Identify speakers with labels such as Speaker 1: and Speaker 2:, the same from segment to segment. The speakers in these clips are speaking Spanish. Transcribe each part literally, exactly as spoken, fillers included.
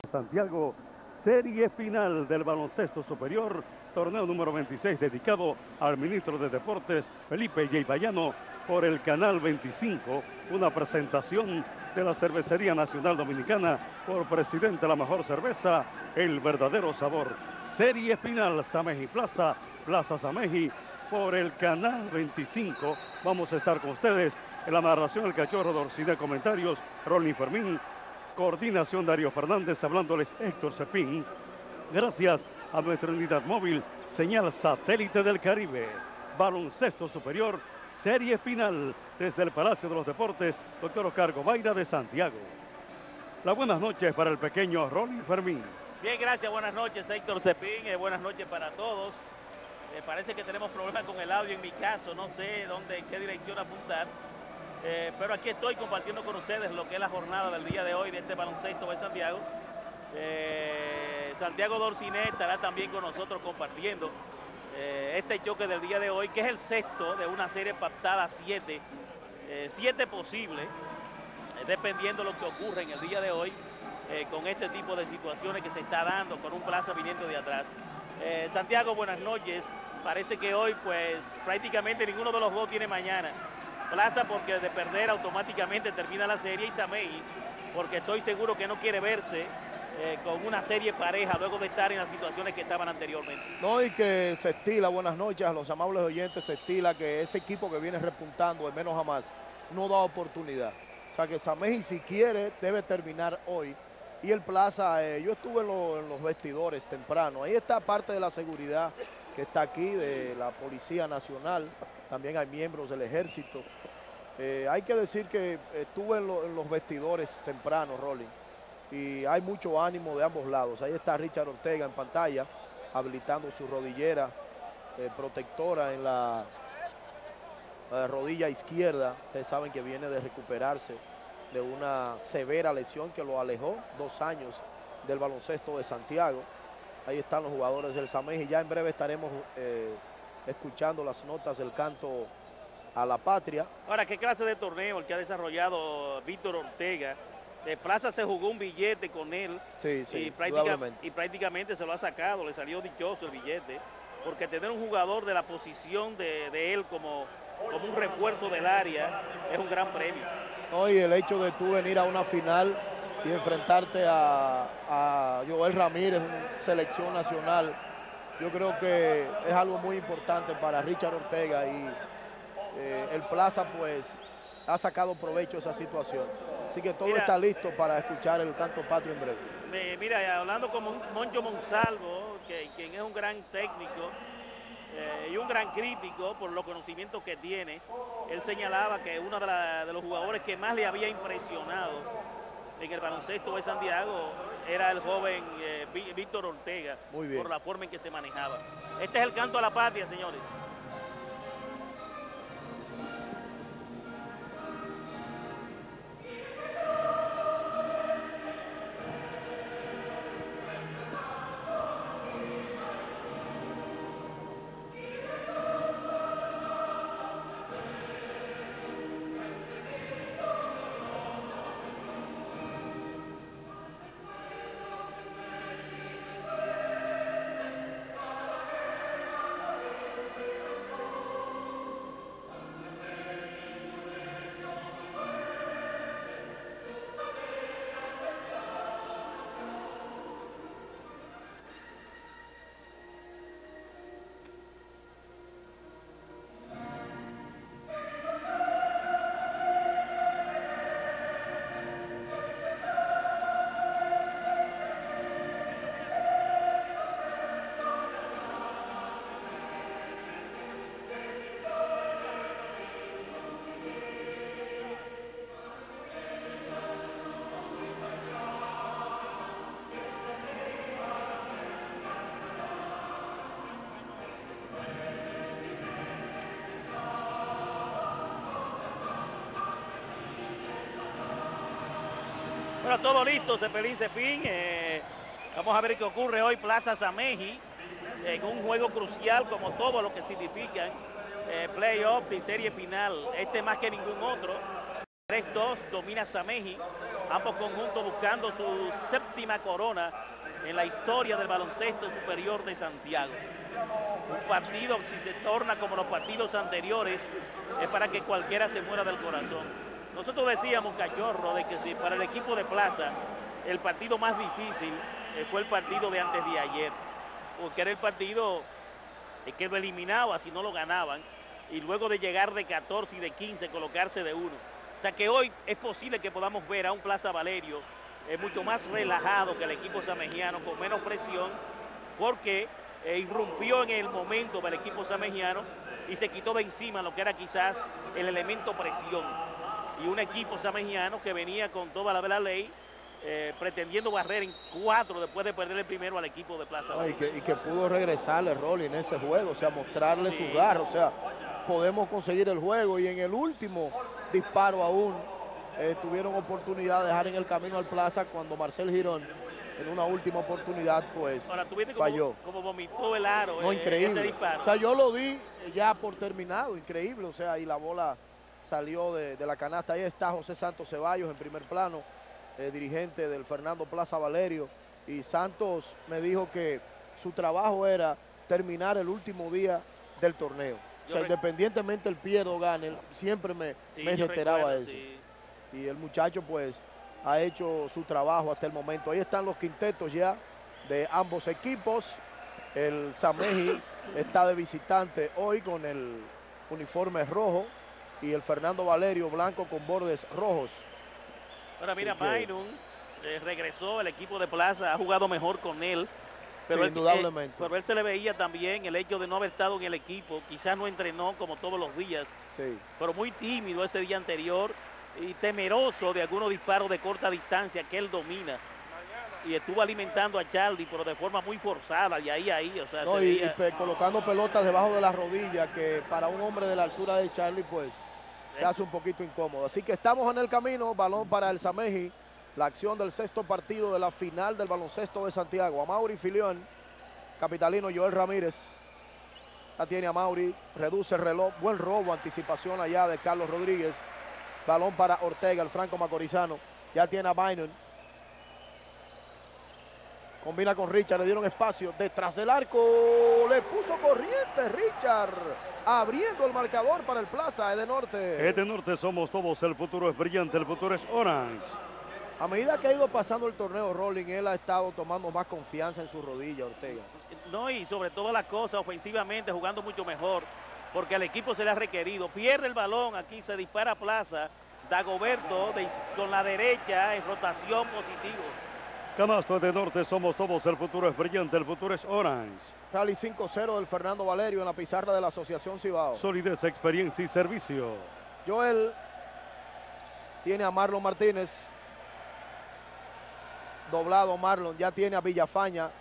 Speaker 1: Santiago, serie final del baloncesto superior, torneo número veintiséis dedicado al ministro de Deportes, Felipe J. Bayano, por el Canal veinticinco, una presentación de la Cervecería Nacional Dominicana por presidente de la mejor cerveza, El Verdadero Sabor. Serie final, Sameji Plaza, Plaza Sameji, por el Canal veinticinco. Vamos a estar con ustedes en la narración El Cachorro Dorcina, comentarios Rolín Fermín, coordinación Darío Fernández, hablándoles Héctor Cepín. Gracias a nuestra unidad móvil, señal satélite del Caribe. Baloncesto superior, serie final desde el Palacio de los Deportes, doctor Oscar Gobaida de Santiago. Las buenas noches para el pequeño Rolín Fermín.
Speaker 2: Bien, gracias, buenas noches Héctor Cepín, eh, buenas noches para todos. Eh, parece que tenemos problemas con el audio en mi caso, no sé dónde, en qué dirección apuntar. Eh, pero aquí estoy compartiendo con ustedes lo que es la jornada del día de hoy de este baloncesto de Santiago. Eh, Santiago Dorciné estará también con nosotros compartiendo eh, este choque del día de hoy, que es el sexto de una serie pactada siete, eh, siete posibles, eh, dependiendo de lo que ocurre en el día de hoy eh, con este tipo de situaciones que se está dando, con un Plaza viniendo de atrás. Eh, Santiago, buenas noches. Parece que hoy pues prácticamente ninguno de los dos tiene mañana. Plaza porque de perder automáticamente termina la serie, y Sameji porque estoy seguro que no quiere verse eh, con una serie pareja luego de estar en las situaciones que estaban anteriormente.
Speaker 3: No, y que se estila, buenas noches a los amables oyentes, se estila que ese equipo que viene repuntando de menos a más no da oportunidad. O sea que Sameji, si quiere, debe terminar hoy. Y el Plaza, eh, yo estuve en, lo, en los vestidores temprano, ahí está parte de la seguridad que está aquí, de la Policía Nacional, también hay miembros del Ejército. Eh, hay que decir que estuve en, lo, en los vestidores temprano, Rolling, y hay mucho ánimo de ambos lados. Ahí está Richard Ortega en pantalla, habilitando su rodillera eh, protectora en la eh, rodilla izquierda. Ustedes saben que viene de recuperarse de una severa lesión que lo alejó dos años del baloncesto de Santiago. Ahí están los jugadores del Sameji. Ya en breve estaremos eh, escuchando las notas del canto a la patria.
Speaker 2: Ahora, ¿qué clase de torneo el que ha desarrollado Víctor Ortega? De Plaza se jugó un billete con él,
Speaker 3: sí, sí,
Speaker 2: y, práctica, y prácticamente se lo ha sacado, le salió dichoso el billete, porque tener un jugador de la posición de, de él como, como un refuerzo del área es un gran premio.
Speaker 3: No, y el hecho de tú venir a una final y enfrentarte a, a Joel Ramírez, una selección nacional, yo creo que es algo muy importante para Richard Ortega, y eh, el Plaza pues ha sacado provecho de esa situación. Así que todo mira, está listo para escuchar el canto patrio en breve.
Speaker 2: Me, mira, hablando con Moncho Monsalvo, que, quien es un gran técnico eh, y un gran crítico por los conocimientos que tiene, él señalaba que uno de, la, de los jugadores que más le había impresionado en el baloncesto de Santiago era el joven eh, Víctor Ortega,
Speaker 3: muy bien,
Speaker 2: por la forma en que se manejaba. Este es el canto a la patria, señores. Bueno, todo listo, Cepelín Cepín. Eh, vamos a ver qué ocurre hoy Plaza Sameji, en un juego crucial como todo lo que significan eh, playoff y serie final. Este más que ningún otro. tres dos domina Sameji ambos conjuntos buscando su séptima corona en la historia del baloncesto superior de Santiago. Un partido, si se torna como los partidos anteriores, es para que cualquiera se muera del corazón. Nosotros decíamos, Cachorro, de que si para el equipo de Plaza el partido más difícil eh, fue el partido de antes de ayer, porque era el partido eh, que lo eliminaba si no lo ganaban, y luego de llegar de catorce y de quince colocarse de uno. O sea que hoy es posible que podamos ver a un Plaza Valerio eh, mucho más relajado que el equipo samejiano, con menos presión, porque eh, irrumpió en el momento del equipo samejiano y se quitó de encima lo que era quizás el elemento presión. Y un equipo samejiano que venía con toda la de la ley, eh, pretendiendo barrer en cuatro después de perder el primero al equipo de Plaza Valerio.
Speaker 3: Y que, y que pudo regresarle Rolly en ese juego, o sea, mostrarle
Speaker 2: Sí.
Speaker 3: su garra, o sea, podemos conseguir el juego, y en el último disparo aún eh, tuvieron oportunidad de dejar en el camino al Plaza cuando Marcel Girón en una última oportunidad pues
Speaker 2: Ahora, ¿tú viste
Speaker 3: falló.
Speaker 2: cómo, cómo vomitó el aro?
Speaker 3: No,
Speaker 2: eh,
Speaker 3: increíble.
Speaker 2: ese disparo?
Speaker 3: O sea, yo lo di ya por terminado, increíble, o sea, y la bola salió de, de la canasta. Ahí está José Santos Ceballos en primer plano, eh, dirigente del Fernando Plaza Valerio, y Santos me dijo que su trabajo era terminar el último día del torneo. O sea, independientemente el pierda o gane, siempre me,
Speaker 2: Sí,
Speaker 3: me
Speaker 2: yo
Speaker 3: reiteraba
Speaker 2: recuerdo,
Speaker 3: eso.
Speaker 2: sí.
Speaker 3: Y el muchacho pues ha hecho su trabajo hasta el momento. Ahí están los quintetos ya de ambos equipos. El Sameji está de visitante hoy con el uniforme rojo, y el Fernando Valerio blanco con bordes rojos.
Speaker 2: Ahora mira,
Speaker 3: Así que-
Speaker 2: Byron eh, regresó, el equipo de Plaza ha jugado mejor con él. Pero
Speaker 3: Sí,
Speaker 2: él,
Speaker 3: indudablemente.
Speaker 2: eh, pero él se le veía también el hecho de no haber estado en el equipo. Quizás no entrenó como todos los días,
Speaker 3: Sí.
Speaker 2: pero muy tímido ese día anterior y temeroso de algunos disparos de corta distancia que él domina. Y estuvo alimentando a Charlie, pero de forma muy forzada, y ahí, ahí, o sea,
Speaker 3: No,
Speaker 2: se
Speaker 3: y,
Speaker 2: veía-
Speaker 3: y pe- colocando pelotas debajo de la rodilla, que para un hombre de la altura de Charlie pues se hace un poquito incómodo. Así que estamos en el camino, balón para el Sameji, la acción del sexto partido de la final del baloncesto de Santiago. Amaury Filión, capitalino Joel Ramírez, la tiene Amaury, reduce el reloj, buen robo, anticipación allá de Carlos Rodríguez. Balón para Ortega, el franco macorizano, ya tiene a Bynum. Combina con Richard, le dieron espacio, detrás del arco, le puso corriente Richard, abriendo el marcador para el Plaza de Norte.
Speaker 1: Es de Norte, somos todos, el futuro es brillante, el futuro es Orange.
Speaker 3: A medida que ha ido pasando el torneo Rolling, él ha estado tomando más confianza en su rodilla, Ortega.
Speaker 2: No, y sobre todo las cosas ofensivamente jugando mucho mejor, porque al equipo se le ha requerido. Pierde el balón, aquí se dispara a Plaza, Dagoberto de, con la derecha en rotación positivo.
Speaker 1: Canasto de Norte, somos todos, el futuro es brillante, el futuro es Orange.
Speaker 3: Rally cinco cero del Fernando Valerio en la pizarra de la Asociación Cibao.
Speaker 1: Solidez, experiencia y servicio.
Speaker 3: Joel tiene a Marlon Martínez. Doblado Marlon, ya tiene a Villafaña.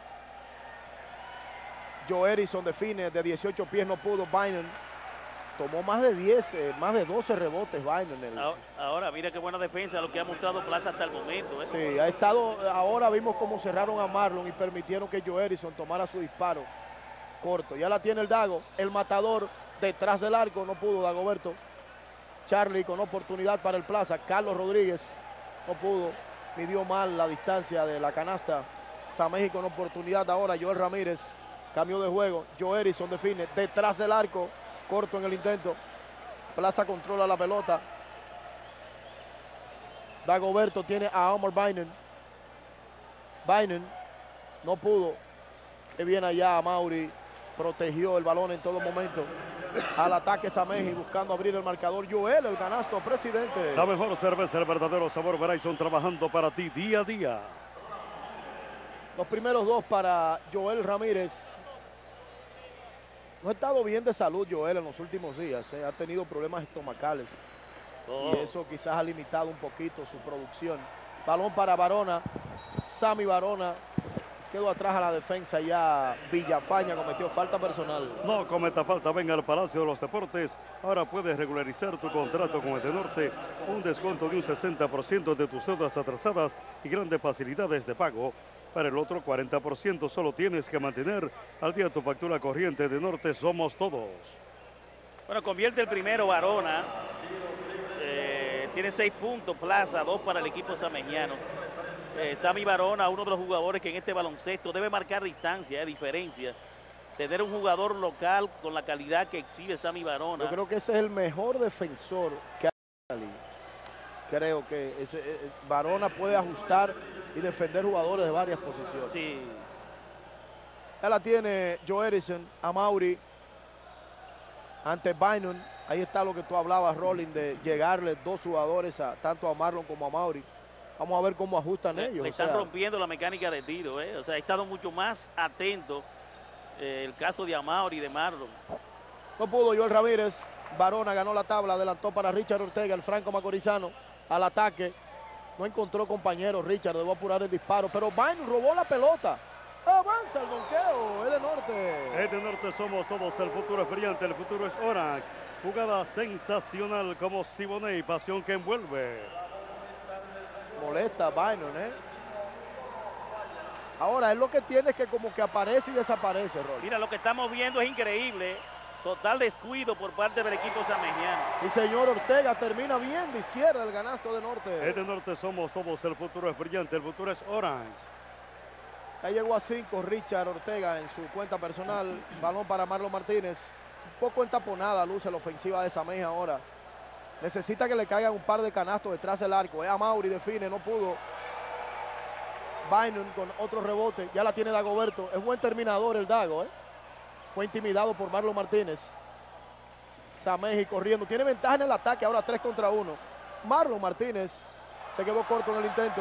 Speaker 3: Joe Erison define, de dieciocho pies no pudo. Bynum tomó más de diez, eh, más de doce rebotes Bynum. El,
Speaker 2: Ahora, ahora, mira qué buena defensa lo que ha mostrado Plaza hasta el momento. ¿eh?
Speaker 3: sí, ha estado, ahora vimos cómo cerraron a Marlon y permitieron que Joe Erison tomara su disparo corto. Ya la tiene el Dago, el matador detrás del arco, no pudo Dagoberto. Charlie con oportunidad para el Plaza, Carlos Rodríguez no pudo, midió mal la distancia de la canasta. Sameji con oportunidad ahora, Joel Ramírez, cambio de juego, Joe Erison define, detrás del arco, corto en el intento. Plaza controla la pelota. Dagoberto tiene a Omar Bynum. Bynum no pudo. Que viene allá a Mauri, protegió el balón en todo momento. Al ataque Sameji buscando abrir el marcador. Joel, el canasto, presidente.
Speaker 1: La mejor cerveza, el verdadero sabor Verizon, trabajando para ti día a día.
Speaker 3: Los primeros dos para Joel Ramírez. No ha estado bien de salud Joel en los últimos días. eh. Ha tenido problemas estomacales.
Speaker 2: Oh.
Speaker 3: Y eso quizás ha limitado un poquito su producción. Balón para Barona. Sammy Barona. Quedó atrás a la defensa ya. Villafaña cometió falta personal.
Speaker 1: No cometa falta, venga al Palacio de los Deportes. Ahora puedes regularizar tu contrato con el de Norte. Un descuento de un sesenta por ciento de tus deudas atrasadas y grandes facilidades de pago. Para el otro cuarenta por ciento solo tienes que mantener al día tu factura corriente. De Norte somos todos.
Speaker 2: Bueno, convierte el primero Barona. Eh, Tiene seis puntos, Plaza, dos para el equipo samejiano. Eh, Sammy Barona, uno de los jugadores que en este baloncesto debe marcar distancia, eh, diferencia. Tener un jugador local con la calidad que exhibe Sammy Barona.
Speaker 3: Yo creo que ese es el mejor defensor que hay en la liga. Creo que ese, ese, Barona puede ajustar y defender jugadores de varias posiciones.
Speaker 2: Sí.
Speaker 3: Ya la tiene Joe Edison, Amauri, ante Bynum. Ahí está lo que tú hablabas, Rolling, de llegarle dos jugadores a, tanto a Marlon como a Mauri. Vamos a ver cómo ajustan
Speaker 2: Le,
Speaker 3: ellos.
Speaker 2: le están
Speaker 3: o sea,
Speaker 2: rompiendo la mecánica de tiro, ¿eh? O sea, he estado mucho más atento eh, el caso de Amauri y de Marlon.
Speaker 3: No pudo Joel Ramírez. Barona ganó la tabla, adelantó para Richard Ortega, el franco macorizano, al ataque. No encontró compañero Richard, debo apurar el disparo, pero Bynum robó la pelota. Avanza el donqueo, es de Norte.
Speaker 1: Es de Norte, somos todos, el futuro es brillante, el futuro es Orange. Jugada sensacional como Siboney, pasión que envuelve.
Speaker 3: Molesta Bynum, ¿eh? Ahora, es lo que tiene que como que aparece y desaparece, Rol.
Speaker 2: Mira, lo que estamos viendo es increíble. Total descuido por parte del equipo samejiano.
Speaker 3: Y señor Ortega termina bien de izquierda el ganazo de Norte.
Speaker 1: Es de Norte, somos todos, el futuro es brillante, el futuro es Orange.
Speaker 3: Ya llegó a cinco Richard Ortega en su cuenta personal. Balón para Marlon Martínez. Un poco entaponada luce la ofensiva de Samej ahora. Necesita que le caigan un par de canastos detrás del arco. Es a Mauri, define, no pudo. Bynum con otro rebote. Ya la tiene Dagoberto. Es buen terminador el Dago, ¿eh? Fue intimidado por Marlon Martínez. Samej corriendo. Tiene ventaja en el ataque. Ahora tres contra uno. Marlon Martínez se quedó corto en el intento.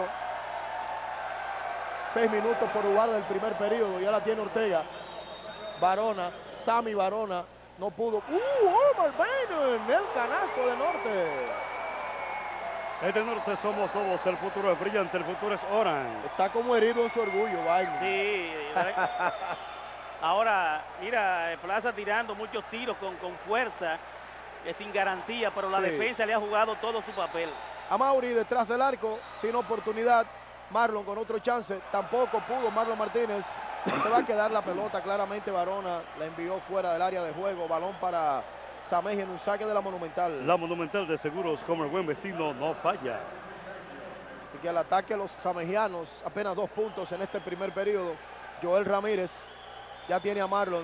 Speaker 3: Seis minutos por jugar del primer periodo. Ya la tiene Ortega. Barona. Sammy Barona. No pudo. ¡Uh! Omar Bynum. El canasto de Norte.
Speaker 1: Es de Norte, somos todos, el futuro es brillante, el futuro es Orange.
Speaker 3: Está como herido en su orgullo, Bynum.
Speaker 2: Sí. Ahora, mira, Plaza tirando muchos tiros con, con fuerza, eh, sin garantía, pero la
Speaker 3: Sí.
Speaker 2: defensa le ha jugado todo su papel.
Speaker 3: A Mauri detrás del arco, sin oportunidad. Marlon con otro chance. Tampoco pudo Marlon Martínez. Se va a quedar la pelota claramente. Barona la envió fuera del área de juego. Balón para Samej en un saque de la Monumental.
Speaker 1: La Monumental de Seguros, como el buen vecino, no falla.
Speaker 3: Y que al ataque a los samejianos, apenas dos puntos en este primer periodo. Joel Ramírez ya tiene a Marlon.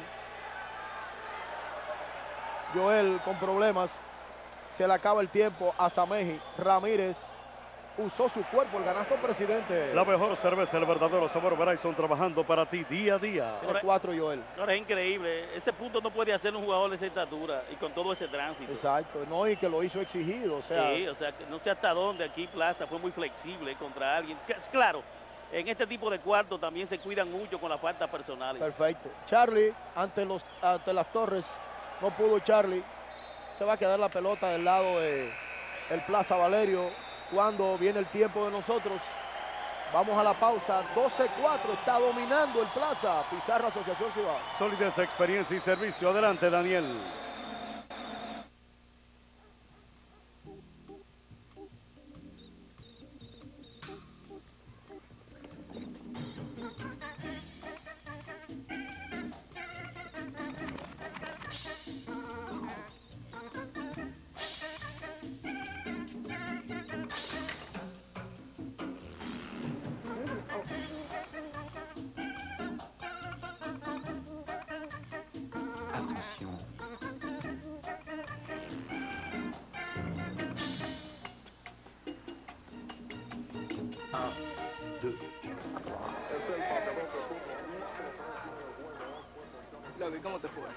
Speaker 3: Joel con problemas. Se le acaba el tiempo a Samej. Ramírez usó su cuerpo, el ganasto presidente.
Speaker 1: La mejor cerveza, el verdadero sabor Verizon, trabajando para ti día a día.
Speaker 3: Tiene cuatro Joel.
Speaker 2: Ahora es increíble, ese punto no puede hacer un jugador de esa estatura y con todo ese tránsito.
Speaker 3: Exacto, no, y que lo hizo exigido, o sea.
Speaker 2: Sí, o sea, que no sé hasta dónde aquí Plaza fue muy flexible contra alguien. Que, claro, en este tipo de cuartos también se cuidan mucho con las faltas personales.
Speaker 3: Perfecto. Charlie, ante, los, ante las torres, no pudo Charlie. Se va a quedar la pelota del lado de el Plaza Valerio. Cuando viene el tiempo de nosotros, vamos a la pausa. doce cuatro, está dominando el Plaza. Pizarra, Asociación Cibao.
Speaker 1: Solidez, experiencia y servicio. Adelante, Daniel.
Speaker 4: Attention. Un, deux, trois.
Speaker 5: Logan, ¿cómo te fue?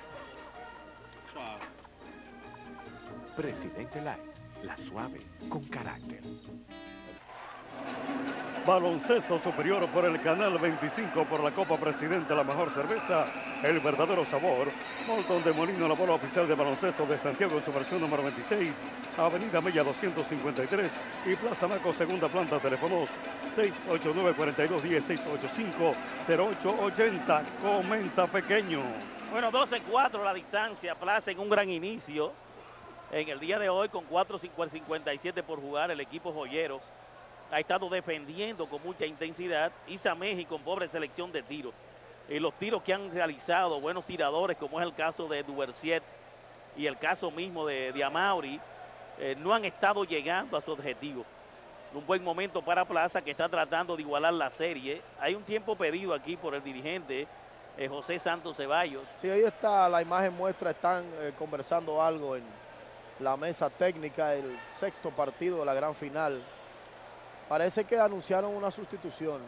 Speaker 4: Presidente Light, la suave con carácter.
Speaker 1: Baloncesto superior por el canal veinticinco por la Copa Presidente, la mejor cerveza, el verdadero sabor. Molton de Molino, la bola oficial de baloncesto de Santiago en su versión número veintiséis, Avenida Mella doscientos cincuenta y tres y Plaza Maco, segunda planta, teléfonos seis ocho nueve, cuatro dos uno cero, seis ocho cinco, cero ocho ocho cero. Comenta Pequeño.
Speaker 2: Bueno, doce cuatro la distancia, Plaza en un gran inicio. En el día de hoy con cuatro cincuenta y siete por jugar, el equipo joyero ha estado defendiendo con mucha intensidad y Samej con pobre selección de tiros. Y los tiros que han realizado buenos tiradores, como es el caso de Duversiet y el caso mismo de, de Amauri, eh, no han estado llegando a su objetivo. Un buen momento para Plaza, que está tratando de igualar la serie. Hay un tiempo pedido aquí por el dirigente eh, José Santos Ceballos.
Speaker 3: Sí, ahí está la imagen muestra, están eh, conversando algo en la mesa técnica, el sexto partido de la gran final. Parece que anunciaron una sustitución.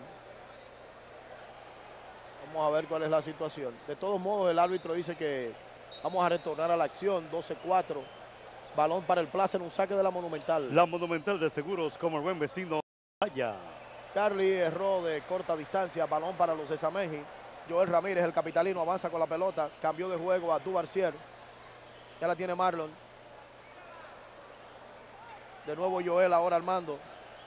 Speaker 3: Vamos a ver cuál es la situación. De todos modos, el árbitro dice que vamos a retornar a la acción, doce cuatro. Balón para el Plaza en un saque de la Monumental.
Speaker 1: La Monumental de Seguros, como el buen vecino, falla.
Speaker 3: Carly erró de corta distancia, balón para los de Sameji. Joel Ramírez, el capitalino, avanza con la pelota. Cambió de juego a Dubarcier. Ya la tiene Marlon. De nuevo Joel ahora al mando.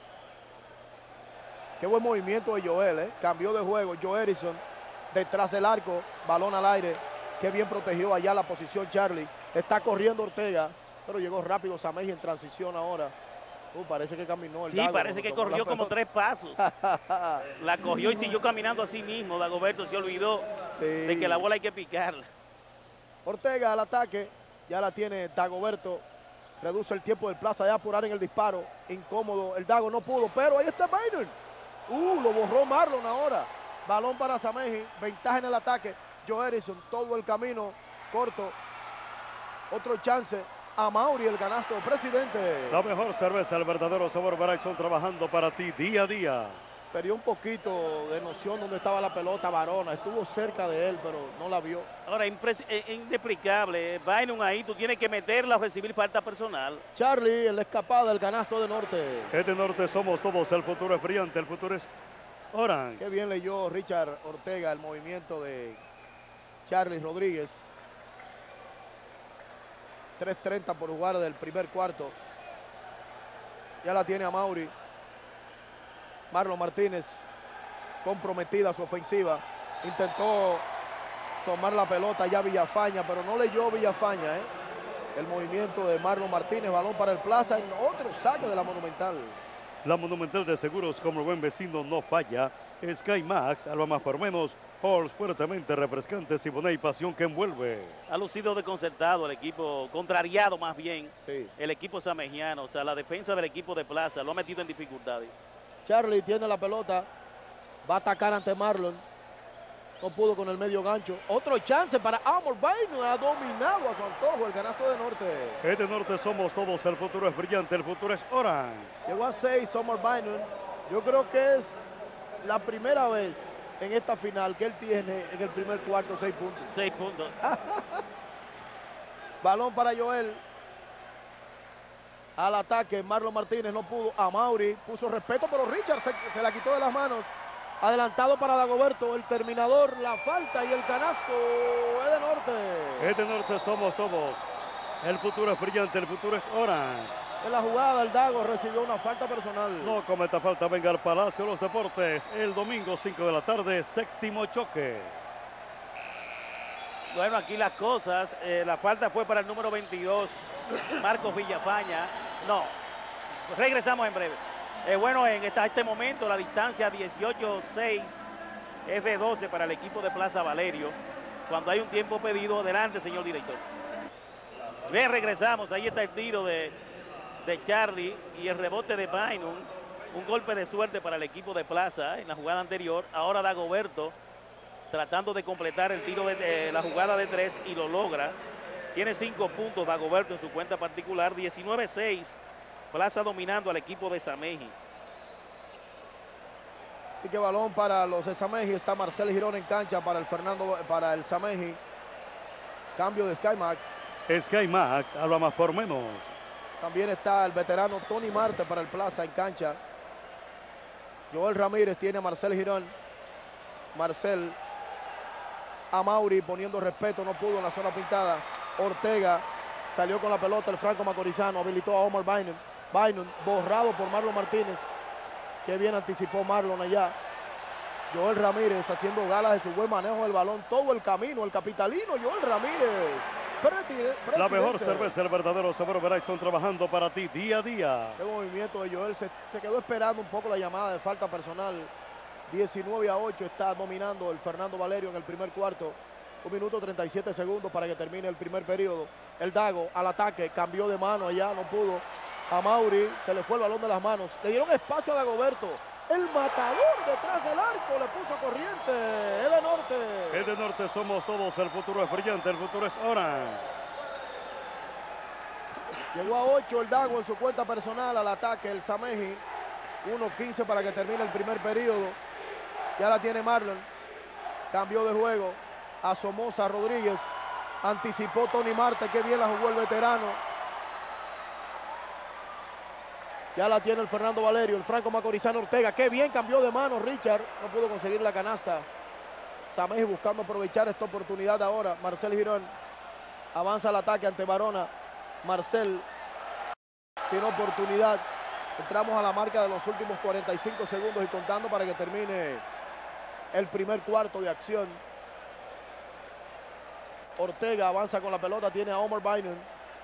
Speaker 3: Qué buen movimiento de Joel, ¿eh? Cambió de juego. Joe Edison detrás del arco. Balón al aire. Qué bien protegió allá la posición Charlie. Está corriendo Ortega, pero llegó rápido Sameji en transición ahora. Uh, parece que caminó el
Speaker 2: Sí,
Speaker 3: Dago
Speaker 2: parece que corrió como tres pasos. La cogió y siguió caminando así mismo. Dagoberto se olvidó
Speaker 3: Sí.
Speaker 2: de que la bola hay que picarla.
Speaker 3: Ortega al ataque. Ya la tiene Dagoberto. Reduce el tiempo del Plaza de apurar en el disparo. Incómodo. El Dago no pudo, pero ahí está Maynard. Uh, lo borró Marlon ahora. Balón para Sameji. Ventaja en el ataque. Joe Edison, todo el camino corto. Otro chance. A Mauri, el canasto, presidente.
Speaker 1: La mejor cerveza, el verdadero sabor Verizon, trabajando para ti día a día.
Speaker 3: Perdió un poquito de noción dónde estaba la pelota Varona. Estuvo cerca de él, pero no la vio.
Speaker 2: Ahora, impres- eh, inexplicable. Bynum ahí, tú tienes que meterla o recibir falta personal.
Speaker 3: Charlie en la escapada del canasto de Norte.
Speaker 1: Este Norte somos todos, el futuro es brillante, el futuro es Orange.
Speaker 3: Qué bien leyó Richard Ortega el movimiento de Charlie Rodríguez. tres treinta por jugar del primer cuarto. Ya la tiene a Mauri. Marlon Martínez, comprometida su ofensiva. Intentó tomar la pelota ya Villafaña, pero no leyó Villafaña. ¿eh? El movimiento de Marlon Martínez, balón para el Plaza en otro saque de la Monumental.
Speaker 1: La Monumental de Seguros, como el buen vecino, no falla. Sky Max, algo más por menos. Halls fuertemente refrescantes y Bonet, pasión que envuelve.
Speaker 2: Ha lucido desconcertado el equipo, contrariado más bien,
Speaker 3: Sí.
Speaker 2: el equipo samejiano. O sea, la defensa del equipo de Plaza lo ha metido en dificultades.
Speaker 3: Charlie tiene la pelota. Va a atacar ante Marlon. No pudo con el medio gancho. Otro chance para Amor Bynum. Ha dominado a su antojo el canasto de Norte.
Speaker 1: Este Norte somos todos, el futuro es brillante, el futuro es Orange.
Speaker 3: Llegó a seis Summer Bynum. Yo creo que es la primera vez en esta final que él tiene en el primer cuarto seis puntos.
Speaker 2: Seis puntos.
Speaker 3: Balón para Joel. Al ataque, Marlon Martínez no pudo. A Mauri puso respeto, pero Richard se, se la quitó de las manos. Adelantado para Dagoberto, el terminador, la falta y el canasto es de Norte.
Speaker 1: Este Norte somos todos, el futuro es brillante, el futuro es Orange.
Speaker 3: En la jugada, el Dago recibió una falta personal.
Speaker 1: No cometa falta, venga al Palacio de los Deportes, el domingo cinco de la tarde, séptimo choque.
Speaker 2: Bueno, aquí las cosas, eh, la falta fue para el número veintidós, Marcos Villafaña. No, regresamos en breve. Eh, bueno, en esta, este momento la distancia dieciocho seis es de doce para el equipo de Plaza Valerio. Cuando hay un tiempo pedido, adelante, señor director. Bien, regresamos, ahí está el tiro de, de Charlie y el rebote de Bynum. Un golpe de suerte para el equipo de Plaza en la jugada anterior. Ahora Dagoberto tratando de completar el tiro de, de la jugada de tres y lo logra. Tiene cinco puntos Dagoberto en su cuenta particular, diecinueve seis. Plaza dominando al equipo de Sameji.
Speaker 3: Así que balón para los de Sameji. Está Marcel Girón en cancha para el Fernando, para el Sameji. Cambio de Sky Max.
Speaker 1: Sky Max, habla más por menos.
Speaker 3: También está el veterano Tony Marte para el Plaza en cancha. Joel Ramírez tiene a Marcel Girón. Marcel a Mauri poniendo respeto, no pudo en la zona pintada. Ortega salió con la pelota, el franco macorizano habilitó a Omar Bynum. Bynum borrado por Marlon Martínez. Qué bien anticipó Marlon allá. Joel Ramírez haciendo gala de su buen manejo del balón todo el camino. El capitalino Joel Ramírez. Preti-
Speaker 1: La mejor
Speaker 3: presidente.
Speaker 1: cerveza, el verdadero sabor Verizon, trabajando para ti día a día.
Speaker 3: Qué movimiento de Joel. Se, se quedó esperando un poco la llamada de falta personal. diecinueve a ocho está dominando el Fernando Valerio en el primer cuarto. Un minuto treinta y siete segundos para que termine el primer periodo. El Dago al ataque, cambió de mano allá, no pudo. A Mauri se le fue el balón de las manos. Le dieron espacio a Dagoberto. El matador detrás del arco le puso corriente. Es de Norte.
Speaker 1: Es de Norte, somos todos. El futuro es brillante, el futuro es Orange.
Speaker 3: Llegó a ocho el Dago en su cuenta personal al ataque. El Sameji. uno quince para que termine el primer periodo. Ya la tiene Marlon. Cambió de juego a Somoza Rodríguez. Anticipó Tony Marte. Qué bien la jugó el veterano. Ya la tiene el Fernando Valerio. El Franco Macorizano Ortega. Qué bien cambió de mano Richard. No pudo conseguir la canasta. Sameji buscando aprovechar esta oportunidad ahora. Marcel Girón avanza al ataque ante Barona. Marcel sin oportunidad. Entramos a la marca de los últimos cuarenta y cinco segundos y contando para que termine el primer cuarto de acción. Ortega avanza con la pelota, tiene a Omar Bynum.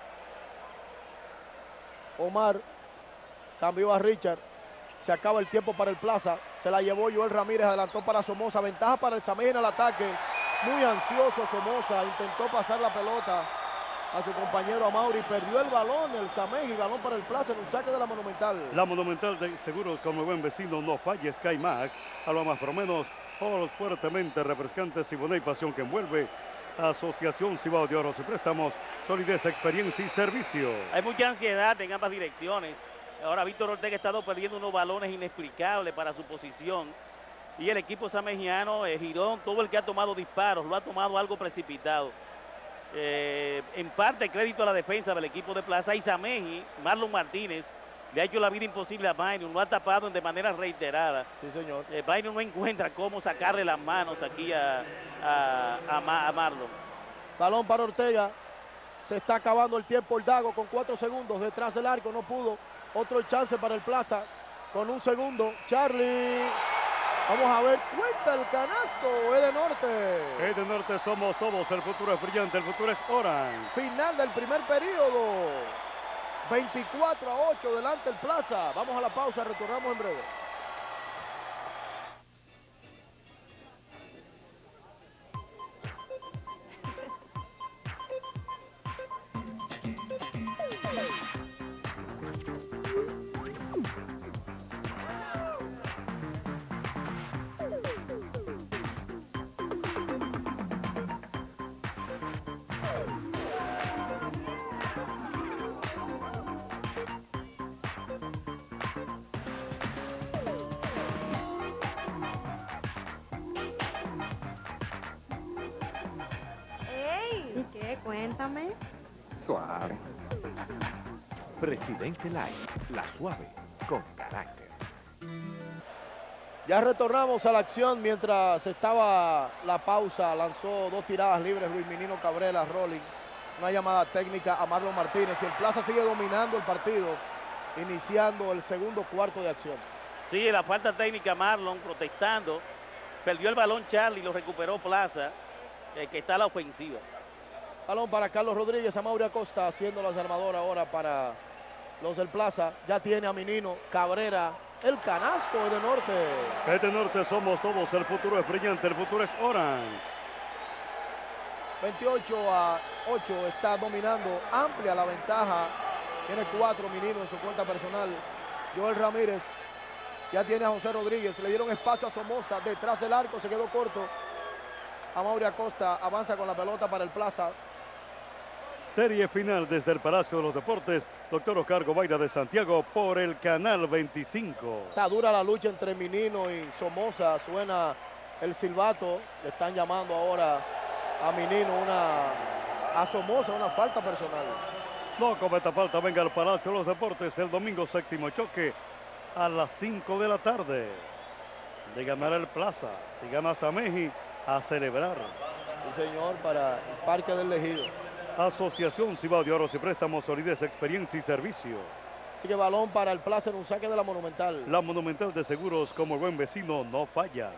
Speaker 3: Omar cambió a Richard. Se acaba el tiempo para el Plaza. Se la llevó Joel Ramírez, adelantó para Somoza. Ventaja para el Sameji en el ataque. Muy ansioso Somoza, intentó pasar la pelota a su compañero Amauri, perdió el balón, el Sameji, balón para el Plaza en un saque de la Monumental.
Speaker 1: La Monumental de Seguros como buen vecino no falla. Sky Max, a lo más por menos, todos fuertemente refrescantes y buena y pasión que envuelve. Asociación Cibao de Ahorros y Préstamos, solidez, experiencia y servicio.
Speaker 2: Hay mucha ansiedad en ambas direcciones. Ahora Víctor Ortega ha estado perdiendo unos balones inexplicables para su posición. Y el equipo samejiano, eh, Girón, todo el que ha tomado disparos, lo ha tomado algo precipitado. Eh, en parte crédito a la defensa del equipo de Plaza y Sameji, Marlon Martínez, le ha hecho la vida imposible a Bynum, lo ha tapado de manera reiterada.
Speaker 3: Sí, señor.
Speaker 2: Eh, Bynum no encuentra cómo sacarle las manos aquí a, a, a, Ma, a Marlon.
Speaker 3: Balón para Ortega. Se está acabando el tiempo el Dago con cuatro segundos detrás del arco, no pudo. Otro chance para el Plaza con un segundo. Charlie. Vamos a ver, cuenta el canasto, es de Norte.
Speaker 1: Es de Norte, somos todos, el futuro es brillante, el futuro es Orange.
Speaker 3: Final del primer periodo. veinticuatro a ocho delante el Plaza. Vamos a la pausa, retornamos en breve.
Speaker 6: ¿Y qué? Cuéntame.
Speaker 4: Suave. Presidente Light, la suave con carácter.
Speaker 3: Ya retornamos a la acción mientras estaba la pausa. Lanzó dos tiradas libres Luis Minino Cabrera, Rolling. Una llamada técnica a Marlon Martínez. Y el Plaza sigue dominando el partido, iniciando el segundo cuarto de acción.
Speaker 2: Sí, la falta técnica Marlon protestando. Perdió el balón Charlie, lo recuperó Plaza, eh, que está a la ofensiva.
Speaker 3: Balón para Carlos Rodríguez, a Mauri Acosta haciendo la desarmadora ahora para los del Plaza. Ya tiene a Minino, Cabrera, el canasto de Norte.
Speaker 1: Es de Norte, somos todos, el futuro es brillante, el futuro es Orange.
Speaker 3: veintiocho a ocho está dominando, amplia la ventaja. Tiene cuatro Minino en su cuenta personal. Joel Ramírez, ya tiene a José Rodríguez, le dieron espacio a Somoza, detrás del arco, se quedó corto. A Mauri Acosta avanza con la pelota para el Plaza.
Speaker 1: Serie final desde el Palacio de los Deportes, doctor Oscar Gobaira de Santiago por el Canal veinticinco.
Speaker 3: Está dura la lucha entre Minino y Somoza, suena el silbato, le están llamando ahora a Minino, una, a Somoza, una falta personal.
Speaker 1: No cometa falta, venga al Palacio de los Deportes el domingo séptimo choque a las cinco de la tarde. De ganar el Plaza, si gana Sameji, a celebrar.
Speaker 3: Sí, señor, para el Parque del Ejido.
Speaker 1: Asociación Cibao de Ahorros y Préstamos, solidez, experiencia y servicio.
Speaker 3: Sigue balón para el Plaza en un saque de la Monumental.
Speaker 1: La Monumental de Seguros, como buen vecino, no falla.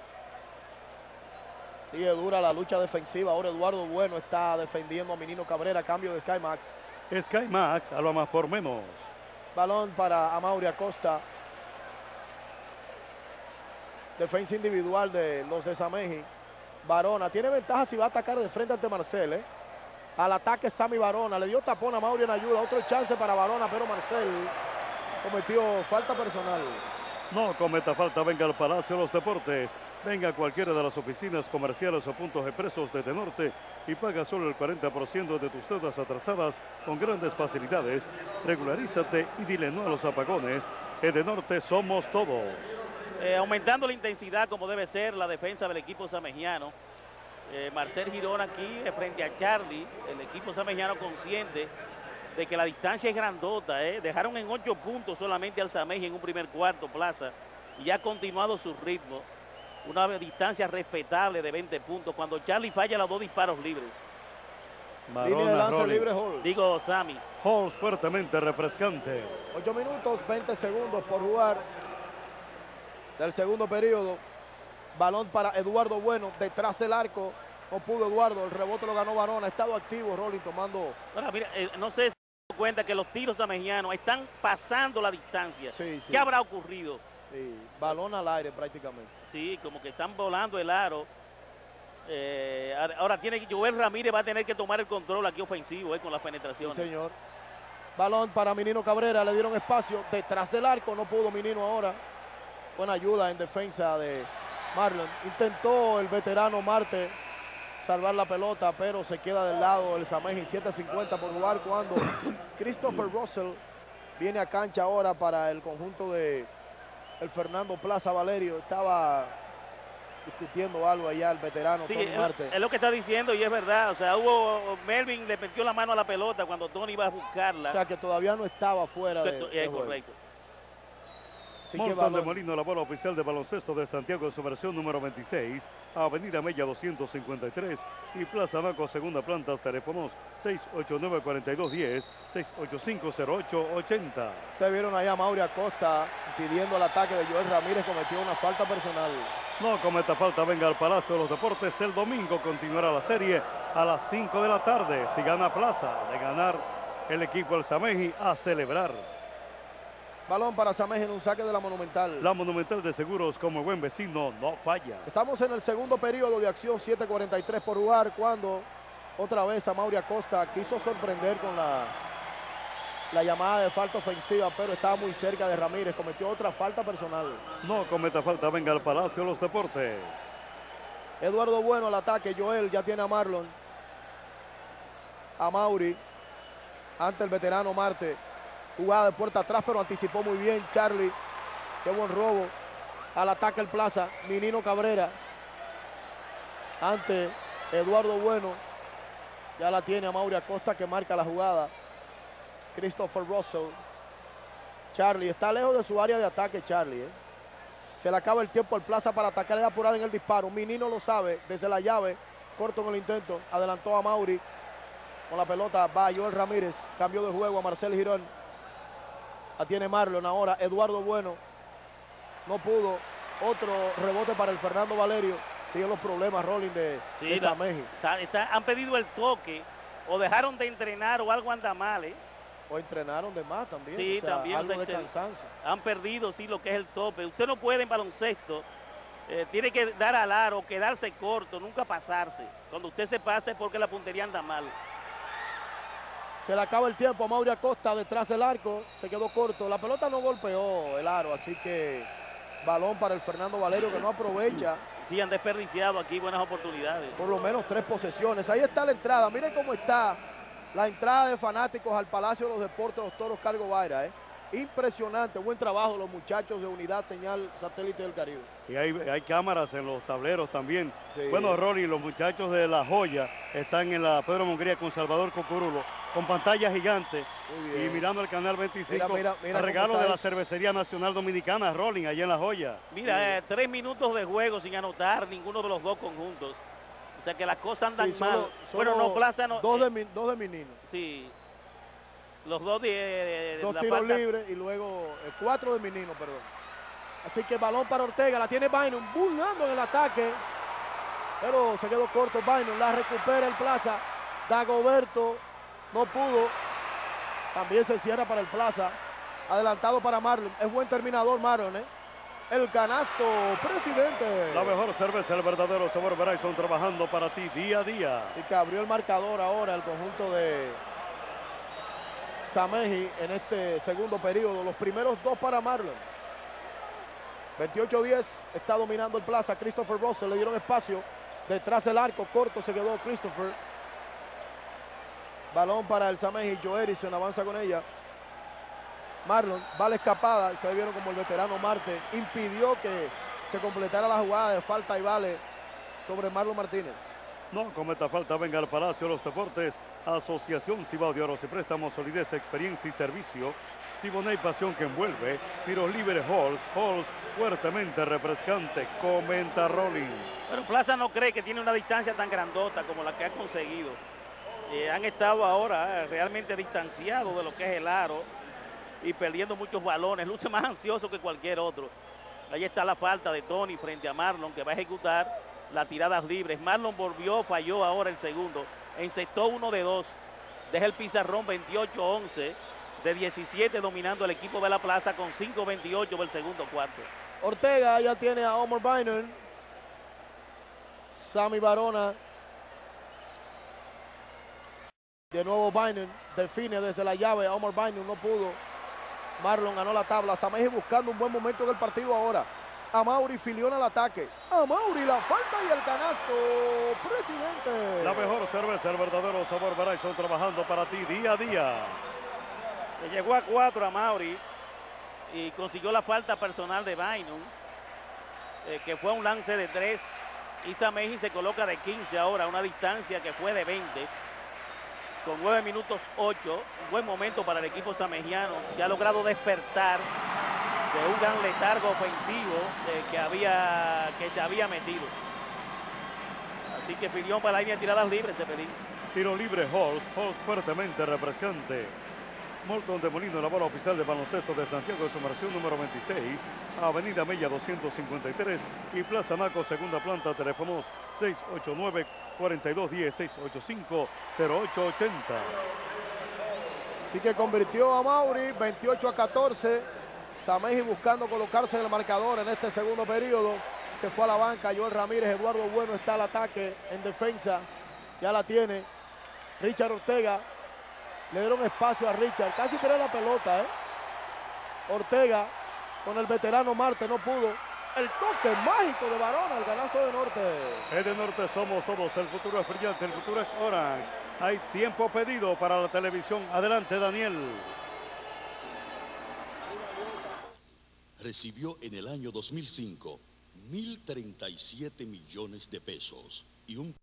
Speaker 3: Sigue dura la lucha defensiva. Ahora Eduardo Bueno está defendiendo a Minino Cabrera, cambio de Sky Max.
Speaker 1: Sky Max, a lo más por menos.
Speaker 3: Balón para Amauri Acosta. Defensa individual de los de Sameji. Varona tiene ventaja si va a atacar de frente ante Marcel, ¿eh? Al ataque Sammy Varona, le dio tapón a Mauri en ayuda, otro chance para Varona, pero Marcel cometió falta personal.
Speaker 1: No cometa falta, venga al Palacio de los Deportes. Venga a cualquiera de las oficinas comerciales o puntos expresos de Edenorte y paga solo el cuarenta por ciento de tus deudas atrasadas con grandes facilidades. Regularízate y dile no a los apagones. Edenorte somos todos.
Speaker 2: Eh, aumentando la intensidad como debe ser la defensa del equipo samejiano. Eh, Marcel Girón aquí eh, frente a Charlie, el equipo samejiano consciente de que la distancia es grandota. Eh. Dejaron en ocho puntos solamente al Sameji en un primer cuarto, Plaza, y ha continuado su ritmo. Una distancia respetable de veinte puntos cuando Charlie falla los dos disparos libres.
Speaker 3: Línea de lance libre, Hall.
Speaker 2: Digo, Sammy.
Speaker 1: Hall fuertemente refrescante.
Speaker 3: ocho minutos, veinte segundos por jugar del segundo periodo. Balón para Eduardo Bueno, detrás del arco. No pudo Eduardo, el rebote lo ganó Varona. Ha estado activo Rolling tomando...
Speaker 2: Ahora, mira, eh, no sé si se dan cuenta que los tiros samejianos están pasando la distancia.
Speaker 3: Sí, sí.
Speaker 2: ¿Qué habrá ocurrido?
Speaker 3: Sí, balón al aire prácticamente.
Speaker 2: Sí, como que están volando el aro. Eh, ahora tiene que Joel Ramírez va a tener que tomar el control aquí ofensivo eh, con las penetraciones.
Speaker 3: Sí, señor. Balón para Minino Cabrera, le dieron espacio detrás del arco, no pudo Minino ahora. Buena ayuda en defensa de Marlon. Intentó el veterano Marte salvar la pelota, pero se queda del lado del Sameji. siete cincuenta por jugar cuando Christopher Russell viene a cancha ahora para el conjunto de el Fernando Plaza Valerio. Estaba discutiendo algo allá el veterano
Speaker 2: sí,
Speaker 3: Tony
Speaker 2: es,
Speaker 3: Marte.
Speaker 2: Es lo que está diciendo y es verdad. O sea, hubo Melvin le metió la mano a la pelota cuando Tony iba a buscarla.
Speaker 3: O sea, que todavía no estaba fuera de,
Speaker 2: de,
Speaker 3: de
Speaker 2: es correcto.
Speaker 1: Morton de Molino, la bola oficial de baloncesto de Santiago en su versión número veintiséis, Avenida Mella doscientos cincuenta y tres y Plaza Maco, segunda planta, teléfonos seis ocho nueve, cuatro dos uno cero, seis ocho cinco, cero ocho ocho cero.
Speaker 3: Ustedes vieron allá a Mauri Acosta pidiendo el ataque de Joel Ramírez, cometió una falta personal.
Speaker 1: No cometa falta, venga al Palacio de los Deportes. El domingo continuará la serie a las cinco de la tarde. Si gana Plaza, de ganar el equipo del Sameji, a celebrar.
Speaker 3: Balón para Sameji en un saque de la Monumental.
Speaker 1: La Monumental de Seguros, como buen vecino, no falla.
Speaker 3: Estamos en el segundo periodo de acción, siete cuarenta y tres por jugar, cuando otra vez a Mauri Acosta quiso sorprender con la, la llamada de falta ofensiva, pero estaba muy cerca de Ramírez, cometió otra falta personal.
Speaker 1: No cometa falta, venga al Palacio de los Deportes.
Speaker 3: Eduardo Bueno al ataque, Joel ya tiene a Marlon, a Mauri, ante el veterano Marte. Jugada de puerta atrás, pero anticipó muy bien Charlie. Qué buen robo. Al ataque el Plaza. Minino Cabrera. Ante Eduardo Bueno. Ya la tiene a Mauri Acosta que marca la jugada. Christopher Russell. Charlie. Está lejos de su área de ataque Charlie. ¿eh? Se le acaba el tiempo al Plaza para atacar y apurar en el disparo. Minino lo sabe. Desde la llave. Corto en el intento. Adelantó a Mauri. Con la pelota va Joel Ramírez. Cambió de juego a Marcel Girón. La tiene Marlon ahora, Eduardo Bueno, no pudo, otro rebote para el Fernando Valerio, siguen los problemas, Rolling, de,
Speaker 2: sí,
Speaker 3: de Sameji.
Speaker 2: Está, está, han pedido el toque, o dejaron de entrenar, o algo anda mal, ¿eh?
Speaker 3: O entrenaron de más también,
Speaker 2: sí,
Speaker 3: o sea,
Speaker 2: también,
Speaker 3: algo
Speaker 2: o sea,
Speaker 3: de cansancio.
Speaker 2: Han perdido, sí, lo que es el tope. Usted no puede en baloncesto, eh, tiene que dar al aro, quedarse corto, nunca pasarse. Cuando usted se pase es porque la puntería anda mal.
Speaker 3: Se le acaba el tiempo a Mauri Acosta detrás del arco, se quedó corto. La pelota no golpeó el aro, así que balón para el Fernando Valerio que no aprovecha.
Speaker 2: Sí, han desperdiciado aquí buenas oportunidades.
Speaker 3: Por lo menos tres posesiones. Ahí está la entrada, miren cómo está la entrada de fanáticos al Palacio de los Deportes, los Toros Cargo Baira. ¿eh? Impresionante, buen trabajo los muchachos de Unidad Señal Satélite del Caribe.
Speaker 1: Y hay, hay cámaras en los tableros también.
Speaker 3: Sí.
Speaker 1: Bueno, Rolly, los muchachos de La Joya están en la Pedro Mongría con Salvador Cocurulo, con pantalla gigante y mirando el canal veinticinco,
Speaker 3: mira, mira, mira
Speaker 1: a regalo de la
Speaker 3: eso.
Speaker 1: Cervecería Nacional Dominicana, Rolling, allá en La Joya.
Speaker 2: Mira,
Speaker 3: Sí.
Speaker 2: eh, tres minutos de juego sin anotar ninguno de los dos conjuntos. O sea que las cosas andan
Speaker 3: Sí,
Speaker 2: mal.
Speaker 3: solo-
Speaker 2: bueno,
Speaker 3: solo
Speaker 2: no, Plaza no.
Speaker 3: Dos
Speaker 2: eh,
Speaker 3: de, mi- dos de Minino.
Speaker 2: sí. Los dos de, de- de
Speaker 3: Dos
Speaker 2: la
Speaker 3: tiros
Speaker 2: falta-
Speaker 3: libres y luego eh, cuatro de Minino, perdón. Así que balón para Ortega, la tiene Bynum, burlando en el ataque. Pero se quedó corto Bynum, la recupera el Plaza. Dagoberto no pudo. También se cierra para el Plaza. Adelantado para Marlon. Es buen terminador Marlon, ¿eh? el canasto, presidente.
Speaker 1: La mejor cerveza, el verdadero sabor Verizon, trabajando para ti día a día.
Speaker 3: Y que abrió el marcador ahora el conjunto de Sameji en este segundo periodo. Los primeros dos para Marlon. veintiocho diez, está dominando el plaza. Christopher Russell, le dieron espacio. Detrás del arco, corto se quedó Christopher. Balón para el Sameji, Joe Erickson avanza con ella. Marlon va a la escapada, ustedes vieron como el veterano Marte impidió que se completara la jugada de falta y vale sobre Marlon Martínez.
Speaker 1: No cometa falta, venga al Palacio de los Deportes. Asociación Cibao de Ahorros y Préstamos, solidez, experiencia y servicio. Siboney, pasión que envuelve. Tiros libres, Halls, Halls, fuertemente refrescante. Comenta Rolling.
Speaker 2: Pero Plaza no cree que tiene una distancia tan grandota como la que ha conseguido. Eh, han estado ahora eh, realmente distanciados de lo que es el aro y perdiendo muchos balones, luce más ansioso que cualquier otro. Ahí está la falta de Tony frente a Marlon, que va a ejecutar las tiradas libres. Marlon volvió, falló ahora el segundo, encestó uno de dos, deja el pizarrón veintiocho once, de diecisiete dominando el equipo de la Plaza con cinco veintiocho por el segundo cuarto.
Speaker 3: Ortega ya tiene a Omar Bynum, Sammy Barona, de nuevo Bynum, define desde la llave a Omar Bynum, no pudo. Marlon ganó la tabla. Sameji buscando un buen momento en el partido ahora. Amaury filiona al ataque. Amaury, la falta y el canasto, presidente.
Speaker 1: La mejor cerveza, el verdadero sabor Verizon, trabajando para ti día a día.
Speaker 2: Le llegó a cuatro a Mauri y consiguió la falta personal de Bynum, eh, que fue un lance de tres. Y Sameji se coloca de quince ahora, una distancia que fue de veinte. Con nueve minutos ocho, un buen momento para el equipo samejiano, que ha logrado despertar de un gran letargo ofensivo eh, que, había, que se había metido. Así que pidió para la línea de tiradas libres, se pedí.
Speaker 1: Tiro libre, Halls, Halls fuertemente refrescante. Molton de Molino, la bola oficial de baloncesto de Santiago de Sumersión número veintiséis, Avenida Mella doscientos cincuenta y tres y Plaza Naco, segunda planta, teléfonos seis ocho nueve, cuatro dos uno cero, seis ocho cinco, cero ocho ocho cero.
Speaker 3: Así que convirtió a Mauri, veintiocho a catorce. Sameji buscando colocarse en el marcador en este segundo periodo. Se fue a la banca, Joel Ramírez, Eduardo Bueno está al ataque en defensa. Ya la tiene Richard Ortega. Le dieron espacio a Richard, casi tiró la pelota, ¿eh? Ortega con el veterano Marte, no pudo. El toque mágico de Barona, el ganazo de Norte.
Speaker 1: Es de Norte, somos todos, el futuro es brillante, el futuro es Orange. Hay tiempo pedido para la televisión. Adelante, Daniel.
Speaker 7: Recibió en el año dos mil cinco mil treinta y siete millones de pesos y un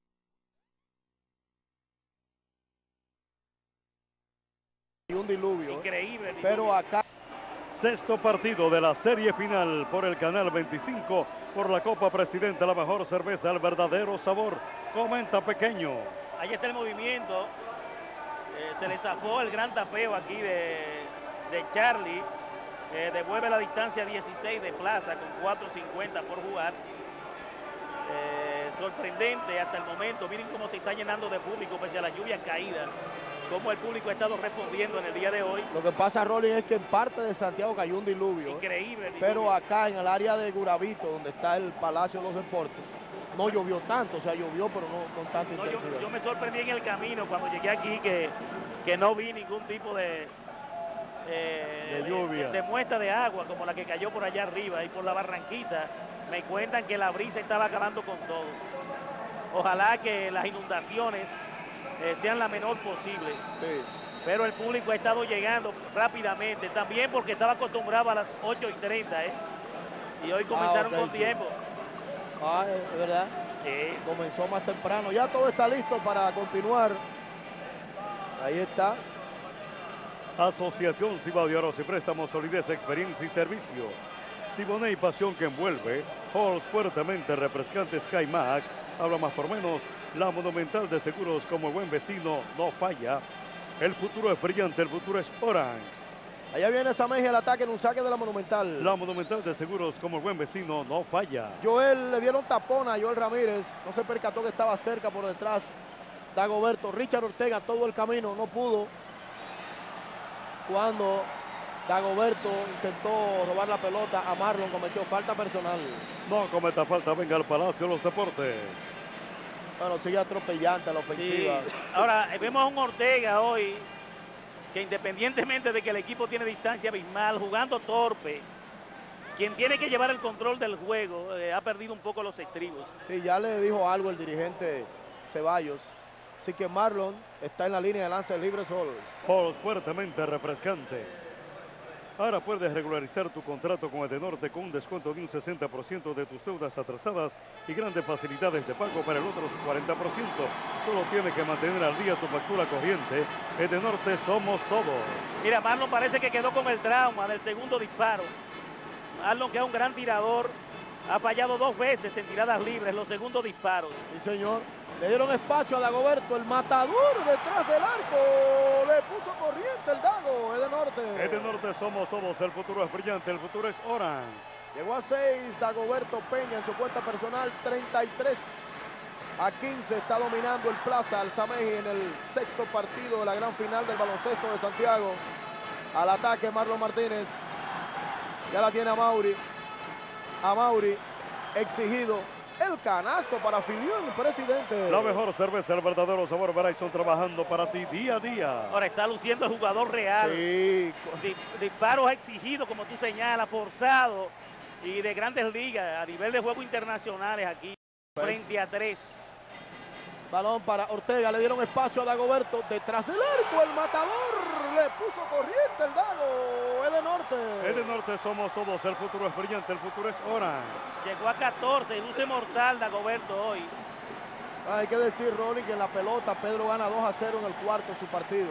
Speaker 3: Y un diluvio.
Speaker 2: Increíble.
Speaker 3: ¿eh? Pero acá...
Speaker 1: Sexto partido de la serie final por el Canal veinticinco, por la Copa Presidente, la mejor cerveza, el verdadero sabor. Comenta Pequeño.
Speaker 2: Ahí está el movimiento. Eh, se le zafó el gran tapeo aquí de, de Charlie. Eh, devuelve la distancia dieciséis de Plaza con cuatro cincuenta por jugar. Eh, sorprendente hasta el momento. Miren cómo se está llenando de público pese a la lluvia caída. Cómo el público ha estado respondiendo en el día de hoy.
Speaker 3: Lo que pasa, Rolling, es que en parte de Santiago cayó un diluvio.
Speaker 2: Increíble.
Speaker 3: ¿eh? Pero acá en el área de Guravito, donde está el Palacio de los Deportes, no llovió tanto. O sea, llovió, pero no con tanta
Speaker 2: no, yo,
Speaker 3: intensidad.
Speaker 2: yo me sorprendí en el camino cuando llegué aquí que, que no vi ningún tipo de, eh,
Speaker 1: de lluvia.
Speaker 2: De, de muestra de agua como la que cayó por allá arriba y por la Barranquita. Me cuentan que la brisa estaba acabando con todo. Ojalá que las inundaciones eh, sean la menor posible.
Speaker 3: Sí.
Speaker 2: Pero el público ha estado llegando rápidamente, también porque estaba acostumbrado a las ocho y treinta, ¿eh? Y hoy comenzaron
Speaker 3: Ah, okay,
Speaker 2: con
Speaker 3: sí.
Speaker 2: tiempo.
Speaker 3: Ah, es verdad.
Speaker 2: Sí.
Speaker 3: Comenzó más temprano. Ya todo está listo para continuar. Ahí está.
Speaker 1: Asociación Cibao de Ahorros y Préstamos, solidez, experiencia y servicio. Siboney, pasión que envuelve. Halls, fuertemente refrescante. Sky Max, habla más por menos. La Monumental de Seguros, como buen vecino, no falla. El futuro es brillante, el futuro es Orange.
Speaker 3: Allá viene Sameji al ataque en un saque de la Monumental.
Speaker 1: La Monumental de Seguros, como buen vecino, no falla.
Speaker 3: Joel, le dieron tapón a Joel Ramírez. No se percató que estaba cerca por detrás. Dagoberto, Richard Ortega todo el camino, no pudo. Cuando Dagoberto intentó robar la pelota a Marlon, cometió falta personal.
Speaker 1: No cometa falta, venga al Palacio de los Deportes.
Speaker 3: Bueno, sigue atropellante la ofensiva.
Speaker 2: Sí. Ahora, eh, vemos a un Ortega hoy que independientemente de que el equipo tiene distancia abismal, jugando torpe, quien tiene que llevar el control del juego, eh, ha perdido un poco los estribos.
Speaker 3: Sí, ya le dijo algo el dirigente Ceballos. Así que Marlon está en la línea de lance libre solo.
Speaker 1: Paul fuertemente refrescante. Ahora puedes regularizar tu contrato con Edenorte con un descuento de un sesenta por ciento de tus deudas atrasadas y grandes facilidades de pago para el otro cuarenta por ciento. Solo tienes que mantener al día tu factura corriente. Edenorte somos todos.
Speaker 2: Mira, Marlon parece que quedó con el trauma del segundo disparo. Marlon, que es un gran tirador, ha fallado dos veces en tiradas libres los segundos disparos.
Speaker 3: Sí, señor. Le dieron espacio a Dagoberto, el matador detrás del arco. Le puso corriente el Dago, Edenorte.
Speaker 1: Edenorte somos todos, el futuro es brillante, el futuro es Orange.
Speaker 3: Llegó a seis Dagoberto Peña en su cuenta personal, treinta y tres a quince. Está dominando el Plaza Alzameji en el sexto partido de la gran final del baloncesto de Santiago. Al ataque Marlon Martínez. Ya la tiene a Mauri. A Mauri, exigido. El canasto para Filión, presidente.
Speaker 1: La mejor cerveza, el verdadero sabor Verizon, trabajando para ti día a día.
Speaker 2: Ahora está luciendo el jugador real.
Speaker 3: Sí.
Speaker 2: Di- disparos exigidos, como tú señalas, forzados y de grandes ligas a nivel de juegos internacionales aquí, frente a tres.
Speaker 3: Balón para Ortega, le dieron espacio a Dagoberto, detrás del arco, el matador, le puso corriente el Dago, Edenorte.
Speaker 1: Edenorte somos todos, el futuro es brillante, el futuro es Orange.
Speaker 2: Llegó a catorce, luce mortal Dagoberto hoy.
Speaker 3: Hay que decir, Ronnie, que en la pelota Pedro gana dos a cero en el cuarto su partido,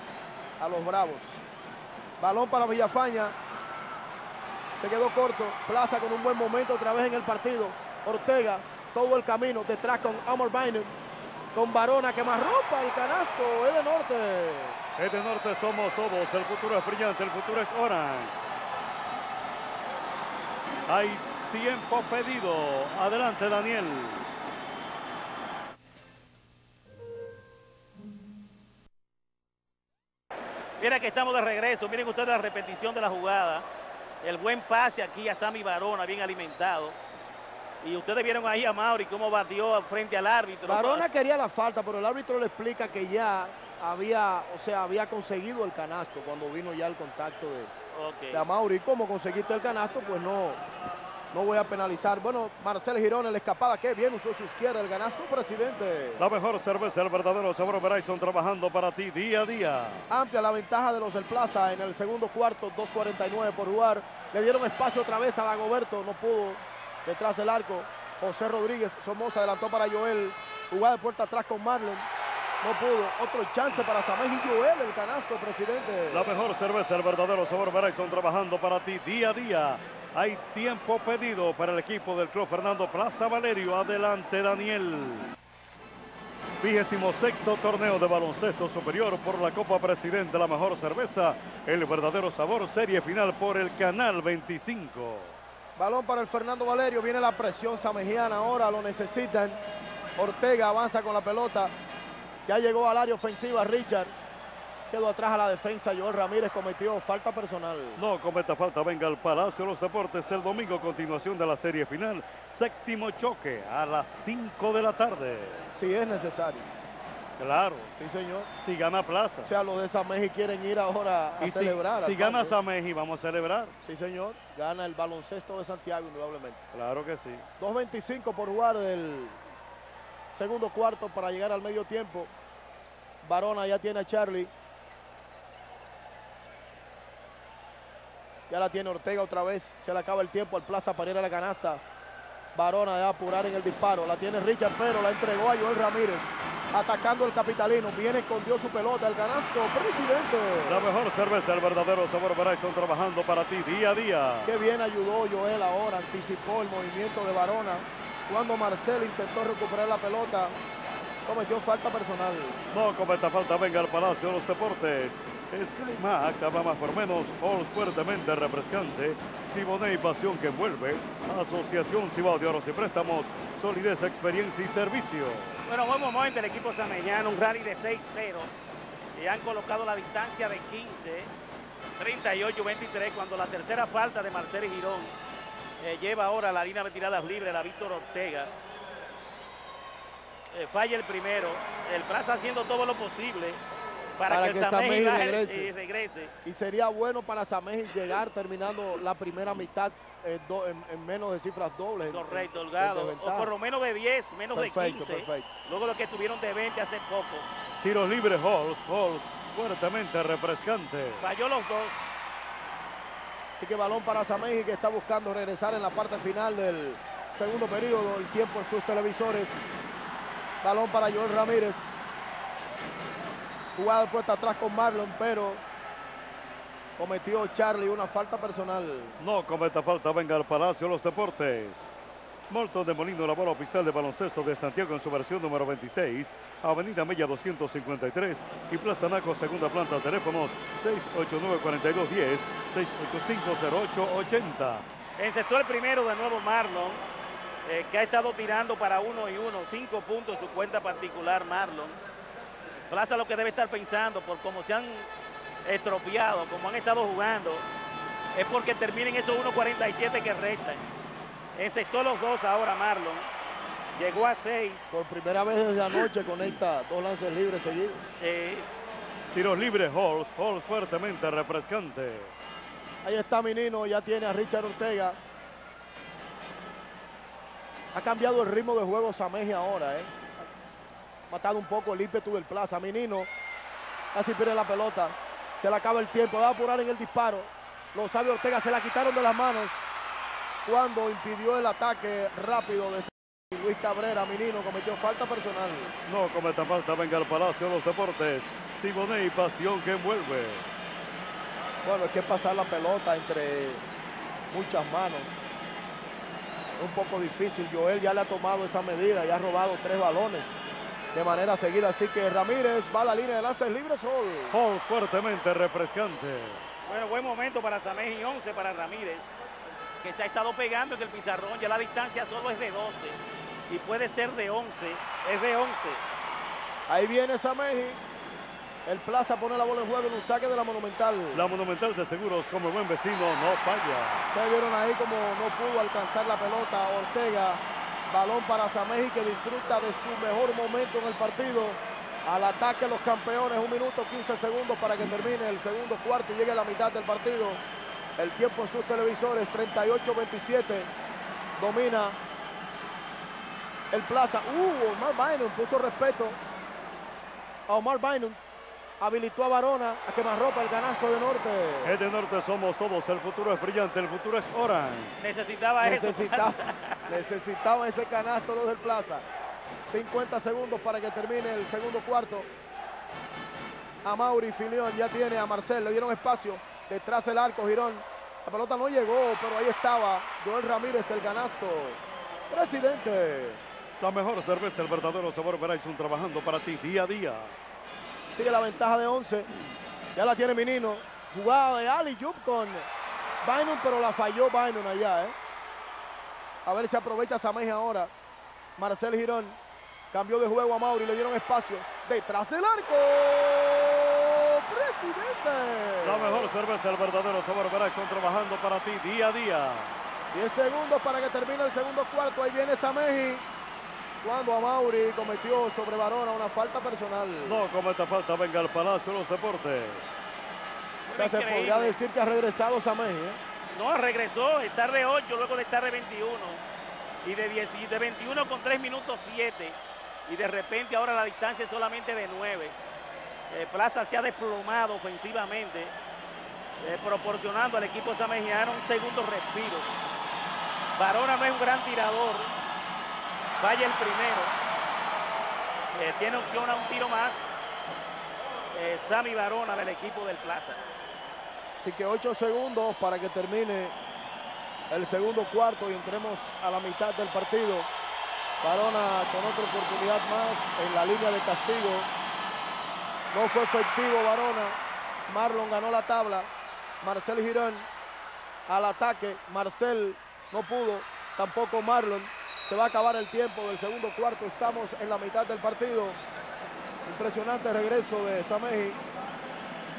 Speaker 3: a los Bravos. Balón para Villafaña, se quedó corto, Plaza con un buen momento otra vez en el partido. Ortega, todo el camino, detrás con Amor Bynum. Con Barona que más ropa el canasto, Edenorte.
Speaker 1: Edenorte somos todos, el futuro es brillante, el futuro es Orange. Hay tiempo pedido. Adelante, Daniel.
Speaker 2: Mira que estamos de regreso, miren ustedes la repetición de la jugada. El buen pase aquí a Sammy Barona, bien alimentado. Y ustedes vieron ahí a Mauri cómo batió frente al árbitro.
Speaker 3: Barona quería la falta, pero el árbitro le explica que ya había, o sea, había conseguido el canasto cuando vino ya el contacto de,
Speaker 2: Okay.
Speaker 3: de Mauri. ¿Cómo conseguiste el canasto? Pues no, no voy a penalizar. Bueno, Marcel Girón en la escapada, qué bien usó su izquierda el canasto, presidente.
Speaker 1: La mejor cerveza, el verdadero sabor Verizon, trabajando para ti día a día.
Speaker 3: Amplia la ventaja de los del Plaza en el segundo cuarto, dos cuarenta y nueve por jugar. Le dieron espacio otra vez a Dagoberto, no pudo. Detrás del arco, José Rodríguez, Somoza adelantó para Joel, jugada de puerta atrás con Marlon, no pudo, otro chance para Samej y Joel, el canasto, presidente.
Speaker 1: La mejor cerveza, el verdadero sabor Verizon, trabajando para ti día a día. Hay tiempo pedido para el equipo del Club Fernando Plaza Valerio. Adelante, Daniel. Vigésimo sexto torneo de baloncesto superior por la Copa Presidente, la mejor cerveza, el verdadero sabor, serie final por el Canal veinticinco.
Speaker 3: Balón para el Fernando Valerio, viene la presión samejiana, ahora lo necesitan. Ortega avanza con la pelota, ya llegó al área ofensiva Richard, quedó atrás a la defensa, Joel Ramírez cometió falta personal.
Speaker 1: No cometa falta, venga al Palacio de los Deportes el domingo, continuación de la serie final, séptimo choque a las cinco de la tarde.
Speaker 3: Si es necesario.
Speaker 1: Claro,
Speaker 3: Sí, señor.
Speaker 1: si gana Plaza.
Speaker 3: O sea, los de Sameji quieren ir ahora a
Speaker 1: Y si,
Speaker 3: celebrar.
Speaker 1: si
Speaker 3: al
Speaker 1: gana
Speaker 3: patio.
Speaker 1: Sameji, vamos a celebrar.
Speaker 3: Sí, señor. Gana el baloncesto de Santiago, indudablemente.
Speaker 1: Claro que sí.
Speaker 3: dos veinticinco por jugar el segundo cuarto para llegar al medio tiempo. Barona ya tiene a Charlie. Ya la tiene Ortega otra vez. Se le acaba el tiempo al Plaza para ir a la canasta. Barona debe apurar en el disparo. La tiene Richard, pero la entregó a Joel Ramírez. Atacando el capitalino. Viene, escondió su pelota. El canasto, presidente.
Speaker 1: La mejor cerveza, el verdadero sabor Verizon, trabajando para ti día a día.
Speaker 3: Qué bien ayudó Joel ahora. Anticipó el movimiento de Barona. Cuando Marcel intentó recuperar la pelota, cometió falta personal.
Speaker 1: No cometa falta, venga al Palacio de los Deportes. Sky Max, habla más por menos, All fuertemente refrescante, Siboney, pasión que envuelve, Asociación Cibao de Ahorros y Préstamos, solidez, experiencia y servicio.
Speaker 2: Bueno, buen momento el equipo samejano, un rally de seis cero. Y han colocado la distancia de quince treinta y ocho veintitrés, cuando la tercera falta de Marcel Girón eh, lleva ahora la línea de tiradas libres a Víctor Ortega. Eh, falla el primero. El Plaza haciendo todo lo posible para,
Speaker 3: Para
Speaker 2: que,
Speaker 3: que
Speaker 2: el Sameji
Speaker 3: Sameji
Speaker 2: baje
Speaker 3: regrese.
Speaker 2: y regrese.
Speaker 3: Y sería bueno para Sameji llegar terminando la primera mitad eh, do, en, en menos de cifras dobles.
Speaker 2: Correcto,
Speaker 3: en- en
Speaker 2: Holgado. O
Speaker 3: desventaja.
Speaker 2: por lo menos de diez, menos
Speaker 3: Perfecto,
Speaker 2: de quince.
Speaker 3: perfecto.
Speaker 2: Luego lo que tuvieron de veinte hace poco.
Speaker 1: Tiros libres, Halls. Halls fuertemente refrescante.
Speaker 2: Falló los dos.
Speaker 3: Así que balón para Sameji, que está buscando regresar en la parte final del segundo periodo. El tiempo en sus televisores. Balón para Joel Ramírez. Jugada puesta atrás con Marlon, pero cometió Charlie una falta personal.
Speaker 1: No cometa falta, venga al Palacio de los Deportes. Molton de Molino, la bola oficial de baloncesto de Santiago en su versión número veintiséis. Avenida Mella doscientos cincuenta y tres y Plaza Naco, segunda planta, teléfonos seis ocho nueve, cuatro dos uno cero, seis ocho cinco, cero ocho ocho cero.
Speaker 2: Encestó el primero de nuevo Marlon, eh, que ha estado tirando para uno y uno, cinco puntos en su cuenta particular Marlon. Plaza lo que debe estar pensando por cómo se han estropeado, como han estado jugando, es porque terminen esos uno cuarenta y siete que restan. Encestó los dos ahora Marlon, llegó a seis.
Speaker 3: Por primera vez desde anoche conecta dos lances libres seguidos.
Speaker 2: Eh,
Speaker 1: Tiros libres, Halls. Halls fuertemente refrescante.
Speaker 3: Ahí está Minino, ya tiene a Richard Ortega. Ha cambiado el ritmo de juego Sameji ahora, ¿eh? Ha matado un poco el ímpetu del Plaza. Minino casi pierde la pelota. Se le acaba el tiempo, va a apurar en el disparo. Los sabe Ortega, se la quitaron de las manos cuando impidió el ataque rápido de Luis Cabrera. Minino cometió falta personal.
Speaker 1: No cometa falta, venga al Palacio de los Deportes. Siboney, pasión que envuelve.
Speaker 3: Bueno, es que pasar la pelota entre muchas manos es un poco difícil. Joel ya le ha tomado esa medida, ya ha robado tres balones de manera seguida. Así que Ramírez va a la línea de lances libres. Hall.
Speaker 1: Halls fuertemente refrescante.
Speaker 2: bueno, buen momento para Sameji, once para Ramírez, que se ha estado pegando en el pizarrón. Ya la distancia solo es de doce y puede ser de once, es de once.
Speaker 3: Ahí viene Sameji. El Plaza pone la bola en juego en un saque de la Monumental.
Speaker 1: La Monumental de Seguros, como buen vecino, no falla.
Speaker 3: Ustedes vieron ahí como no pudo alcanzar la pelota Ortega. Balón para Sameji, que disfruta de su mejor momento en el partido. Al ataque los campeones, un minuto quince segundos para que termine el segundo cuarto y llegue a la mitad del partido. El tiempo en sus televisores, treinta y ocho veintisiete. Domina el Plaza. Uh, Omar Bynum puso respeto a Omar Bynum. Habilitó a Varona a quemarropa el canasto de Norte.
Speaker 1: Es de Norte, somos todos. El futuro es brillante, el futuro es Orange.
Speaker 2: Necesitaba
Speaker 3: Necesitaba,
Speaker 2: eso.
Speaker 3: necesitaba ese canasto los del Plaza. cincuenta segundos para que termine el segundo cuarto. A Mauri Filión ya tiene a Marcel, le dieron espacio detrás del arco. Girón, la pelota no llegó, pero ahí estaba Joel Ramírez, el canasto. Presidente.
Speaker 1: La mejor cerveza, el verdadero sabor Verizon, trabajando para ti día a día.
Speaker 3: Sigue la ventaja de once. Ya la tiene Minino. Jugada de Ali Yup con Bynum, pero la falló Bynum allá, ¿eh? A ver si aprovecha Sameji ahora. Marcel Girón cambió de juego a Mauri, le dieron espacio. Detrás del arco. Presidente.
Speaker 1: La mejor cerveza, el verdadero sabor Verizon, trabajando para ti día a día.
Speaker 3: diez segundos para que termine el segundo cuarto. Ahí viene Sameji. Cuando a Mauri cometió sobre Varona una falta personal.
Speaker 1: No cometa falta, venga al Palacio de los Deportes.
Speaker 3: Ya se
Speaker 2: Increíble.
Speaker 3: podría decir que ha regresado Sameji, ¿eh?
Speaker 2: No, regresó, estar de ocho, luego de estar de veintiuno. Y de, diez, y de veintiuno con tres minutos siete. Y de repente ahora la distancia es solamente de nueve. Eh, Plaza se ha desplomado ofensivamente, eh, proporcionando al equipo samejiano un segundo respiro. Varona no es un gran tirador. Falla el primero. Eh, tiene opción a un tiro más. Eh, Sammy Varona del equipo del Plaza.
Speaker 3: Así que ocho segundos para que termine el segundo cuarto y entremos a la mitad del partido. Varona con otra oportunidad más en la línea de castigo. No fue efectivo Varona. Marlon ganó la tabla. Marcel Girón al ataque. Marcel no pudo. Tampoco Marlon. Se va a acabar el tiempo del segundo cuarto. Estamos en la mitad del partido. Impresionante regreso de Sameji.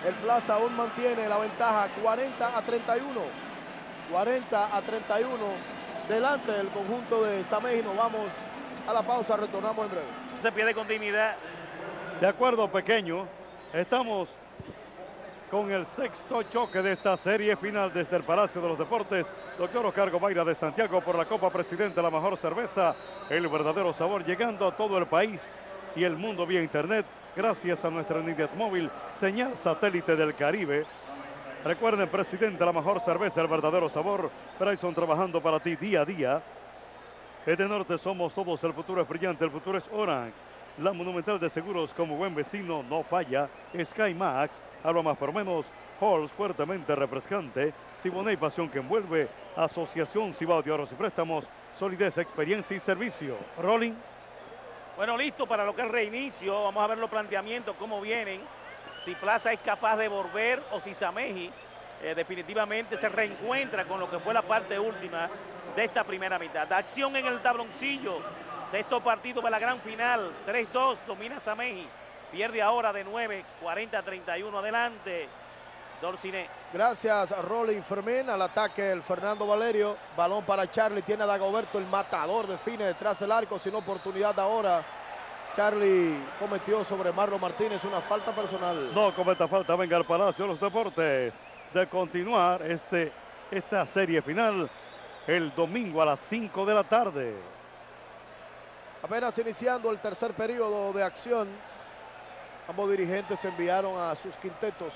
Speaker 3: El Plaza aún mantiene la ventaja cuarenta a treinta y uno. cuarenta a treinta y uno. Delante del conjunto de Samej. Nos vamos a la pausa, retornamos en breve.
Speaker 2: Se pierde continuidad.
Speaker 1: De acuerdo, pequeño. Estamos con el sexto choque de esta serie final desde el Palacio de los Deportes. Doctor Oscar Gomaira de Santiago por la Copa Presidente, la mejor cerveza, el verdadero sabor, llegando a todo el país y el mundo vía internet, gracias a nuestra unidad móvil, señal satélite del Caribe. Recuerden, Presidente, la mejor cerveza, el verdadero sabor. Bryson trabajando para ti día a día. Edenorte somos todos, el futuro es brillante, el futuro es Orange. La Monumental de Seguros, como buen vecino, no falla. Sky Max, habla más por menos. Halls, fuertemente refrescante. Siboney, pasión que envuelve. Asociación Cibao de Ahorros y Préstamos. Solidez, experiencia y servicio. Rolling.
Speaker 2: Bueno, listo para lo que es reinicio. Vamos a ver los planteamientos, cómo vienen. Si Plaza es capaz de volver o si Samej eh, definitivamente se reencuentra con lo que fue la parte última de esta primera mitad. Acción en el tabloncillo. Sexto partido de la gran final. tres dos, domina Samej. Pierde ahora de nueve, cuarenta a treinta y uno. Adelante, Dorciné.
Speaker 3: Gracias a Rolling Fermín. Al ataque el Fernando Valerio. Balón para Charlie. Tiene a Dagoberto, el matador, define detrás del arco. Sin oportunidad ahora. Charlie cometió sobre Marlon Martínez una falta personal.
Speaker 1: No cometa falta, venga al Palacio de los Deportes de continuar este, esta serie final el domingo a las cinco de la tarde.
Speaker 3: Apenas iniciando el tercer periodo de acción, ambos dirigentes enviaron a sus quintetos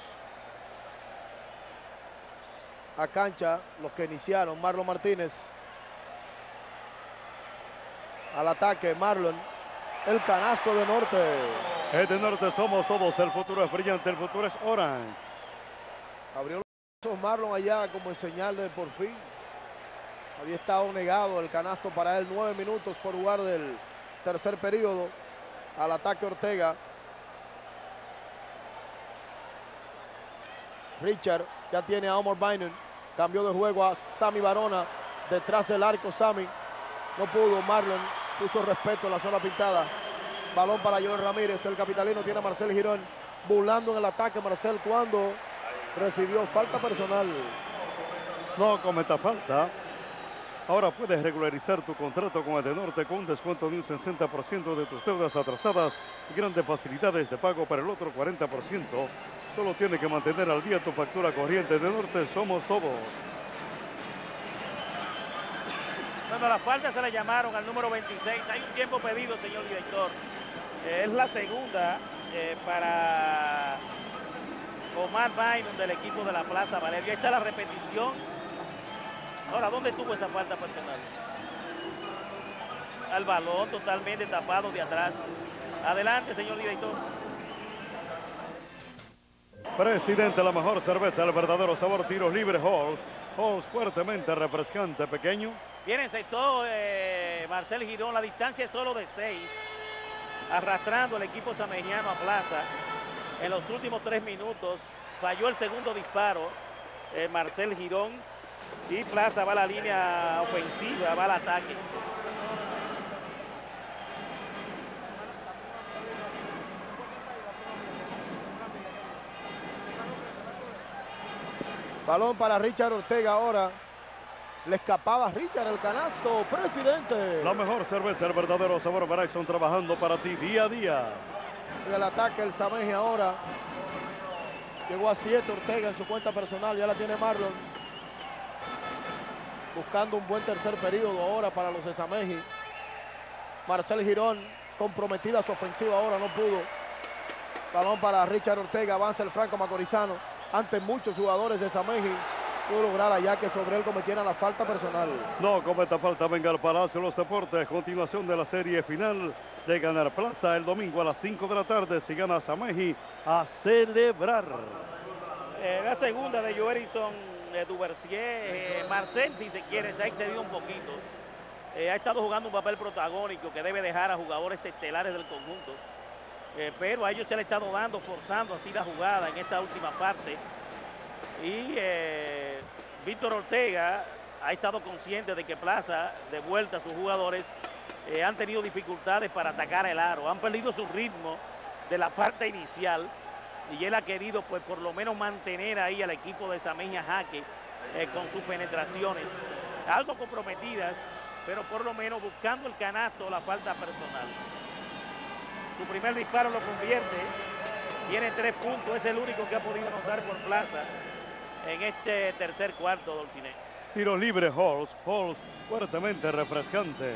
Speaker 3: a cancha, los que iniciaron. Marlon Martínez al ataque, Marlon. El canasto de Norte.
Speaker 1: Es de Norte somos todos, el futuro es brillante, el futuro es Orange.
Speaker 3: Abrió los ojos Marlon allá como en señal de por fin. Había estado negado el canasto para él. Nueve minutos por jugar del tercer periodo. Al ataque Ortega. Richard ya tiene a Omar Bynum. Cambió de juego a Sammy Barona. Detrás del arco Sammy. No pudo Marlon. Puso respeto en la zona pintada. Balón para Joel Ramírez. El capitalino tiene a Marcel Girón. Burlando en el ataque Marcel cuando recibió falta personal.
Speaker 1: No cometa falta. Ahora puedes regularizar tu contrato con Edenorte con un descuento de un sesenta por ciento de tus deudas atrasadas y grandes facilidades de pago para el otro cuarenta por ciento. Solo tiene que mantener al día tu factura corriente. Edenorte somos todos.
Speaker 2: Bueno, la falta se le llamaron al número veintiséis. Hay un tiempo pedido, señor director. Eh, es la segunda eh, para Omar Bynum del equipo de la Plaza Valeria. Ahí está la repetición. Ahora, ¿dónde tuvo esa falta personal? Al balón, totalmente tapado de atrás. Adelante, señor director.
Speaker 1: Presidente, la mejor cerveza, el verdadero sabor, tiros libres, Halls. Halls fuertemente refrescante, pequeño.
Speaker 2: Viene en sector eh, Marcel Girón, la distancia es solo de seis, arrastrando el equipo samejiano a Plaza. En los últimos tres minutos falló el segundo disparo eh, Marcel Girón y Plaza va a la línea ofensiva, va al ataque.
Speaker 3: Balón para Richard Ortega ahora. Le escapaba a Richard el canasto. Presidente.
Speaker 1: La mejor cerveza, el verdadero sabor, Bryson trabajando para ti día a día.
Speaker 3: En el ataque el Samej ahora. Llegó a siete Ortega en su cuenta personal. Ya la tiene Marlon. Buscando un buen tercer periodo ahora para los de Samej. Marcel Girón comprometida su ofensiva ahora, no pudo. Balón para Richard Ortega. Avanza el franco macorizano. Ante muchos jugadores de Samej. Pudo lograr allá que sobre él cometiera la falta personal.
Speaker 1: No cometa falta, venga al Palacio de los Deportes. Continuación de la serie final de Ganar Plaza el domingo a las cinco de la tarde. Si gana Samej, a celebrar.
Speaker 2: Eh, la segunda de Joerison eh, Duversier. Eh, Marcel, si se quiere, se ha excedido un poquito. Eh, ha estado jugando un papel protagónico que debe dejar a jugadores estelares del conjunto. Eh, pero a ellos se le ha estado dando, forzando así la jugada en esta última parte. Y eh, Víctor Ortega ha estado consciente de que Plaza, de vuelta a sus jugadores, eh, han tenido dificultades para atacar el aro. Han perdido su ritmo de la parte inicial y él ha querido pues por lo menos mantener ahí al equipo de Samejí a jaque eh, con sus penetraciones, algo comprometidas, pero por lo menos buscando el canasto o la falta personal. Su primer disparo lo convierte, tiene tres puntos, es el único que ha podido anotar por Plaza en este tercer cuarto, Dolciné.
Speaker 1: Tiro libre, Halls. Halls fuertemente refrescante.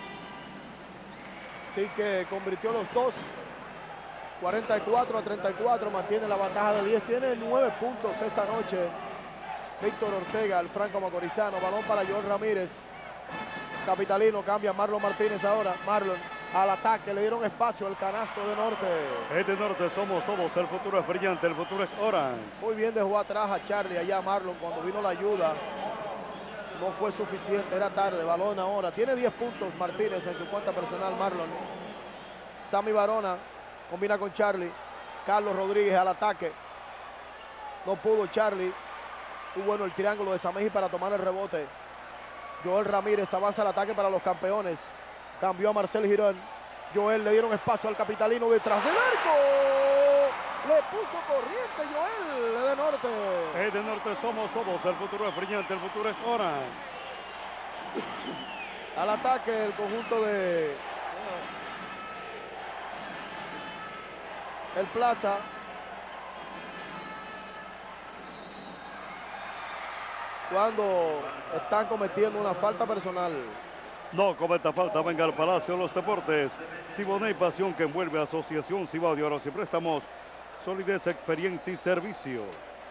Speaker 3: Así que convirtió los dos. cuarenta y cuatro a treinta y cuatro, mantiene la ventaja de diez. Tiene nueve puntos esta noche Víctor Ortega, el franco macorizano. Balón para Joel Ramírez. Capitalino cambia a Marlon Martínez ahora. Marlon al ataque, le dieron espacio al canasto de Norte.
Speaker 1: Es de Norte, somos todos, el futuro es brillante, el futuro es Orange.
Speaker 3: Muy bien dejó atrás a Charlie, allá Marlon cuando vino la ayuda. No fue suficiente, era tarde. Balón ahora, tiene diez puntos Martínez en su cuenta personal. Marlon. Sammy Barona combina con Charlie. Carlos Rodríguez al ataque. No pudo Charlie. Muy bueno el triángulo de Samejí para tomar el rebote. Joel Ramírez avanza al ataque para los campeones. Cambió a Marcel Girón. Joel le dieron espacio al capitalino detrás del arco. Le puso corriente Joel de Norte.
Speaker 1: Es de Norte, somos todos, el futuro es brillante, el futuro es Orange.
Speaker 3: Al ataque el conjunto de el Plaza. Cuando están cometiendo una falta personal.
Speaker 1: No cometa falta, venga al Palacio de los Deportes. Siboney y pasión que envuelve Asociación Cibao de Ahorros y Préstamos. Solidez, experiencia y servicio.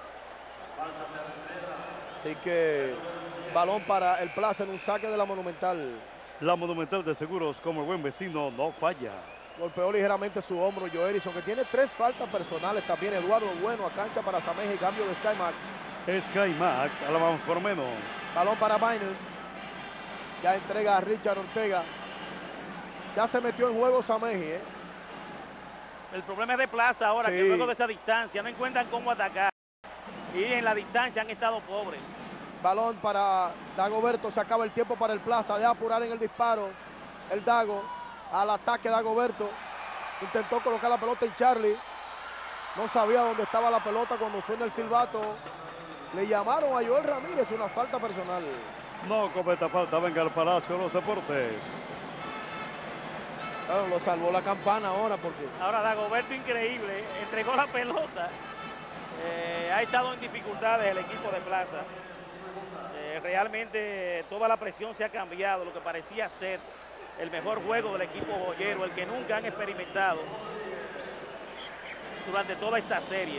Speaker 3: Así que balón para el Plaza en un saque de la Monumental.
Speaker 1: La Monumental de Seguros, como buen vecino, no falla.
Speaker 3: Golpeó ligeramente su hombro Joerison, que tiene tres faltas personales. También Eduardo Bueno a cancha para Samejí, cambio de Sky Max.
Speaker 1: Sky Max, a la más por menos.
Speaker 3: Balón para Bynum. Ya entrega a Richard Ortega. Ya se metió en juego Samejí, ¿eh?
Speaker 2: El problema es de Plaza ahora,
Speaker 3: Sí.
Speaker 2: que luego de esa distancia no encuentran cómo atacar. Y en la distancia han estado pobres.
Speaker 3: Balón para Dagoberto, se acaba el tiempo para el Plaza, de apurar en el disparo. El Dago, al ataque Dagoberto. Intentó colocar la pelota en Charlie. No sabía dónde estaba la pelota cuando suena el silbato. Le llamaron a Joel Ramírez una falta personal.
Speaker 1: No cometa falta, venga al Palacio de los Deportes.
Speaker 3: Claro, lo salvó la campana ahora porque...
Speaker 2: Ahora Dagoberto increíble, entregó la pelota. Eh, ha estado en dificultades el equipo de Plaza. Eh, realmente toda la presión se ha cambiado, lo que parecía ser el mejor juego del equipo boyero, el que nunca han experimentado durante toda esta serie.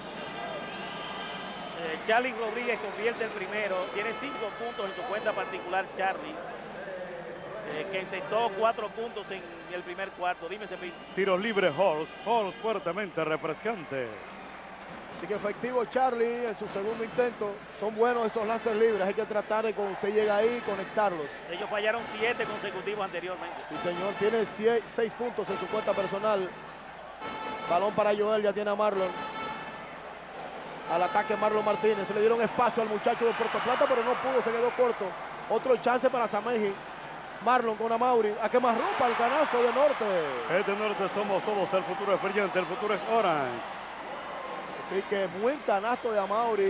Speaker 2: Eh, Charlie Rodríguez convierte el primero, tiene cinco puntos en su cuenta particular Charlie, eh, que encestó cuatro puntos en el primer cuarto. Dime, Cepín.
Speaker 1: Tiros libres, Halls. Halls fuertemente refrescante.
Speaker 3: Así que efectivo Charlie en su segundo intento. Son buenos esos lances libres, hay que tratar de cuando usted llega ahí conectarlos.
Speaker 2: Ellos fallaron siete consecutivos anteriormente.
Speaker 3: Sí, señor, tiene sie- seis puntos en su cuenta personal. Balón para Joel, ya tiene a Marlon. Al ataque Marlon Martínez, se le dieron espacio al muchacho de Puerto Plata, pero no pudo, se quedó corto. Otro chance para Samejí. Marlon con Amauri, a quemar ropa el canasto de Norte.
Speaker 1: Es de Norte, somos todos, el futuro es brillante, el futuro es Orange.
Speaker 3: Así que buen canasto de Amauri.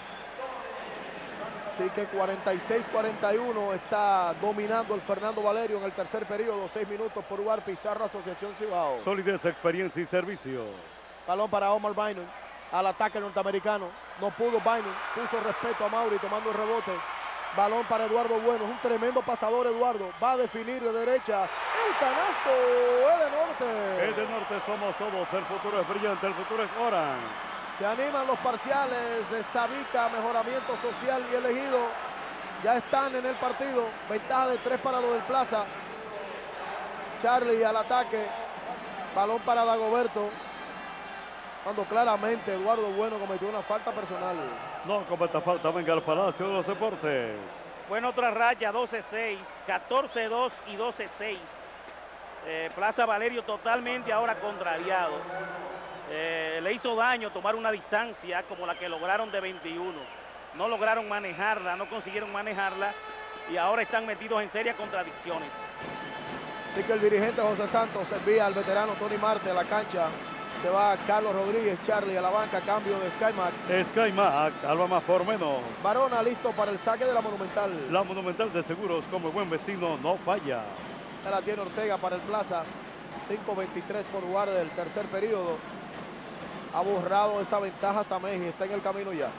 Speaker 3: Así que cuarenta y seis cuarenta y uno está dominando el Fernando Valerio en el tercer periodo. seis minutos por Ubar Pizarro, Asociación Cibao.
Speaker 1: Solidez, experiencia y servicio.
Speaker 3: Balón para Omar Bynum. Al ataque norteamericano. No pudo Bynum. Puso respeto a Mauri tomando el rebote. Balón para Eduardo Bueno. Es un tremendo pasador Eduardo. Va a definir de derecha. El canasto es de Norte.
Speaker 1: Es de Norte, somos todos, el futuro es brillante, el futuro es Orange.
Speaker 3: Se animan los parciales de Sabica, Mejoramiento Social y Elegido. Ya están en el partido. Ventaja de tres para lo del Plaza. Charlie al ataque. Balón para Dagoberto. Cuando claramente Eduardo Bueno cometió una falta personal.
Speaker 1: No cometa falta, venga al Palacio de los Deportes.
Speaker 2: Bueno, otra raya, doce seis, catorce dos y doce seis. Eh, Plaza Valerio totalmente ahora contrariado. Eh, le hizo daño tomar una distancia como la que lograron de veintiuno. No lograron manejarla, no consiguieron manejarla y ahora están metidos en serias contradicciones.
Speaker 3: Así que el dirigente José Santos envía al veterano Tony Marte a la cancha. Se va Carlos Rodríguez, Charlie a la banca, cambio de Skymax.
Speaker 1: Skymax, Alba más por menos.
Speaker 3: Barona listo para el saque de la Monumental.
Speaker 1: La Monumental de Seguros, como buen vecino, no falla.
Speaker 3: Ya la tiene Ortega para el Plaza. cinco veintitrés por jugar del tercer periodo. Ha borrado esa ventaja Sameji, está en el camino ya.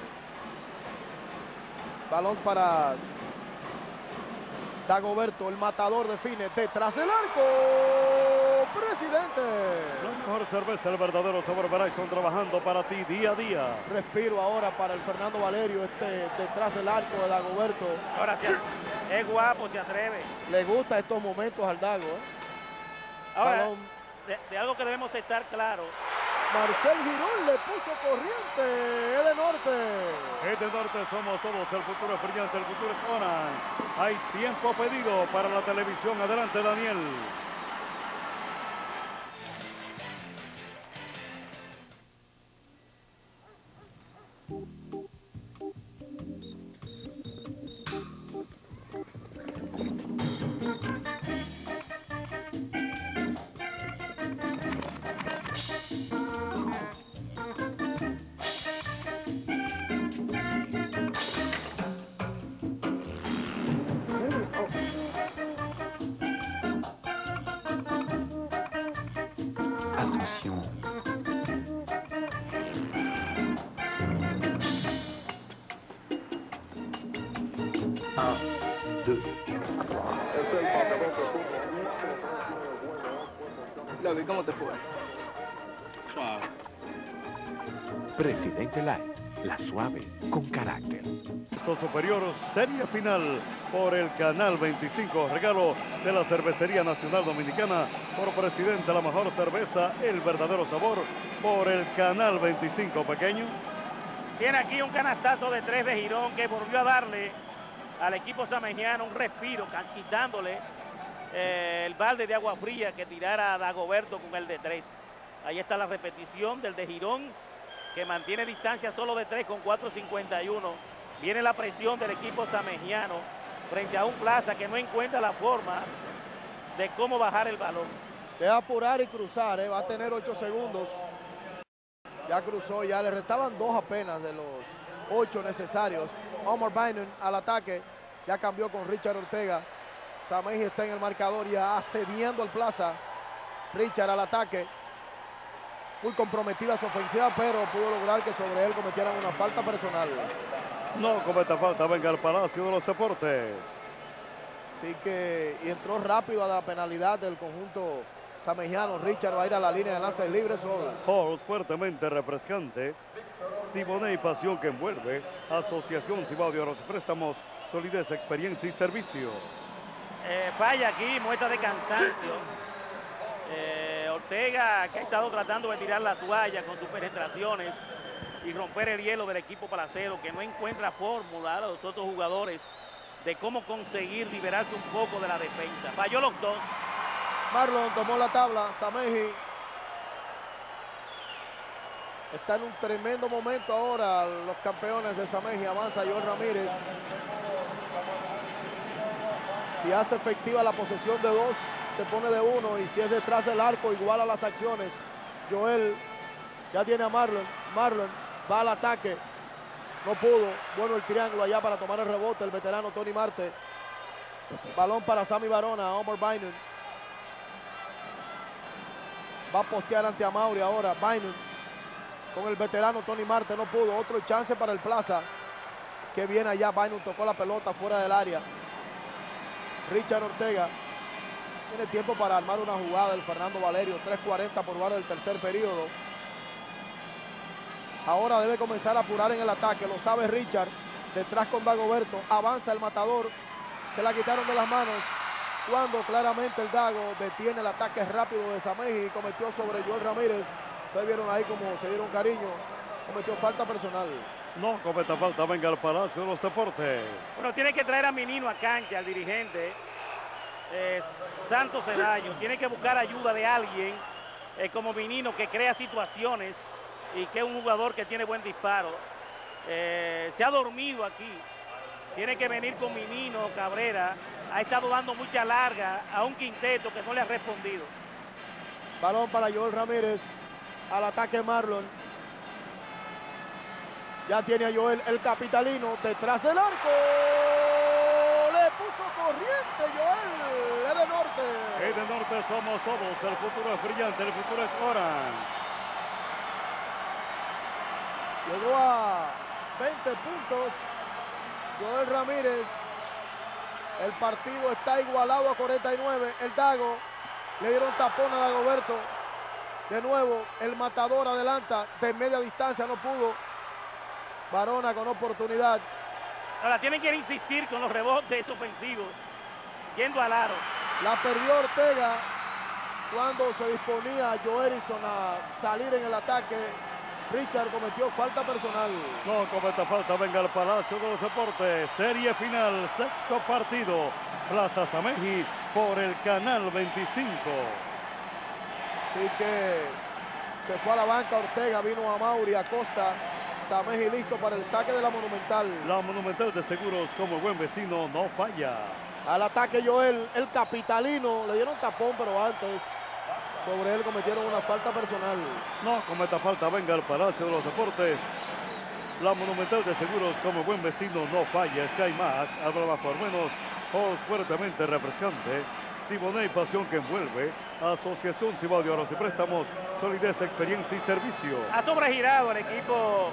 Speaker 3: Balón para Dagoberto, el matador define detrás del arco. Presidente.
Speaker 1: La mejor cerveza, el verdadero sabor Verizon, trabajando para ti día a día.
Speaker 3: Respiro ahora para el Fernando Valerio, este detrás del arco de Dagoberto.
Speaker 2: Ahora sí, es guapo, se atreve.
Speaker 3: Le gusta estos momentos al Dago. ¿eh?
Speaker 2: Ahora,
Speaker 3: Balón.
Speaker 2: de, de algo que debemos estar claros.
Speaker 3: Marcel Girón le puso corriente. Es de norte.
Speaker 1: Es de norte, somos todos. El futuro es brillante, el futuro es Orange. Hay tiempo pedido para la televisión. Adelante, Daniel.
Speaker 4: Attention. Un, deux.
Speaker 5: Lobby, ¿cómo te fue?
Speaker 4: Presidente Light, la suave con carácter.
Speaker 1: Superior, serie final por el Canal veinticinco, regalo de la Cervecería Nacional Dominicana por Presidente, la mejor cerveza, el verdadero sabor, por el Canal veinticinco, pequeño.
Speaker 2: Tiene aquí un canastazo de tres de Girón que volvió a darle al equipo samejiano un respiro, quitándole eh, el balde de agua fría que tirara a Dagoberto con el de tres. Ahí está la repetición del de Girón, que mantiene distancia solo de tres con cuatro cincuenta y uno. Viene la presión del equipo samejiano frente a un Plaza que no encuentra la forma de cómo bajar el balón.
Speaker 3: Deja apurar y cruzar, ¿eh? Va a tener ocho segundos. Ya cruzó, ya le restaban dos apenas de los ocho necesarios. Omar Bynum al ataque, ya cambió con Richard Ortega. Sameji está en el marcador ya asediando al Plaza. Richard al ataque. Muy comprometida su ofensiva, pero pudo lograr que sobre él cometieran una falta personal.
Speaker 1: No cometa falta, venga al Palacio de los Deportes.
Speaker 3: Así que, y entró rápido a la penalidad del conjunto samejiano. Richard va a ir a la línea de lances libres solo.
Speaker 1: Hall, fuertemente refrescante. Siboney, pasión que envuelve. Asociación Cibao de Ahorros y Préstamos, solidez, experiencia y servicio.
Speaker 2: Eh, falla aquí, muestra de cansancio. Eh, Ortega, que ha estado tratando de tirar la toalla con sus penetraciones y romper el hielo del equipo palacero, que no encuentra fórmula a los otros jugadores de cómo conseguir liberarse un poco de la defensa. Falló los dos.
Speaker 3: Marlon tomó la tabla, Sameji está en un tremendo momento ahora. Los campeones de Sameji, avanza Joel Ramírez. Si hace efectiva la posesión de dos, se pone de uno, y si es detrás del arco, iguala las acciones. Joel ya tiene a Marlon. Marlon va al ataque, no pudo. Bueno el triángulo allá para tomar el rebote, el veterano Tony Marte. Balón para Sammy Barona, Omar Bynum. Va a postear ante Amauri ahora, Bynum con el veterano Tony Marte, no pudo. Otro chance para el Plaza, que viene allá. Bynum tocó la pelota fuera del área. Richard Ortega tiene tiempo para armar una jugada del Fernando Valerio. tres cuarenta por jugar el tercer periodo. Ahora debe comenzar a apurar en el ataque, lo sabe Richard. Detrás con Dagoberto, avanza el matador. Se la quitaron de las manos cuando claramente el Dago detiene el ataque rápido de Sameji y cometió sobre Joel Ramírez. Ustedes vieron ahí como se dieron cariño. Cometió falta personal.
Speaker 1: No cometa falta, venga al Palacio de los Deportes.
Speaker 2: Bueno, tiene que traer a Minino a cancha, al dirigente eh, Santos Cedaño. Tiene que buscar ayuda de alguien eh, como Minino, que crea situaciones y que es un jugador que tiene buen disparo. Eh, se ha dormido aquí. Tiene que venir con Minino, Cabrera. Ha estado dando mucha larga a un quinteto que no le ha respondido.
Speaker 3: Balón para Joel Ramírez. al ataque Marlon. Ya tiene a Joel, el capitalino, detrás del arco. Le puso corriente Joel, es de norte.
Speaker 1: Es de norte, somos todos. El futuro es brillante, el futuro es Orange.
Speaker 3: Llegó a veinte puntos. Joel Ramírez. El partido está igualado a cuarenta y nueve. El Dago. Le dieron tapón a Dagoberto. De nuevo, el matador adelanta. De media distancia no pudo. Varona con oportunidad.
Speaker 2: Ahora tienen que insistir con los rebotes ofensivos. Yendo al aro.
Speaker 3: La perdió Ortega cuando se disponía Joerison a salir en el ataque. Richard cometió falta personal.
Speaker 1: No cometa falta, venga al Palacio de los Deportes. Serie final, sexto partido. Plaza Sameji por el Canal veinticinco.
Speaker 3: Así que se fue a la banca Ortega, vino a Mauri, Acosta. Sameji listo para el saque de la Monumental.
Speaker 1: La Monumental de Seguros, como buen vecino, no falla.
Speaker 3: Al ataque Joel, el capitalino. Le dieron tapón, pero antes sobre él cometieron una falta personal.
Speaker 1: No cometa falta, venga al Palacio de los Deportes. La Monumental de Seguros, como buen vecino, no falla. Sky Max, habla por menos, Halls fuertemente refrescante. Siboney, pasión que envuelve. Asociación Cibao de Ahorros y Préstamos, solidez, experiencia y servicio.
Speaker 2: Ha sobregirado el equipo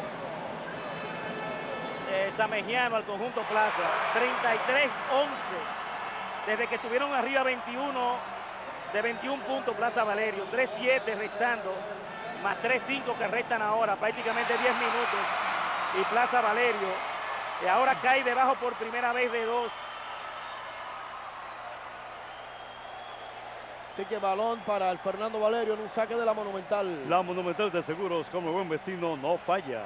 Speaker 2: eh, samejiano al conjunto Plaza. treinta y tres once. Desde que estuvieron arriba veintiuno de veintiún puntos Plaza Valerio. tres siete restando. Más tres cinco que restan ahora. Prácticamente diez minutos. Y Plaza Valerio. Y ahora cae debajo por primera vez de dos.
Speaker 3: Así que balón para el Fernando Valerio en un saque de la Monumental.
Speaker 1: La Monumental de Seguros, como buen vecino, no falla.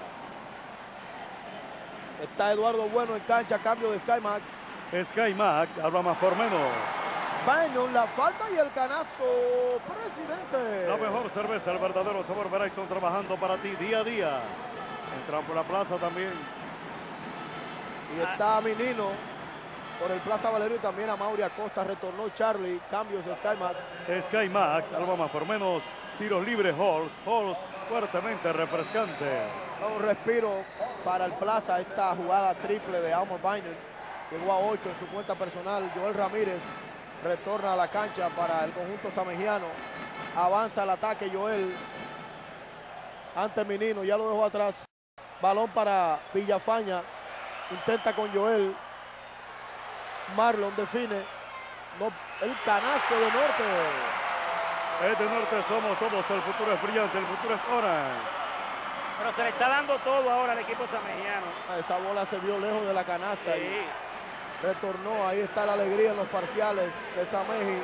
Speaker 3: Está Eduardo Bueno en cancha, cambio de Sky Max.
Speaker 1: Sky Max, habla más por menos.
Speaker 3: Bynum, la falta y el canasto, presidente.
Speaker 1: La mejor cerveza, el verdadero sabor Verizon, trabajando para ti día a día. Entran por la plaza también.
Speaker 3: Y está Minino por el Plaza Valerio y también a Mauri Acosta. Retornó Charlie, cambios de Sky Max.
Speaker 1: Sky Max, algo más por menos. Tiros libres, Halls. Halls fuertemente refrescante.
Speaker 3: Un respiro para el Plaza. Esta jugada triple de Elmer Bynum. Llegó a ocho en su cuenta personal. Joel Ramírez retorna a la cancha para el conjunto samejiano. Avanza el ataque Joel. Ante Minino, ya lo dejó atrás. Balón para Villafaña. Intenta con Joel. Marlon define. No, el canasto de norte.
Speaker 1: Es de norte, somos todos. El futuro es brillante, el futuro es Orange.
Speaker 2: Pero se le está dando todo ahora al equipo samejiano.
Speaker 3: Esa bola se vio lejos de la canasta.
Speaker 2: Sí.
Speaker 3: Y retornó. Ahí está la alegría en los parciales de Sameji.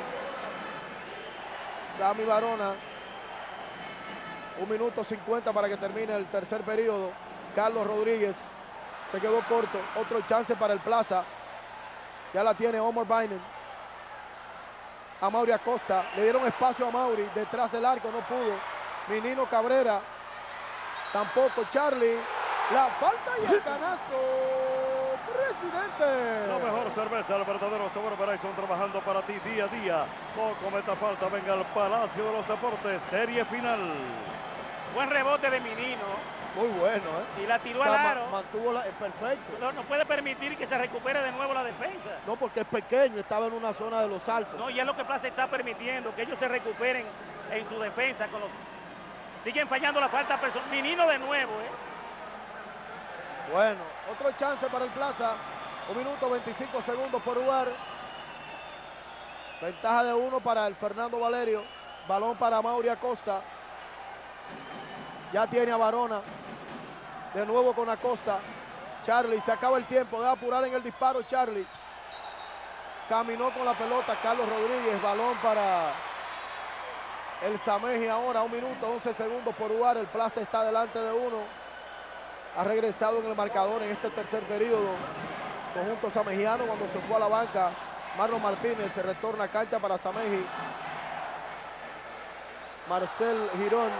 Speaker 3: Sammy Varona. Un minuto cincuenta para que termine el tercer periodo. Carlos Rodríguez se quedó corto. Otro chance para el Plaza. Ya la tiene Omar Bynum. A Mauri Acosta. Le dieron espacio a Mauri. Detrás del arco no pudo. Minino Cabrera. Tampoco Charlie. La falta y el canasto. Presidente.
Speaker 1: La mejor cerveza, el verdadero sabor Verizon, trabajando para ti día a día. No cometa falta, venga al Palacio de los Deportes. Serie final.
Speaker 2: Buen rebote de Minino.
Speaker 3: Muy bueno, ¿eh?
Speaker 2: Y la tiró
Speaker 3: O sea,
Speaker 2: al
Speaker 3: ma-
Speaker 2: aro.
Speaker 3: mantuvo la, es perfecto.
Speaker 2: No, no puede permitir que se recupere de nuevo la defensa.
Speaker 3: No, porque es pequeño, estaba en una zona de los altos.
Speaker 2: No, y es lo que Plaza está permitiendo, que ellos se recuperen en su defensa. Con los... Siguen fallando la falta personal. Minino de nuevo, ¿eh?
Speaker 3: Bueno, otro chance para el Plaza. Un minuto veinticinco segundos por jugar. Ventaja de uno para el Fernando Valerio. Balón para Mauri Acosta. Ya tiene a Varona. De nuevo con Acosta. Charlie, se acaba el tiempo. Debe apurar en el disparo Charlie. Caminó con la pelota Carlos Rodríguez. Balón para el Sameji ahora. Un minuto, once segundos por jugar. El Plaza está delante de uno. Ha regresado en el marcador en este tercer periodo. Conjunto samejiano cuando se fue a la banca. Marlon Martínez se retorna a cancha para Sameji. Marcel Girón.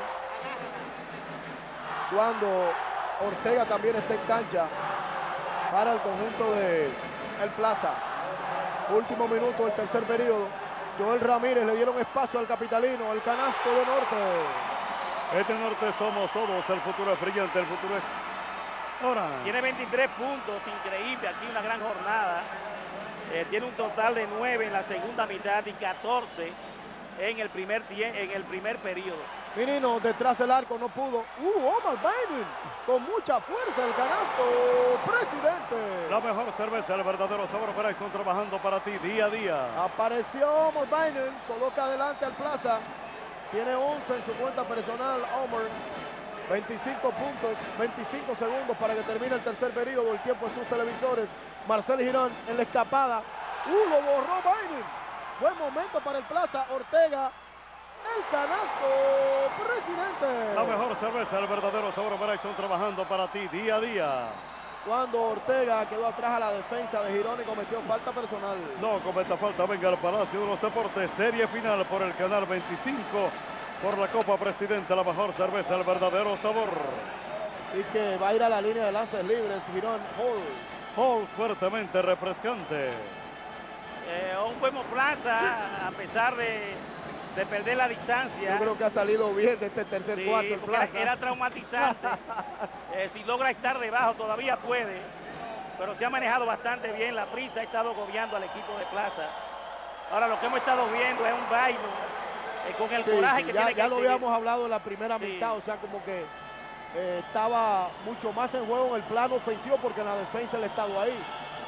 Speaker 3: Cuando Ortega también está en cancha para el conjunto de el Plaza. Último minuto del tercer periodo. Joel Ramírez le dieron espacio al capitalino. El canasto de norte.
Speaker 1: Este norte somos todos, el futuro es brillante, el futuro es ahora.
Speaker 2: Tiene veintitrés puntos, increíble, aquí una gran jornada. Eh, tiene un total de nueve en la segunda mitad y catorce en el primer, en el primer periodo.
Speaker 3: Minino detrás del arco, no pudo. Uh, Omar Bynum con mucha fuerza el canasto, presidente.
Speaker 1: La mejor cerveza, el verdadero sabor Bryson, trabajando para ti día a día.
Speaker 3: Apareció Omar Bynum, coloca adelante al Plaza. Tiene once en su cuenta personal, Omar. veinticinco puntos, veinticinco segundos para que termine el tercer periodo. El tiempo en sus televisores. Marcel Girón en la escapada. Uh, lo borró Bynum. Buen momento para el Plaza. Ortega. El canasto, presidente.
Speaker 1: La mejor cerveza, el verdadero sabor Bryson, trabajando para ti día a día.
Speaker 3: Cuando Ortega quedó atrás a la defensa de Girón y cometió falta personal.
Speaker 1: No cometa falta, venga al Palacio de los Deportes, serie final por el canal veinticinco, por la Copa Presidente, la mejor cerveza, el verdadero sabor.
Speaker 3: Y que va a ir a la línea de lances libres, Girón Hall.
Speaker 1: Hall fuertemente refrescante.
Speaker 2: Eh, un buen Plaza, a pesar de, de perder la distancia.
Speaker 3: Yo creo que ha salido bien de este tercer
Speaker 2: Sí,
Speaker 3: cuarto en Plaza.
Speaker 2: Era, era traumatizante. eh, si logra estar debajo todavía puede, pero se ha manejado bastante bien. La prisa ha estado agobiando al equipo de Plaza. Ahora lo que hemos estado viendo es un Bynum eh, con el
Speaker 3: Sí,
Speaker 2: coraje
Speaker 3: sí,
Speaker 2: que
Speaker 3: ya,
Speaker 2: tiene
Speaker 3: ya
Speaker 2: que
Speaker 3: lo
Speaker 2: seguir.
Speaker 3: habíamos hablado en la primera
Speaker 2: Sí.
Speaker 3: mitad, o sea, como que eh, estaba mucho más en juego en el plano ofensivo porque en la defensa el estado ahí.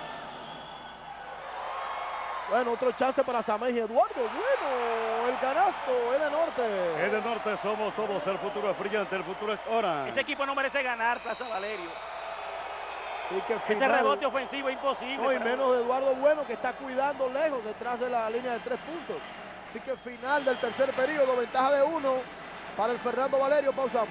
Speaker 3: Bueno, otro chance para Sameji Eduardo. Bueno, el canasto es de norte.
Speaker 1: Es de norte, somos todos, el futuro es brillante, el futuro es hora.
Speaker 2: Este equipo no merece ganar, Plaza Valerio.
Speaker 3: Y que
Speaker 2: Este
Speaker 3: final,
Speaker 2: rebote ofensivo es imposible.
Speaker 3: no, y
Speaker 2: para-
Speaker 3: menos de Eduardo Bueno, que está cuidando lejos detrás de la línea de tres puntos. Así que final del tercer periodo, ventaja de uno para el Fernando Valerio. Pausamos.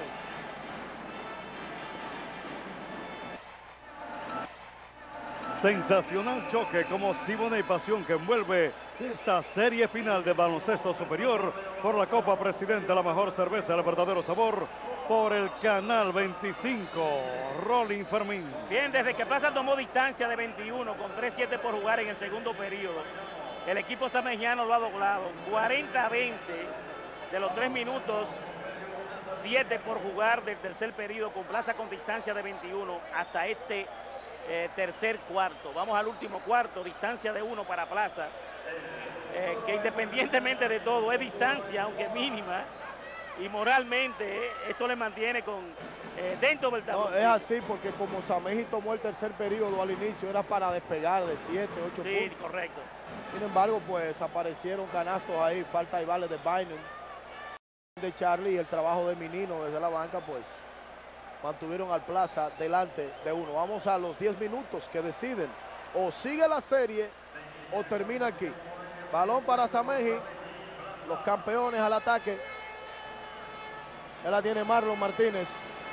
Speaker 1: Sensacional choque como Sibona y pasión que envuelve esta serie final de baloncesto superior por la Copa Presidente, la mejor cerveza, el verdadero sabor, por el canal veinticinco. Rolling Fermín.
Speaker 2: Bien, desde que Plaza tomó distancia de veintiuno con tres siete por jugar en el segundo periodo, el equipo samejiano lo ha doblado. cuarenta a veinte de los tres minutos, siete por jugar del tercer periodo, con Plaza con distancia de veintiuno hasta este eh, tercer cuarto. Vamos al último cuarto, distancia de uno para Plaza, eh, que independientemente de todo es distancia, aunque mínima, y moralmente eh, esto le mantiene con eh, dentro del
Speaker 3: No,
Speaker 2: tablón.
Speaker 3: es así porque como Sameji tomó el tercer periodo al inicio, era para despegar de siete, ocho
Speaker 2: Sí,
Speaker 3: puntos.
Speaker 2: correcto.
Speaker 3: Sin embargo, pues aparecieron canastos ahí, falta y vale de Bynum, de Charlie, y el trabajo de Minino desde la banca, pues mantuvieron al Plaza delante de uno. Vamos a los diez minutos que deciden o sigue la serie o termina aquí. Balón para Sameji, los campeones al ataque. Ya la tiene Marlon Martínez.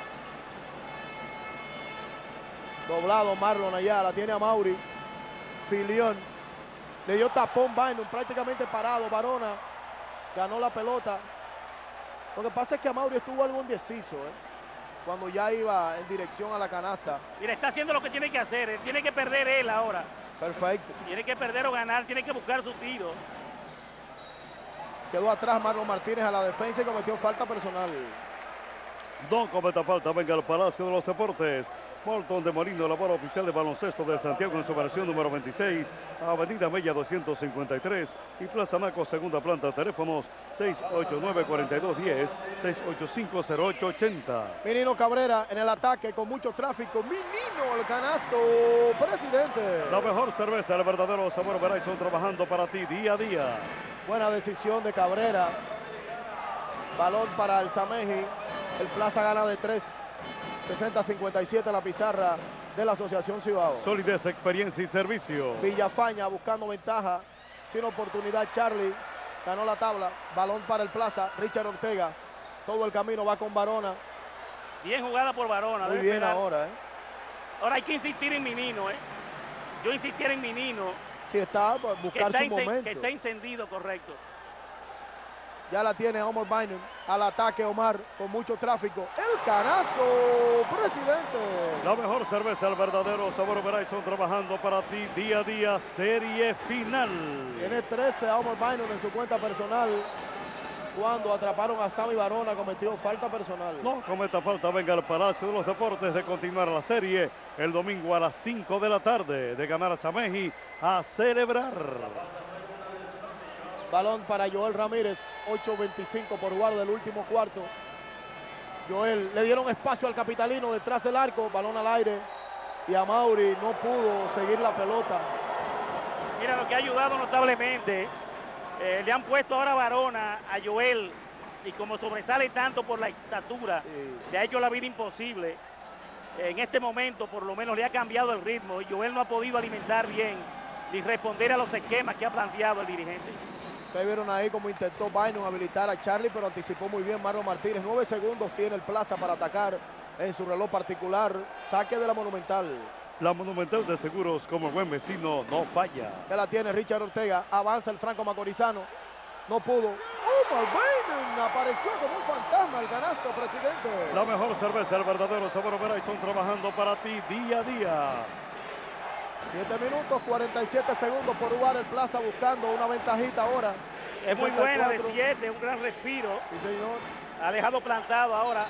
Speaker 3: Doblado Marlon allá, la tiene a Mauri. Filión. Le dio tapón Bynum, prácticamente parado. Varona ganó la pelota. Lo que pasa es que a Mauri estuvo algo indeciso, ¿eh? Cuando ya iba en dirección a la canasta.
Speaker 2: Mira, está haciendo lo que tiene que hacer. Él tiene que perder él ahora.
Speaker 3: Perfecto.
Speaker 2: Tiene que perder o ganar. Tiene que buscar su tiro.
Speaker 3: Quedó atrás Marlon Martínez a la defensa y cometió falta personal.
Speaker 1: No cometa falta, venga al Palacio de los Deportes. Molton de Molino, la bola oficial de baloncesto de Santiago en su versión número veintiséis, Avenida Mella doscientos cincuenta y tres y Plaza Naco, segunda planta, teléfonos seis ocho nueve, cuatro dos uno cero, seis ocho cinco, cero ocho ocho cero.
Speaker 3: Minino Cabrera en el ataque con mucho tráfico. Minino el canasto, presidente.
Speaker 1: La mejor cerveza, el verdadero sabor Verizon, trabajando para ti día a día.
Speaker 3: Buena decisión de Cabrera. Balón para el Sameji. El Plaza gana de tres. sesenta a cincuenta y siete la pizarra de la Asociación Cibao.
Speaker 1: Solidez, experiencia y servicio.
Speaker 3: Villafaña buscando ventaja. Sin oportunidad Charlie. Ganó la tabla. Balón para el Plaza. Richard Ortega. Todo el camino va con Varona.
Speaker 2: Bien jugada por Varona.
Speaker 3: Muy
Speaker 2: debe
Speaker 3: bien
Speaker 2: esperar.
Speaker 3: ahora, ¿eh?
Speaker 2: Ahora hay que insistir en Minino, ¿eh? Yo insistiera en Minino.
Speaker 3: Sí, está por
Speaker 2: Que
Speaker 3: buscar
Speaker 2: está,
Speaker 3: su
Speaker 2: encen-
Speaker 3: momento.
Speaker 2: que está encendido, correcto.
Speaker 3: Ya la tiene Omar Bynum. Al ataque Omar con mucho tráfico. El canasto, presidente.
Speaker 1: La mejor cerveza, el verdadero sabor Verizon, trabajando para ti día a día, serie final.
Speaker 3: Tiene trece a Omar Bynum en su cuenta personal. cuando atraparon a Sammy Barona, cometió falta personal.
Speaker 1: No cometa falta, venga al Palacio de los Deportes de continuar la serie el domingo a las cinco de la tarde, de ganar a Sameji a celebrar.
Speaker 3: Balón para Joel Ramírez, ocho veinticinco por jugar del último cuarto. Joel, le dieron espacio al capitalino detrás del arco, balón al aire. Y a Mauri no pudo seguir la pelota.
Speaker 2: Mira lo que ha ayudado notablemente. Eh, le han puesto ahora a Barona, a Joel, y como sobresale tanto por la estatura, sí, le ha hecho la vida imposible. En este momento por lo menos le ha cambiado el ritmo y Joel no ha podido alimentar bien ni responder a los esquemas que ha planteado el dirigente.
Speaker 3: Ustedes vieron ahí como intentó Bynum habilitar a Charlie, pero anticipó muy bien Marlon Martínez. Nueve segundos tiene el Plaza para atacar en su reloj particular. Saque de la Monumental.
Speaker 1: La Monumental de Seguros, como buen vecino, no falla.
Speaker 3: Ya la tiene Richard Ortega. Avanza el franco macorizano. No pudo. Omar Bynum apareció como un fantasma el canasto, presidente.
Speaker 1: La mejor cerveza, el verdadero sabor Verizon, trabajando para ti día a día.
Speaker 3: siete minutos, cuarenta y siete segundos por jugar el Plaza buscando una ventajita ahora.
Speaker 2: Es muy buena de siete, un gran respiro.
Speaker 3: Sí, señor.
Speaker 2: Ha dejado plantado ahora.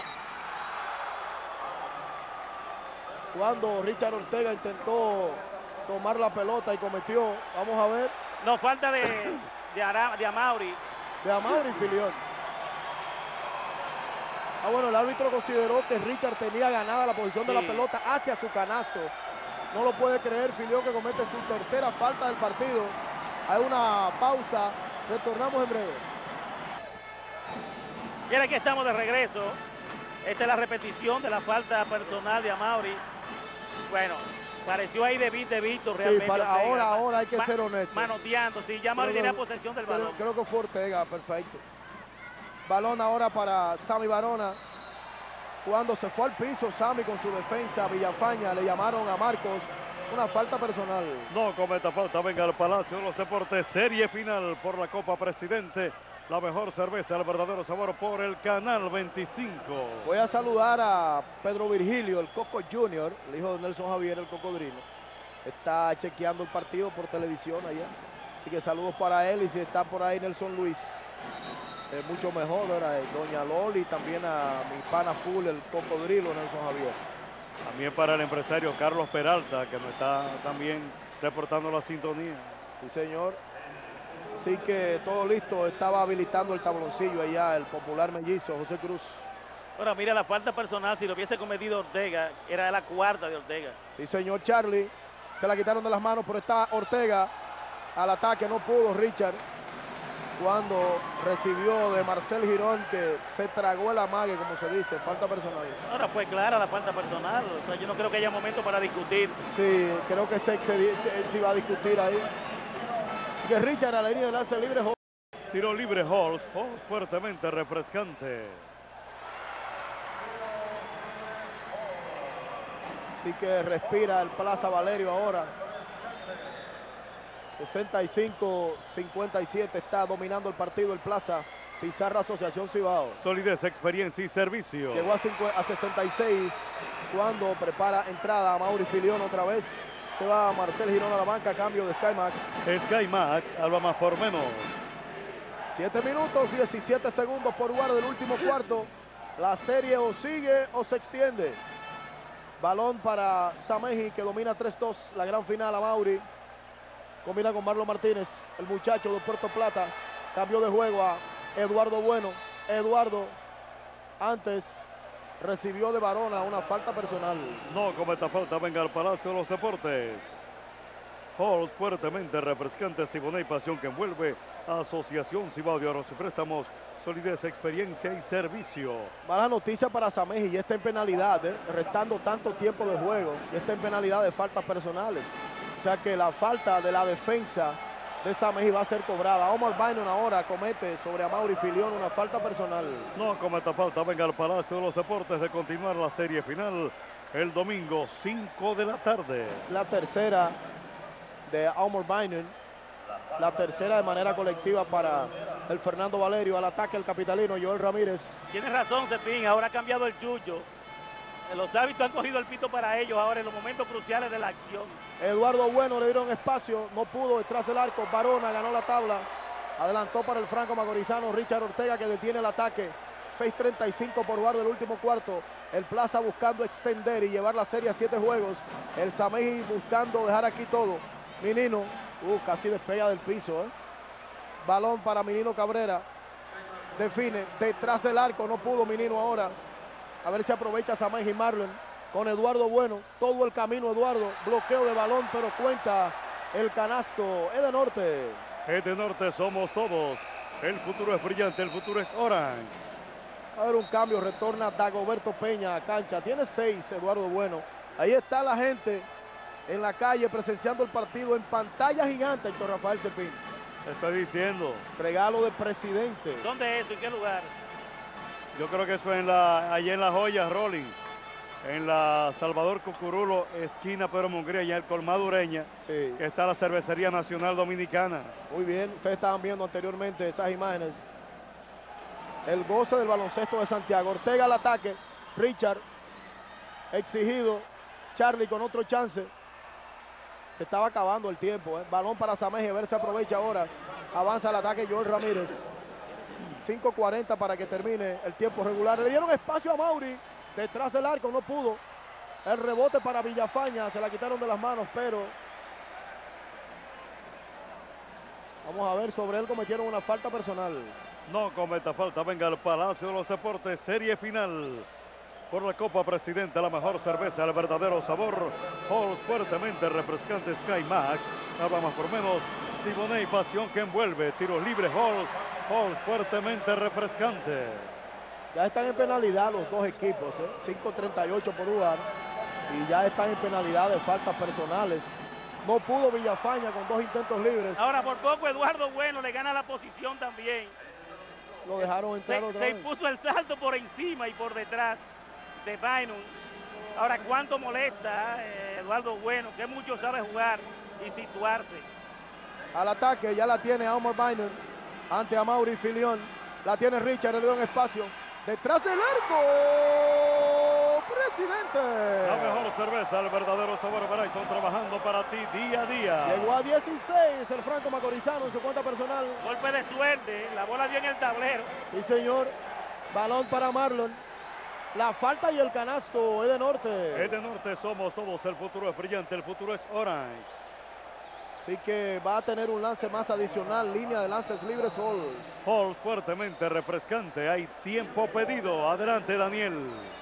Speaker 3: Cuando Richard Ortega intentó tomar la pelota y cometió, vamos a ver.
Speaker 2: No, falta de, de, Ara, de Amauri.
Speaker 3: De Amauri Filión. Ah, bueno, el árbitro consideró que Richard tenía ganada la posición sí. de la pelota hacia su canasto. No lo puede creer Filión, que comete su tercera falta del partido. Hay una pausa, retornamos en breve.
Speaker 2: Y ahora que estamos de regreso, esta es la repetición de la falta personal de Amauri. Bueno, pareció ahí de Vito, de Vito realmente.
Speaker 3: Sí, para
Speaker 2: Ortega,
Speaker 3: ahora, ahora hay que
Speaker 2: ma
Speaker 3: ser honesto.
Speaker 2: Manoteando, sí, ya Amauri tenía posesión del balón.
Speaker 3: Creo, creo que fue Ortega, perfecto. Balón ahora para Sammy Barona. Cuando se fue al piso Sammy con su defensa, Villafaña, le llamaron a Marcos una falta personal.
Speaker 1: No cometa falta, venga al Palacio de los Deportes, serie final por la Copa Presidente. La mejor cerveza, el verdadero sabor, por el Canal veinticinco.
Speaker 3: Voy a saludar a Pedro Virgilio, el Coco Junior, el hijo de Nelson Javier, el cocodrilo. Está chequeando el partido por televisión allá. Así que saludos para él, y si está por ahí Nelson Luis, eh, mucho mejor, ¿verdad? Doña Loli, también a mi pana full, el cocodrilo Nelson Javier.
Speaker 1: También para el empresario Carlos Peralta, que me está también reportando la sintonía.
Speaker 3: Sí, señor. Así que todo listo, estaba habilitando el tabloncillo allá, el popular mellizo José Cruz.
Speaker 2: Ahora mira la falta personal, si lo hubiese cometido Ortega, era la cuarta de Ortega.
Speaker 3: Sí, señor Charlie, se la quitaron de las manos, pero está Ortega al ataque, no pudo Richard. Cuando recibió de Marcel Girón, que se tragó el amague, como se dice, falta personal.
Speaker 2: Ahora fue clara la falta personal, o sea, yo no creo que haya momento para discutir.
Speaker 3: Sí, creo que se, se, se, se iba a discutir ahí. Que Richard a la línea de lance libre.
Speaker 1: Tiro libre Halls, Halls fuertemente refrescante.
Speaker 3: Así que respira el Plaza Valerio ahora. sesenta y cinco cincuenta y siete está dominando el partido el Plaza. Pizarra Asociación Cibao.
Speaker 1: Solidez, experiencia y servicio.
Speaker 3: Llegó a, a sesenta y seis cuando prepara entrada a Mauri Filión otra vez. Se va Marcel Girón a la banca a cambio de Sky Max.
Speaker 1: Sky Max, algo más por menos.
Speaker 3: siete minutos, diecisiete segundos por jugar del último cuarto. La serie o sigue o se extiende. Balón para Sameji, que domina tres dos. La gran final a Mauri. Combina con Marlon Martínez, el muchacho de Puerto Plata. Cambio de juego a Eduardo Bueno. Eduardo antes recibió de Barona una falta personal.
Speaker 1: No cometa falta, venga al Palacio de los Deportes. Halls fuertemente refrescante, Siboney, pasión que envuelve. Asociación Cibao de Ahorros y Préstamos, solidez, experiencia y servicio.
Speaker 3: Mala noticia para Sameji, y está en penalidad, ¿eh? Restando tanto tiempo de juego, y está en penalidad de faltas personales. O sea que la falta de la defensa de Sameji va a ser cobrada. Omar Bynum ahora comete sobre Amauri Filión una falta personal.
Speaker 1: No cometa falta, venga al Palacio de los Deportes de continuar la serie final el domingo cinco de la tarde.
Speaker 3: La tercera de Omar Bynum, la tercera de manera colectiva para el Fernando Valerio. Al ataque el capitalino Joel Ramírez.
Speaker 2: Tienes razón, Cepín, ahora ha cambiado el yuyo. Los árbitros han cogido el pito para ellos ahora en los momentos cruciales de la acción.
Speaker 3: Eduardo Bueno le dieron espacio, no pudo detrás del arco. Barona ganó la tabla. Adelantó para el franco macorizano Richard Ortega, que detiene el ataque. seis treinta y cinco por jugar del último cuarto. El Plaza buscando extender y llevar la serie a siete juegos. El Samey buscando dejar aquí todo. Minino, uh, casi despega del piso. ¿eh? Balón para Minino Cabrera. Define, detrás del arco, no pudo Minino ahora. A ver si aprovecha Samey y Marlon. Con Eduardo Bueno, todo el camino Eduardo. Bloqueo de balón, pero cuenta el canasto. Es de norte.
Speaker 1: Es de norte, somos todos. El futuro es brillante, el futuro es orange.
Speaker 3: A ver, un cambio, retorna Dagoberto Peña a cancha. Tiene seis, Eduardo Bueno. Ahí está la gente en la calle presenciando el partido en pantalla gigante, Héctor Rafael Cepín.
Speaker 1: Estoy diciendo.
Speaker 3: Regalo de presidente.
Speaker 2: ¿Dónde es eso? ¿En qué lugar?
Speaker 1: Yo creo que eso es en la, allí en La Joya, Rolling. En la Salvador Cucurulo, esquina Pedro Mungría, y el colmado Ureña,
Speaker 3: Sí.
Speaker 1: que está la Cervecería Nacional Dominicana.
Speaker 3: Muy bien, ustedes estaban viendo anteriormente esas imágenes. El goce del baloncesto de Santiago. Ortega al ataque. Richard, exigido. Charlie con otro chance. Se estaba acabando el tiempo. ¿eh? Balón para Sameje, a ver si aprovecha ahora. Avanza el ataque Joel Ramírez. cinco cuarenta para que termine el tiempo regular. Le dieron espacio a Mauri. Detrás del arco, no pudo. El rebote para Villafaña. Se la quitaron de las manos, pero... Vamos a ver, sobre él cometieron una falta personal.
Speaker 1: No cometa falta, venga al Palacio de los Deportes, serie final. Por la Copa Presidente, la mejor cerveza, el verdadero sabor. Halls fuertemente refrescante Sky Max. Nada más por menos. Siboney y pasión que envuelve. Tiros libres Halls. Halls fuertemente refrescante.
Speaker 3: Ya están en penalidad los dos equipos, ¿eh? cinco treinta y ocho por jugar. Y ya están en penalidad de faltas personales. No pudo Villafaña con dos intentos libres.
Speaker 2: Ahora por poco Eduardo Bueno le gana la posición también.
Speaker 3: Lo dejaron entrar
Speaker 2: Se,
Speaker 3: otra
Speaker 2: se
Speaker 3: vez.
Speaker 2: impuso el salto por encima y por detrás de Bynum. Ahora cuánto molesta eh, Eduardo Bueno, que mucho sabe jugar y situarse.
Speaker 3: Al ataque ya la tiene Omar Bynum ante a Mauri Filión. La tiene Richard, le dio un espacio. Detrás del arco. Presidente.
Speaker 1: La mejor cerveza, el verdadero sabor Verizon, trabajando para ti día a día.
Speaker 3: Llegó a dieciséis el franco macorizano en su cuenta personal.
Speaker 2: Golpe de suerte, la bola dio en el tablero.
Speaker 3: Sí, señor. Balón para Marlon. La falta y el canasto es de norte.
Speaker 1: Es de norte, somos todos. El futuro es brillante, el futuro es orange.
Speaker 3: Así que va a tener un lance más adicional. Línea de lances libres Hall.
Speaker 1: Hall fuertemente refrescante. Hay tiempo pedido. Adelante, Daniel.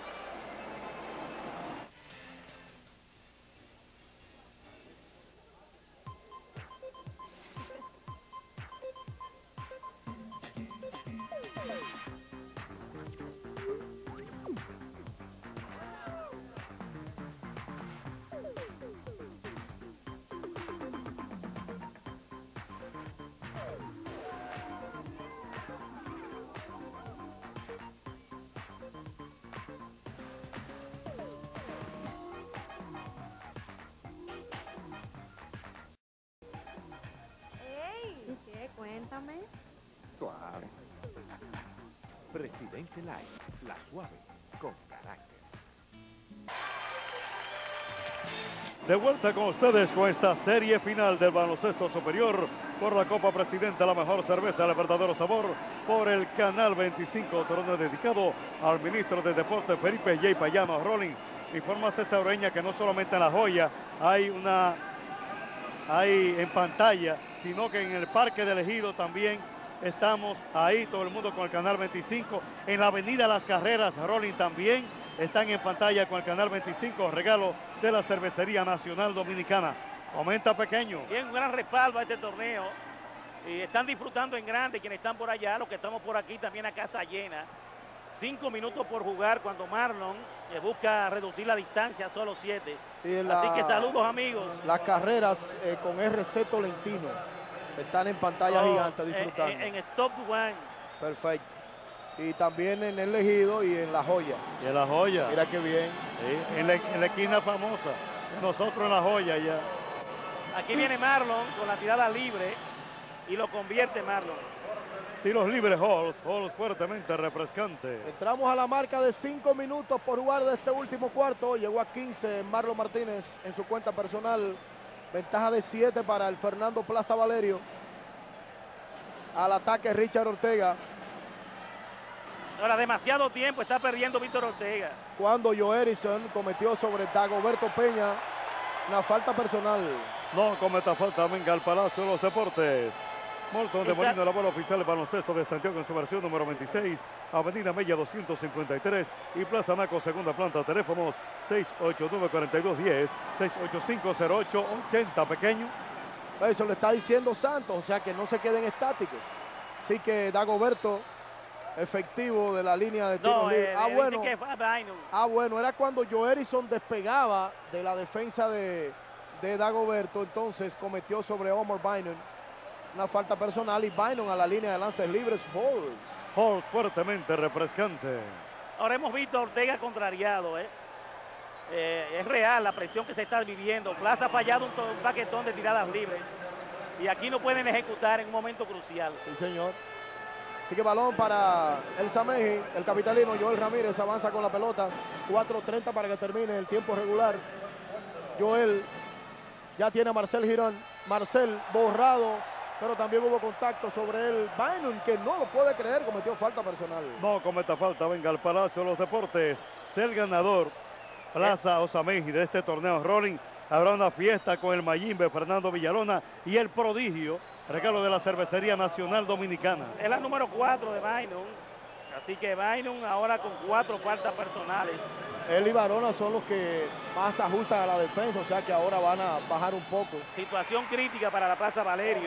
Speaker 6: Ey, ¿qué? Cuéntame.
Speaker 4: Suave. Presidente Light, la suave, con carácter.
Speaker 1: De vuelta con ustedes con esta serie final del baloncesto superior por la Copa Presidente, la mejor cerveza, el verdadero sabor, por el Canal veinticinco, torneo dedicado al ministro de Deportes Felipe J. Payano Rolling. Informa César Ureña que no solamente en La Joya hay una, hay en pantalla, sino que en el Parque del Ejido también estamos ahí, todo el mundo con el Canal veinticinco. En la Avenida Las Carreras, Rolling también están en pantalla con el Canal veinticinco, regalo de la Cervecería Nacional Dominicana. Aumenta pequeño.
Speaker 2: Tiene un gran respaldo a este torneo. Y están disfrutando en grande quienes están por allá, los que estamos por aquí también a casa llena. Cinco minutos por jugar cuando Marlon eh, busca reducir la distancia a solo siete.
Speaker 3: Sí, la-
Speaker 2: Así que saludos amigos.
Speaker 3: Las carreras eh, con R C Tolentino están en pantalla
Speaker 2: Oh,
Speaker 3: gigante
Speaker 2: eh,
Speaker 3: disfrutando.
Speaker 2: En, en Stop One.
Speaker 3: Perfecto. Y también en el Ejido y en La Joya.
Speaker 1: Y en La Joya.
Speaker 3: Mira qué bien.
Speaker 1: Sí, en, la, en la esquina famosa. Nosotros en La Joya ya.
Speaker 2: Aquí viene Marlon con la tirada libre y lo convierte Marlon.
Speaker 1: Tiros libres Halls, Halls fuertemente refrescante.
Speaker 3: Entramos a la marca de cinco minutos por jugar de este último cuarto. Llegó a quince Marlon Martínez en su cuenta personal. Ventaja de siete para el Fernando Plaza Valerio. Al ataque Richard Ortega.
Speaker 2: Ahora, demasiado tiempo está perdiendo Víctor Ortega.
Speaker 3: Cuando Joe Harrison cometió sobre Dagoberto Peña una falta personal.
Speaker 1: No cometa falta, venga al Palacio de los Deportes. Morton de
Speaker 2: Está-
Speaker 1: Molina, la bola oficial del baloncesto de Santiago en su versión número veintiséis, Avenida Mella doscientos cincuenta y tres y Plaza Naco, segunda planta, teléfonos seis ocho nueve, cuatro dos uno cero, seis ocho cinco, cero ocho ocho cero, pequeño.
Speaker 3: Eso le está diciendo Santos, o sea que no se queden estáticos. Así que Dagoberto, efectivo de la línea de tiro
Speaker 2: No,
Speaker 3: libre.
Speaker 2: eh,
Speaker 3: ah,
Speaker 2: dice
Speaker 3: bueno,
Speaker 2: que fue Bynum.
Speaker 3: ah, bueno, era cuando Joe Harrison despegaba de la defensa de, de Dagoberto, entonces cometió sobre Omar Bynum una falta personal y Bynum a la línea de lances libres. Holds.
Speaker 1: Hall fuertemente refrescante.
Speaker 2: Ahora hemos visto a Ortega contrariado, ¿eh? Eh, es real la presión que se está viviendo. Plaza ha fallado un, to- un paquetón de tiradas libres y aquí no pueden ejecutar en un momento crucial.
Speaker 3: Sí, señor. Así que balón para el Sameji, el capitalino Joel Ramírez avanza con la pelota. cuatro treinta para que termine el tiempo regular. Joel ya tiene a Marcel Girón. Marcel borrado, pero también hubo contacto sobre él. Bynum, que no lo puede creer, cometió falta personal.
Speaker 1: No cometa falta, venga al Palacio de los Deportes. Ser el ganador, Plaza Osameji, de este torneo Rolling. Habrá una fiesta con el Mayimbe, Fernando Villalona y el prodigio, regalo de la Cervecería Nacional Dominicana.
Speaker 2: Es la número cuatro de Bynum. Así que Bynum ahora con cuatro faltas personales.
Speaker 3: Él y Varona son los que más ajustan a la defensa, o sea que ahora van a bajar un poco.
Speaker 2: Situación crítica para la Plaza Valerio.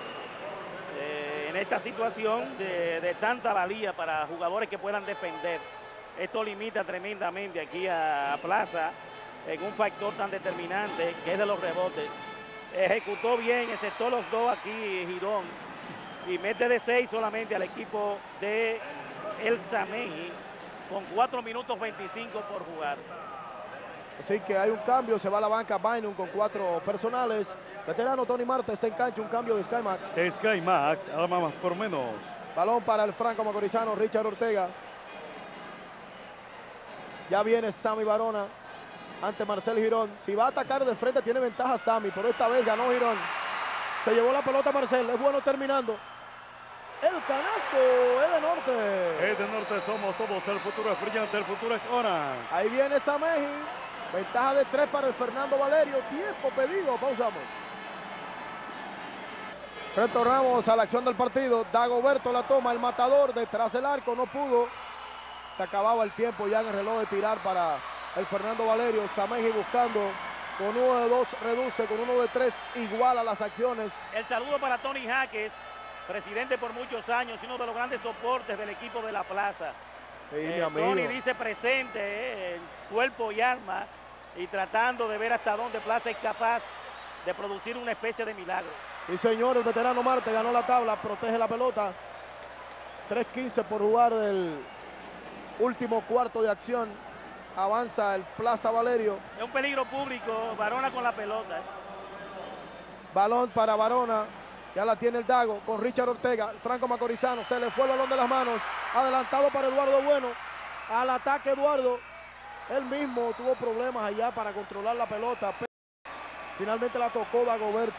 Speaker 2: Eh, en esta situación de, de tanta valía para jugadores que puedan defender. Esto limita tremendamente aquí a, a Plaza en un factor tan determinante que es de los rebotes. Ejecutó bien, excepto los dos aquí Girón. Y mete de seis solamente al equipo de El Sameji con cuatro minutos veinticinco por jugar.
Speaker 3: Así que hay un cambio, se va a la banca Bynum con cuatro personales. Veterano Tony Marte está en cancha, un cambio de Sky Max.
Speaker 1: Sky Max, arma más por menos.
Speaker 3: Balón para el franco macorizano Richard Ortega. Ya viene Sammy Varona ante Marcel Girón. Si va a atacar de frente tiene ventaja Sammy, pero esta vez ganó Girón. Se llevó la pelota Marcel, es bueno terminando. El canasto, es de norte.
Speaker 1: Es de norte, somos todos, el futuro es brillante, el futuro es Orange.
Speaker 3: Ahí viene Sameji. Ventaja de tres para el Fernando Valerio. Tiempo pedido, pausamos. Retornamos a la acción del partido. Dagoberto la toma, el matador detrás del arco, no pudo. Se acababa el tiempo ya en el reloj de tirar para el Fernando Valerio. Sameji buscando, con uno de dos reduce, con uno de tres iguala las acciones.
Speaker 2: El saludo para Tony Jaques, presidente por muchos años y uno de los grandes soportes del equipo de la Plaza.
Speaker 3: Sí, mi
Speaker 2: Eh,
Speaker 3: amigo.
Speaker 2: Tony dice presente, eh, en cuerpo y alma, y tratando de ver hasta dónde Plaza es capaz de producir una especie de milagro.
Speaker 3: Y señor, el veterano Marte ganó la tabla, protege la pelota. tres quince por jugar del último cuarto de acción. Avanza el Plaza Valerio.
Speaker 2: Es un peligro público, Varona con la pelota. eh.
Speaker 3: Balón para Varona. Ya la tiene el Dago con Richard Ortega. El franco macorizano. Se le fue el balón de las manos. Adelantado para Eduardo Bueno. Al ataque Eduardo. Él mismo tuvo problemas allá para controlar la pelota. Pero finalmente la tocó Dagoberto.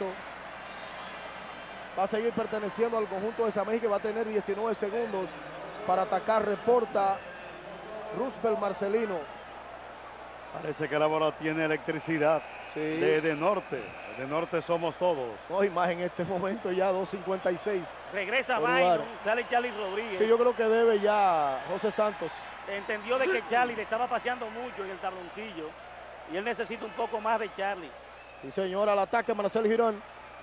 Speaker 3: Va a seguir perteneciendo al conjunto de Sameji, que va a tener diecinueve segundos para atacar. Reporta Roosevelt Marcelino.
Speaker 1: Parece que la bola tiene electricidad.
Speaker 3: Sí.
Speaker 1: De, de norte, de norte somos todos.
Speaker 3: No, y más en este momento ya dos cincuenta y seis.
Speaker 2: Regresa
Speaker 3: Por
Speaker 2: Bynum,
Speaker 3: lugar.
Speaker 2: sale Charlie Rodríguez.
Speaker 3: Sí, yo creo que debe ya José Santos.
Speaker 2: Entendió de que Charlie le estaba paseando mucho en el tabloncillo y él necesita un poco más de Charlie.
Speaker 3: Sí, señor, al ataque Marcel Girón.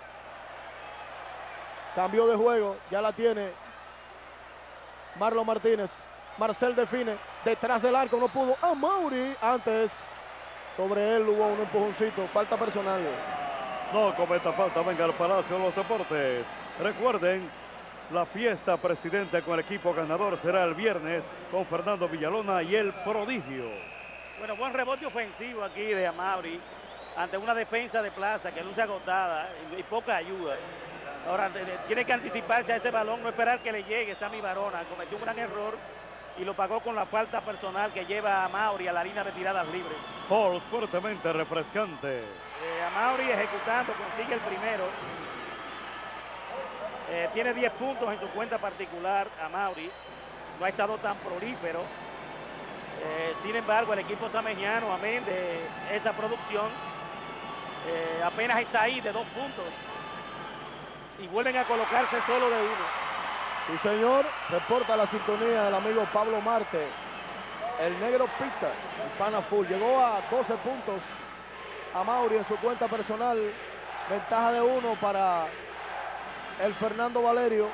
Speaker 3: Cambio de juego, ya la tiene Marlon Martínez. Marcel define, detrás del arco, no pudo. A Mauri, antes sobre él hubo un empujoncito, falta personal.
Speaker 1: No cometa falta, venga al Palacio de los Deportes. Recuerden, la fiesta presidente con el equipo ganador será el viernes con Fernando Villalona y el prodigio.
Speaker 2: Bueno, buen rebote ofensivo aquí de Amaury ante una defensa de Plaza que luce agotada y, y poca ayuda. Ahora de, de, tiene que anticiparse a ese balón, no esperar que le llegue. Sammy Varona cometió un gran error y lo pagó con la falta personal que lleva a Amaury a la línea de tiradas libres.
Speaker 1: Paul fuertemente refrescante.
Speaker 2: Eh, Amaury ejecutando, consigue el primero. Eh, tiene diez puntos en su cuenta particular a Mauri. No ha estado tan prolífero. Eh, sin embargo, el equipo sameñano, amén de esa producción, eh, apenas está ahí de dos puntos. Y vuelven a colocarse solo de uno.
Speaker 3: Sí, señor. Reporta la sintonía del amigo Pablo Marte. El negro Pita, el pana full. Llegó a doce puntos a Mauri en su cuenta personal. Ventaja de uno para el Fernando Valerio.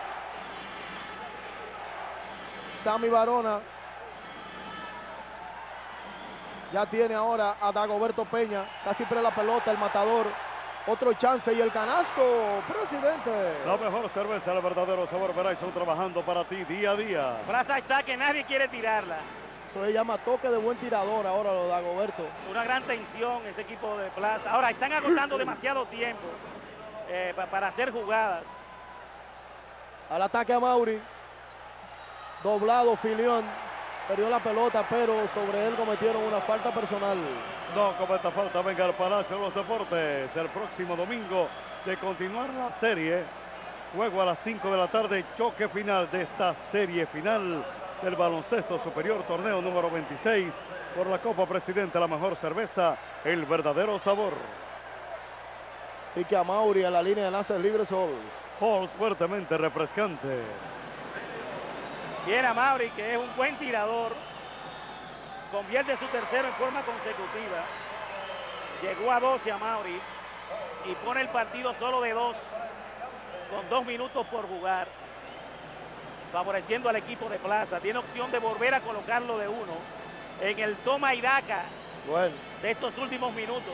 Speaker 3: Sammy Barona ya tiene ahora a Dagoberto Peña. Casi pre la pelota, el matador. Otro chance y el canasto, presidente.
Speaker 1: La mejor cerveza, el verdadero sabor Verizon, trabajando para ti día a día.
Speaker 2: Plaza está que nadie quiere tirarla.
Speaker 3: Eso se llama toque de buen tirador ahora lo de Dagoberto.
Speaker 2: Una gran tensión ese equipo de Plaza. Ahora están agotando demasiado tiempo eh, pa para hacer jugadas.
Speaker 3: Al ataque a Mauri. Doblado Filión. Perdió la pelota, pero sobre él cometieron una falta personal.
Speaker 1: No cometa falta, venga al Palacio de los Deportes el próximo domingo de continuar la serie. Juego a las cinco de la tarde, choque final de esta serie final del baloncesto superior, torneo número veintiséis, por la Copa Presidente, la mejor cerveza, el verdadero sabor.
Speaker 3: Así que a Mauri a la línea de lances libres Halls.
Speaker 1: Halls fuertemente refrescante.
Speaker 2: Viene a Mauri, que es un buen tirador. Convierte su tercero en forma consecutiva. Llegó a doce a Mauri y pone el partido solo de dos, con dos minutos por jugar, favoreciendo al equipo de Plaza. Tiene opción de volver a colocarlo de uno en el toma y daca
Speaker 3: Bueno.
Speaker 2: de estos últimos minutos.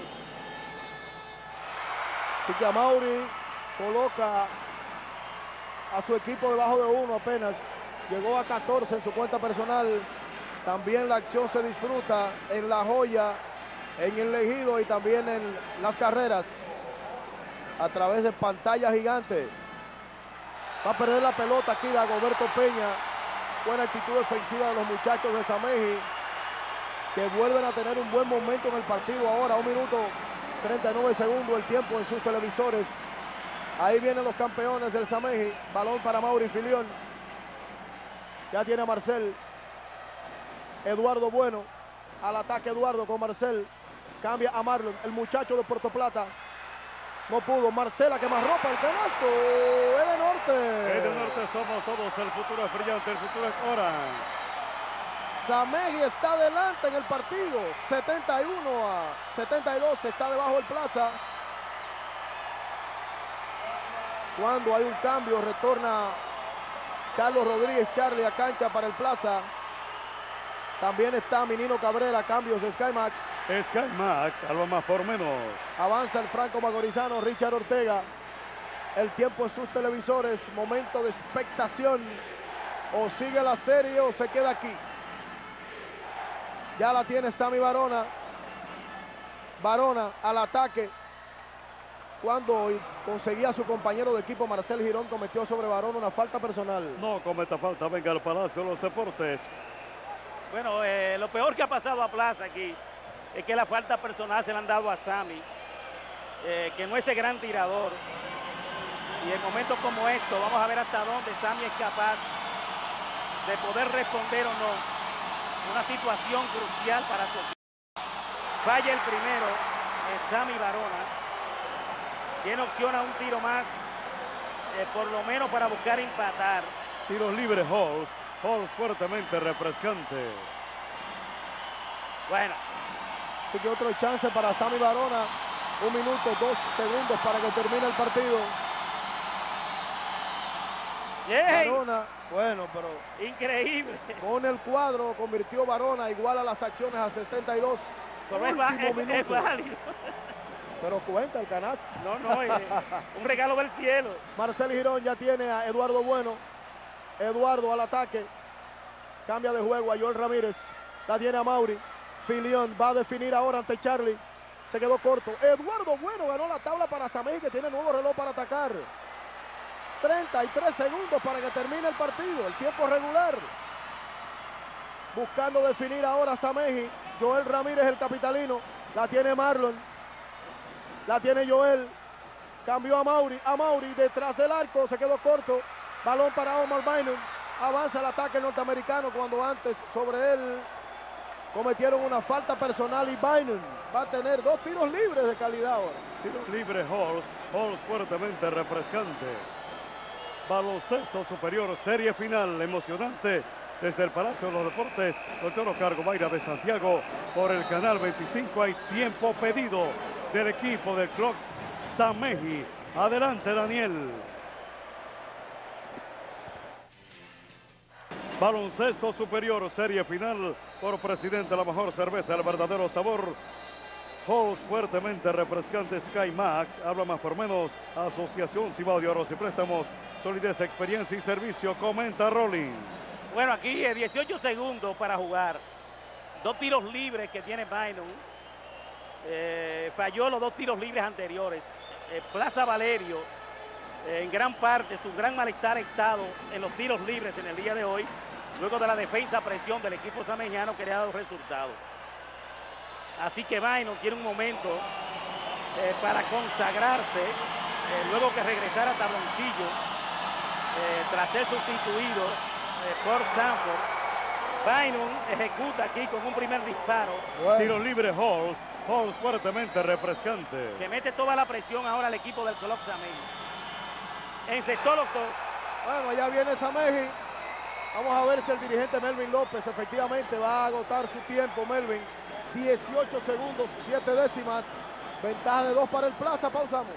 Speaker 3: Así que a Mauri coloca a su equipo debajo de uno apenas. Llegó a catorce en su cuenta personal. También la acción se disfruta en La Joya, en el Ejido y también en las carreras a través de pantalla gigante. Va a perder la pelota aquí Dagoberto Peña. Buena actitud defensiva de los muchachos de Sameji, que vuelven a tener un buen momento en el partido ahora. Un minuto treinta y nueve segundos el tiempo en sus televisores. Ahí vienen los campeones del Sameji. Balón para Mauri Filión. Ya tiene a Marcel. Eduardo Bueno. Al ataque Eduardo con Marcel. Cambia a Marlon, el muchacho de Puerto Plata. No pudo. Marcela que más ropa el canasto. Es de Norte.
Speaker 1: Es de Norte, somos todos. El futuro es brillante, el futuro es Orange.
Speaker 3: Sameji está adelante en el partido. setenta y uno a setenta y dos. Está debajo el Plaza. Cuando hay un cambio, retorna Carlos Rodríguez Charlie a cancha para el Plaza. También está Minino Cabrera, cambios de Skymax.
Speaker 1: Skymax, algo más por menos.
Speaker 3: Avanza el franco magorizano Richard Ortega. El tiempo en sus televisores. Momento de expectación. O sigue la serie o se queda aquí. Ya la tiene Sammy Barona. Barona al ataque. Cuando conseguía a su compañero de equipo Marcel Girón, cometió sobre Barona una falta personal.
Speaker 1: No cometa falta, venga al Palacio de los Deportes.
Speaker 2: Bueno, eh, lo peor que ha pasado a Plaza aquí es que la falta personal se la han dado a Sammy, eh, que no es ese gran tirador. Y en momentos como estos, vamos a ver hasta dónde Sammy es capaz de poder responder o no. Una situación crucial para su equipo. Falla el primero, es Sammy Barona. Tiene opción a un tiro más, eh, por lo menos para buscar empatar.
Speaker 1: Tiros libres Halls. Halls fuertemente refrescante.
Speaker 2: Bueno.
Speaker 3: Así que otro chance para Sammy Barona. Un minuto, dos segundos para que termine el partido.
Speaker 2: ¡Yay!
Speaker 3: Barona, bueno, pero
Speaker 2: increíble.
Speaker 3: Con el cuadro convirtió Barona igual a las acciones a setenta y dos.
Speaker 2: Pero es, es, es válido.
Speaker 3: Pero cuenta el canasto.
Speaker 2: No, no, es un regalo del cielo.
Speaker 3: Marcel Girón ya tiene a Eduardo Bueno. Eduardo al ataque. Cambia de juego a Joel Ramírez. La tiene a Mauri. Filión va a definir ahora ante Charlie. Se quedó corto. Eduardo Bueno ganó la tabla para Sameji, que tiene nuevo reloj para atacar. treinta y tres segundos para que termine el partido. El tiempo regular. Buscando definir ahora Sameji. Joel Ramírez, el capitalino. La tiene Marlon. La tiene Joel. Cambió a Mauri, a Mauri detrás del arco, se quedó corto. Balón para Omar Bynum. Avanza el ataque norteamericano cuando antes sobre él cometieron una falta personal y Bynum va a tener dos tiros libres de calidad ahora.
Speaker 1: Tiros libres Halls, Halls fuertemente refrescante. Baloncesto superior, serie final emocionante desde el Palacio de los Deportes, doctor Oscar Gomaira de Santiago, por el canal veinticinco. Hay tiempo pedido del equipo del Club Sameji. Adelante, Daniel. Baloncesto superior, serie final por presidente, la mejor cerveza, el verdadero sabor. Halls fuertemente refrescante, Sky Max, habla más por menos, Asociación Cibao de Ahorros y Préstamos, solidez, experiencia y servicio, comenta Rolling.
Speaker 2: Bueno, aquí eh, dieciocho segundos para jugar. Dos tiros libres que tiene Bynum. Eh, falló los dos tiros libres anteriores. Eh, Plaza Valerio, eh, en gran parte, su gran malestar ha estado en los tiros libres en el día de hoy, luego de la defensa presión del equipo samejano que le ha dado resultados. Así que Bynum tiene un momento eh, para consagrarse, eh, luego que regresara a Tabloncillo, eh, tras ser sustituido eh, por Sanford. Bynum ejecuta aquí con un primer disparo.
Speaker 1: Bueno. Tiro libre Halls, Halls fuertemente refrescante.
Speaker 2: Que mete toda la presión ahora al equipo del Club Sameji. Encestó los dos.
Speaker 3: Bueno, allá viene Sameji. Vamos a ver si el dirigente Melvin López efectivamente va a agotar su tiempo. Melvin, dieciocho segundos, siete décimas. Ventaja de dos para el Plaza. Pausamos.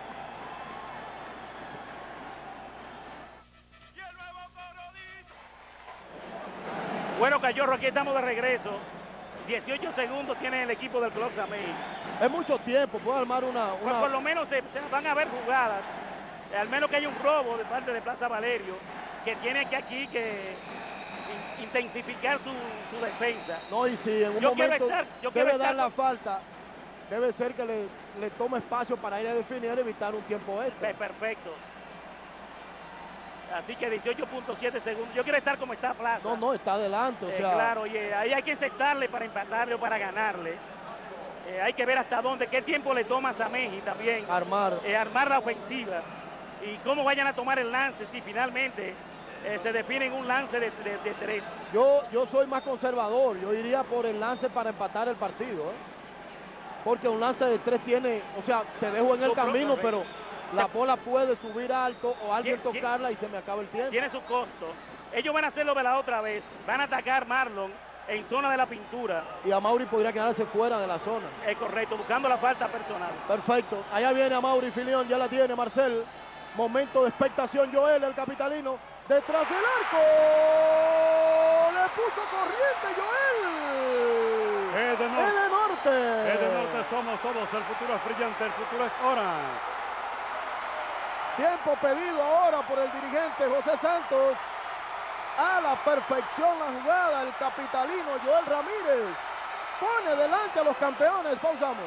Speaker 2: Bueno, Cachorro, aquí estamos de regreso. dieciocho segundos tiene el equipo del Club Sameji.
Speaker 3: Es mucho tiempo, puede armar una... una...
Speaker 2: Pues por lo menos se, se van a ver jugadas. Eh, al menos que haya un robo de parte de Plaza Valerio, que tiene que aquí que in, intensificar su, su defensa.
Speaker 3: No, y si en un
Speaker 2: yo
Speaker 3: momento
Speaker 2: estar, yo
Speaker 3: debe
Speaker 2: estar
Speaker 3: dar
Speaker 2: con...
Speaker 3: la falta, debe ser que le, le tome espacio para ir a definir y evitar un tiempo extra.
Speaker 2: Perfecto. Así que dieciocho punto siete segundos. Yo quiero estar como está Plaza.
Speaker 3: No, no, está adelante. O
Speaker 2: eh,
Speaker 3: sea...
Speaker 2: Claro, oye, ahí hay que encestarle para empatarle o para ganarle. Eh, hay que ver hasta dónde, qué tiempo le toma a Sameji también.
Speaker 3: Armar.
Speaker 2: Eh, armar la ofensiva. Y cómo vayan a tomar el lance si finalmente eh, se define en un lance de, de, de tres.
Speaker 3: Yo, yo soy más conservador. Yo iría por el lance para empatar el partido. ¿eh? Porque un lance de tres tiene... O sea, te dejo en el camino, pero... La bola puede subir alto o alguien tocarla y se me acaba el tiempo.
Speaker 2: Tiene su costo. Ellos van a hacerlo de la otra vez. Van a atacar Marlon en zona de la pintura.
Speaker 3: Y a Mauri podría quedarse fuera de la zona.
Speaker 2: Es correcto, buscando la falta personal.
Speaker 3: Perfecto. Allá viene a Mauri Filión, ya la tiene Marcel. Momento de expectación, Joel, el capitalino. Detrás del arco. Le puso corriente, Joel.
Speaker 1: Es de norte.
Speaker 3: Es de norte.
Speaker 1: Es de norte, somos todos. El futuro es brillante, el futuro es Orange.
Speaker 3: Tiempo pedido ahora por el dirigente José Santos. A la perfección la jugada, el capitalino Joel Ramírez pone delante a los campeones. Pausamos.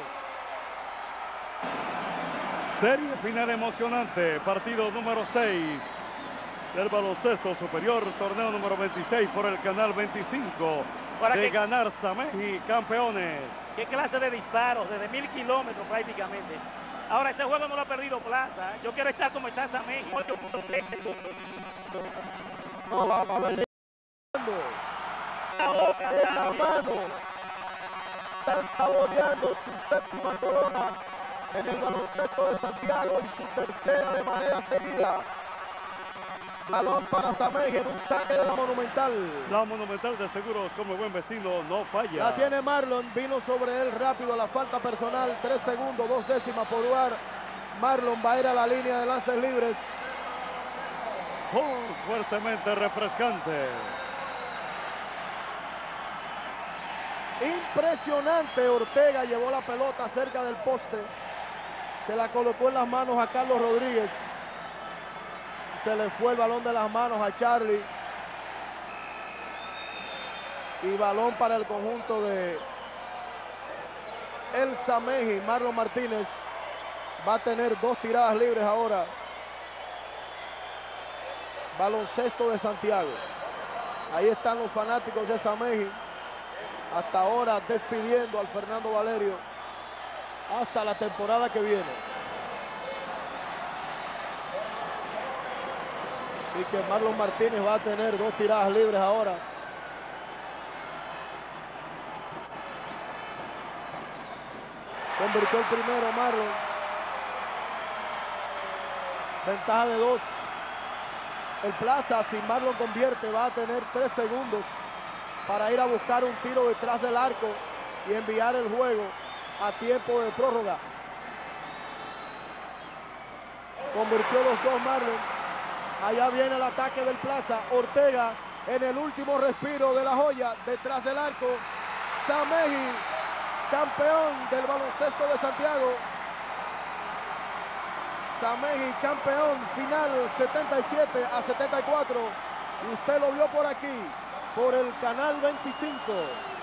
Speaker 1: Serie final emocionante, partido número seis del baloncesto superior, torneo número veintiséis por el canal veinticinco.
Speaker 2: Para
Speaker 1: de
Speaker 2: que...
Speaker 1: ganar Sameji, campeones.
Speaker 2: ¿Qué clase de disparos? Desde mil kilómetros prácticamente. Ahora, este juego no lo ha perdido Plaza. Yo quiero estar como está Sameji.
Speaker 3: No, va a ver. La boca de la mano. Están saboreando su séptima corona en el baloncesto de Santiago y su tercera de manera seguida. Balón para Sameji en un saque de la Monumental.
Speaker 1: La Monumental de seguros como buen vecino no falla.
Speaker 3: La tiene Marlon, vino sobre él rápido la falta personal, tres segundos, dos décimas por jugar. Marlon va a ir a la línea de lances libres.
Speaker 1: Oh, fuertemente refrescante.
Speaker 3: Impresionante, Ortega llevó la pelota cerca del poste. Se la colocó en las manos a Carlos Rodríguez. Se le fue el balón de las manos a Charlie. Y balón para el conjunto de el Sameji. Marlon Martínez va a tener dos tiradas libres ahora. Baloncesto de Santiago. Ahí están los fanáticos de Sameji. Hasta ahora despidiendo al Fernando Valerio hasta la temporada que viene. Y que Marlon Martínez va a tener dos tiradas libres ahora. Convirtió el primero Marlon. Ventaja de dos. El Plaza, si Marlon convierte, va a tener tres segundos para ir a buscar un tiro detrás del arco y enviar el juego a tiempo de prórroga. Convirtió los dos Marlon. Allá viene el ataque del Plaza. Ortega en el último respiro de la joya detrás del arco. Sameji, campeón del baloncesto de Santiago. Sameji, campeón final setenta y siete a setenta y cuatro. Y usted lo vio por aquí, por el canal veinticinco.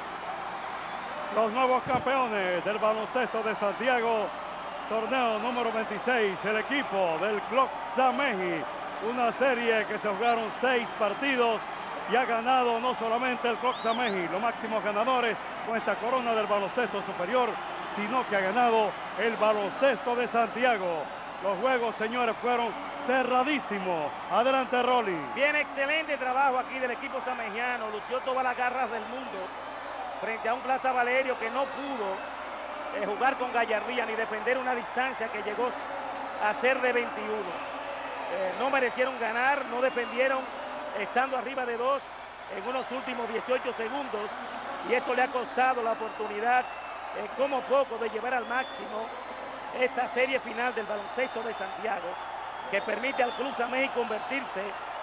Speaker 1: Los nuevos campeones del baloncesto de Santiago, torneo número veintiséis, el equipo del Club Sameji. Una serie que se jugaron seis partidos y ha ganado no solamente el Club Sameji, los máximos ganadores con esta corona del baloncesto superior, sino que ha ganado el baloncesto de Santiago. Los juegos, señores, fueron cerradísimos. Adelante, Rolly.
Speaker 2: Bien, excelente trabajo aquí del equipo samejiano. Lució todas las garras del mundo frente a un Plaza Valerio que no pudo eh, jugar con gallardía ni defender una distancia que llegó a ser de veintiuno. Eh, no merecieron ganar, no defendieron estando arriba de dos en unos últimos dieciocho segundos, y esto le ha costado la oportunidad eh, como poco de llevar al máximo esta serie final del baloncesto de Santiago, que permite al Club Sameji convertirse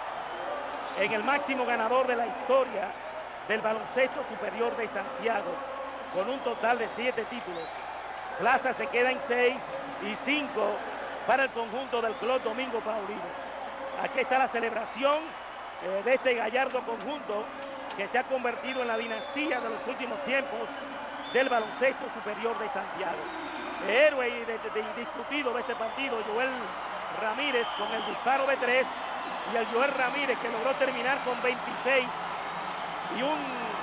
Speaker 2: en el máximo ganador de la historia del baloncesto superior de Santiago, con un total de siete títulos. Plaza se queda en seis y cinco para el conjunto del Club Domingo Paulino. Aquí está la celebración eh, de este gallardo conjunto que se ha convertido en la dinastía de los últimos tiempos del baloncesto superior de Santiago. El héroe de, de, de indiscutido de este partido, Joel Ramírez, con el disparo de tres, y el Joel Ramírez que logró terminar con veintiséis, y un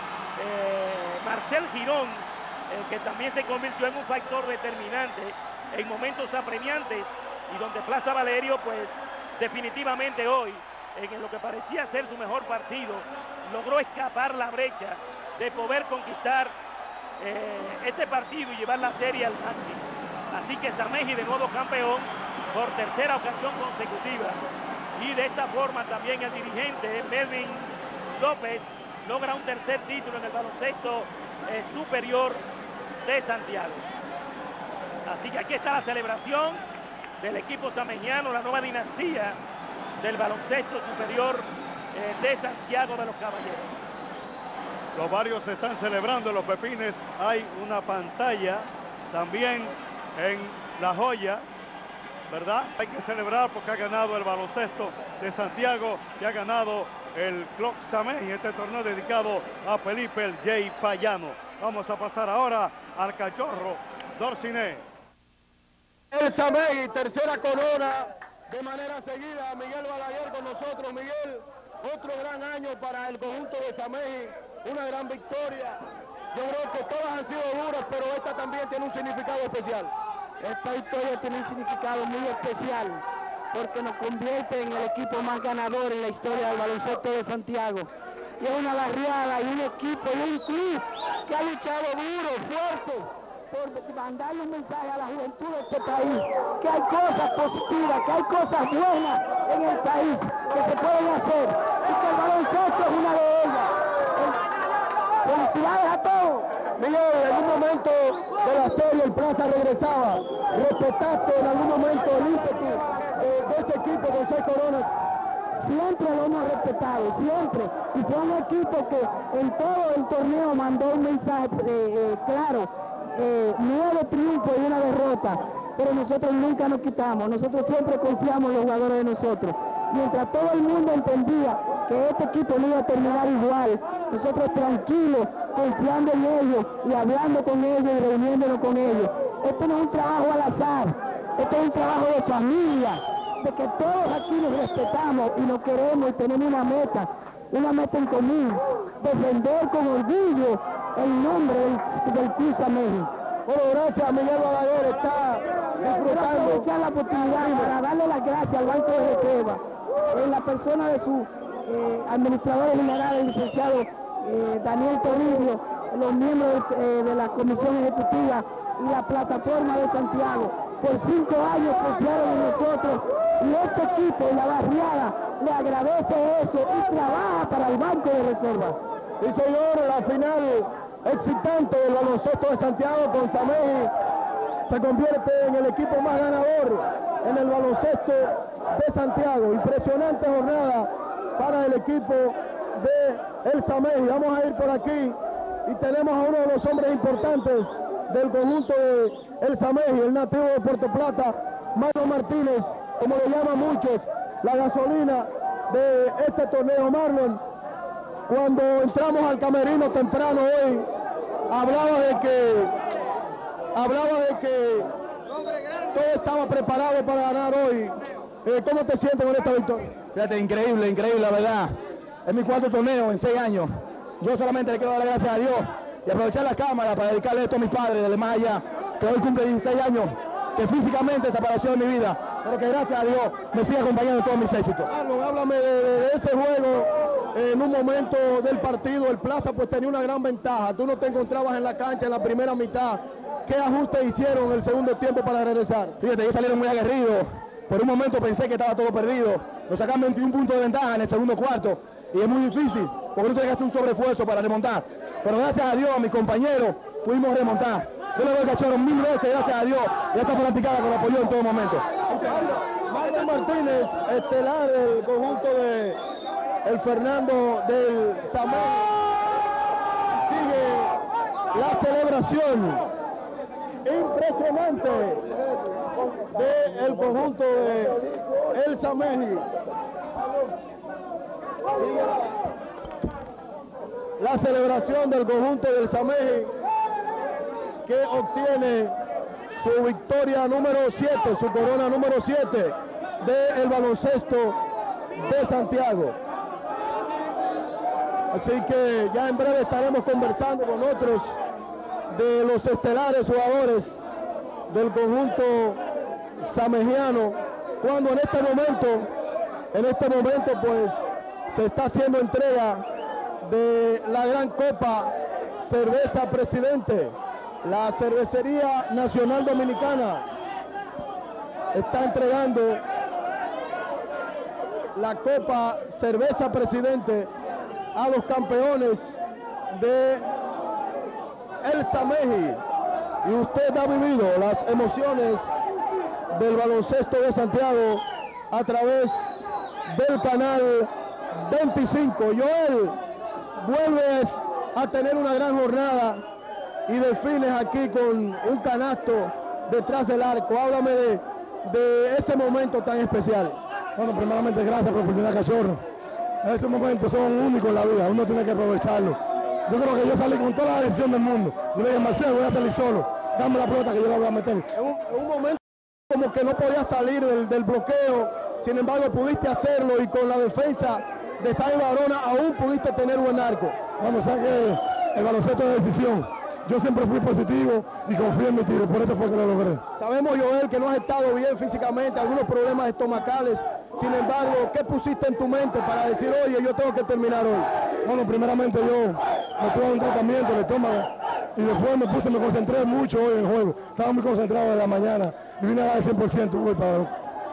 Speaker 2: eh, Marcel Girón eh, que también se convirtió en un factor determinante en momentos apremiantes, y donde Plaza Valerio, pues definitivamente hoy, en lo que parecía ser su mejor partido, logró escapar la brecha de poder conquistar eh, este partido y llevar la serie al máximo. Así que Sameji de nuevo campeón por tercera ocasión consecutiva, y de esta forma también el dirigente Melvin López logra un tercer título en el baloncesto eh, superior de Santiago. Así que aquí está la celebración del equipo samejiano, la nueva dinastía del baloncesto superior eh, de Santiago de los Caballeros.
Speaker 1: Los varios se están celebrando en los Pepines. Hay una pantalla también en La Joya, ¿verdad? Hay que celebrar porque ha ganado el baloncesto de Santiago y ha ganado el Club Sameji, este torneo dedicado a Felipe el J. Payano. Vamos a pasar ahora al cachorro Dorciné.
Speaker 3: El Sameji, tercera corona de manera seguida. Miguel Balaguer con nosotros. Miguel, otro gran año para el conjunto de Sameji, una gran victoria. Yo creo que todas han sido duras, pero esta también tiene un significado especial.
Speaker 8: Esta historia tiene un significado muy especial, porque nos convierte en el equipo más ganador en la historia del baloncesto de Santiago. Y es una barriada y un equipo y un club que ha luchado duro, fuerte, por mandarle un mensaje a la juventud de este país, que hay cosas positivas, que hay cosas buenas en el país, que se pueden hacer, y que el baloncesto es una de ellas. Felicidades a todos.
Speaker 3: Miguel, en algún momento de la serie el Plaza regresaba. ¿Respetaste en algún momento el ímpetu de, de ese equipo con seis coronas?
Speaker 8: Siempre lo hemos respetado, siempre. Y fue un equipo que en todo el torneo mandó un mensaje eh, eh, claro. Eh, nueve triunfos y una derrota, pero nosotros nunca nos quitamos, nosotros siempre confiamos en los jugadores de nosotros. Mientras todo el mundo entendía que este equipo no iba a terminar igual, nosotros tranquilos, confiando en ellos y hablando con ellos y reuniéndonos con ellos. Esto no es un trabajo al azar, esto es un trabajo de familia, de que todos aquí nos respetamos y nos queremos y tenemos una meta, una meta en común, defender con orgullo el nombre del, del Club Sameji.
Speaker 3: Bueno, gracias, Miguel Balaguer está disfrutando.
Speaker 8: Quiero aprovechar la oportunidad para darle las gracias al Banco de Reserva, en la persona de su eh, administrador general, el licenciado eh, Daniel Toribio, los miembros eh, de la comisión ejecutiva y la plataforma de Santiago. Por cinco años confiaron en nosotros y este equipo y la barriada le agradece eso y trabaja para el banco de reserva.
Speaker 3: Y señor, la final excitante del baloncesto de Santiago con Sameji se convierte en el equipo más ganador en el baloncesto de Santiago. Impresionante jornada para el equipo de el Sameji. Vamos a ir por aquí y tenemos a uno de los hombres importantes del conjunto de el Sameji, el nativo de Puerto Plata, Marlon Martínez, como le llaman muchos, la gasolina de este torneo. Marlon, cuando entramos al camerino temprano hoy, hablaba de que hablaba de que todo estaba preparado para ganar hoy. Eh, ¿Cómo te sientes con esta victoria?
Speaker 9: Fíjate, increíble, increíble, la verdad. Es mi cuarto torneo en seis años. Yo solamente le quiero dar las gracias a Dios y aprovechar la cámara para dedicarle esto a mis padres de más allá, que hoy cumple dieciséis años, que físicamente desapareció de mi vida, pero que gracias a Dios me sigue acompañando en todos mis éxitos.
Speaker 3: Marlon, háblame de, de, de ese juego. En un momento del partido, el Plaza pues tenía una gran ventaja. Tú no te encontrabas en la cancha en la primera mitad. ¿Qué ajustes hicieron en el segundo tiempo para regresar?
Speaker 9: Fíjate, ellos salieron muy aguerridos. Por un momento pensé que estaba todo perdido. Nos sacan veintiún puntos de ventaja en el segundo cuarto. Y es muy difícil, porque tú tienes que hacer un sobreesfuerzo para remontar. Pero gracias a Dios, a mis compañeros, pudimos remontar. Yo le doy cachorro mil veces, gracias a Dios. Ya está fanaticada que lo apoyó en todo momento.
Speaker 3: Marlon Martínez, estelar del conjunto de el Fernando del Sameji. Sigue la celebración impresionante del conjunto de el Sameji. Sigue la, la celebración del conjunto del Sameji, que obtiene su victoria número siete, su corona número siete del baloncesto de Santiago. Así que ya en breve estaremos conversando con otros de los estelares jugadores del conjunto samejiano, cuando en este momento, en este momento pues se está haciendo entrega de la gran copa Cerveza Presidente. La Cervecería Nacional Dominicana está entregando la copa Cerveza Presidente a los campeones de el Sameji. Y usted ha vivido las emociones del baloncesto de Santiago a través del canal veinticinco. Joel, vuelves a tener una gran jornada y defines aquí con un canasto detrás del arco. Háblame de, de ese momento tan especial.
Speaker 9: Bueno, primeramente gracias por la oportunidad, cachorro. Esos momentos son únicos en la vida, uno tiene que aprovecharlo. Yo creo que yo salí con toda la decisión del mundo. Yo le dije, Marcelo, voy a salir solo, dame la pelota que yo la voy a meter.
Speaker 3: En un, en un momento como que no podías salir del, del bloqueo, sin embargo pudiste hacerlo y con la defensa de Sai Barona aún pudiste tener buen arco.
Speaker 9: Bueno, o sea que el baloncesto de decisión. Yo siempre fui positivo y confío en mi tiro, por eso fue que lo logré.
Speaker 3: Sabemos, Joel, que no has estado bien físicamente, algunos problemas estomacales. Sin embargo, ¿qué pusiste en tu mente para decir, oye, yo tengo que terminar hoy?
Speaker 9: Bueno, primeramente yo me tuve un tratamiento en el estómago y después me puse, me concentré mucho hoy en el juego. Estaba muy concentrado de la mañana y vine a dar el cien por ciento hoy para...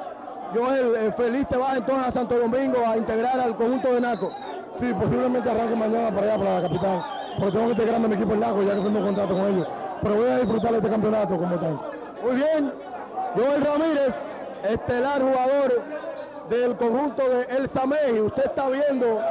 Speaker 3: Joel, eh, feliz te vas entonces a Santo Domingo a integrar al conjunto de Naco.
Speaker 9: Sí, posiblemente arranque mañana para allá, para la capital, porque tengo que integrarme a mi equipo en Naco ya que firmé un contrato con ellos. Pero voy a disfrutar de este campeonato como tal.
Speaker 3: Muy bien, Joel Ramírez, estelar jugador del conjunto de el Sameji. Usted está viendo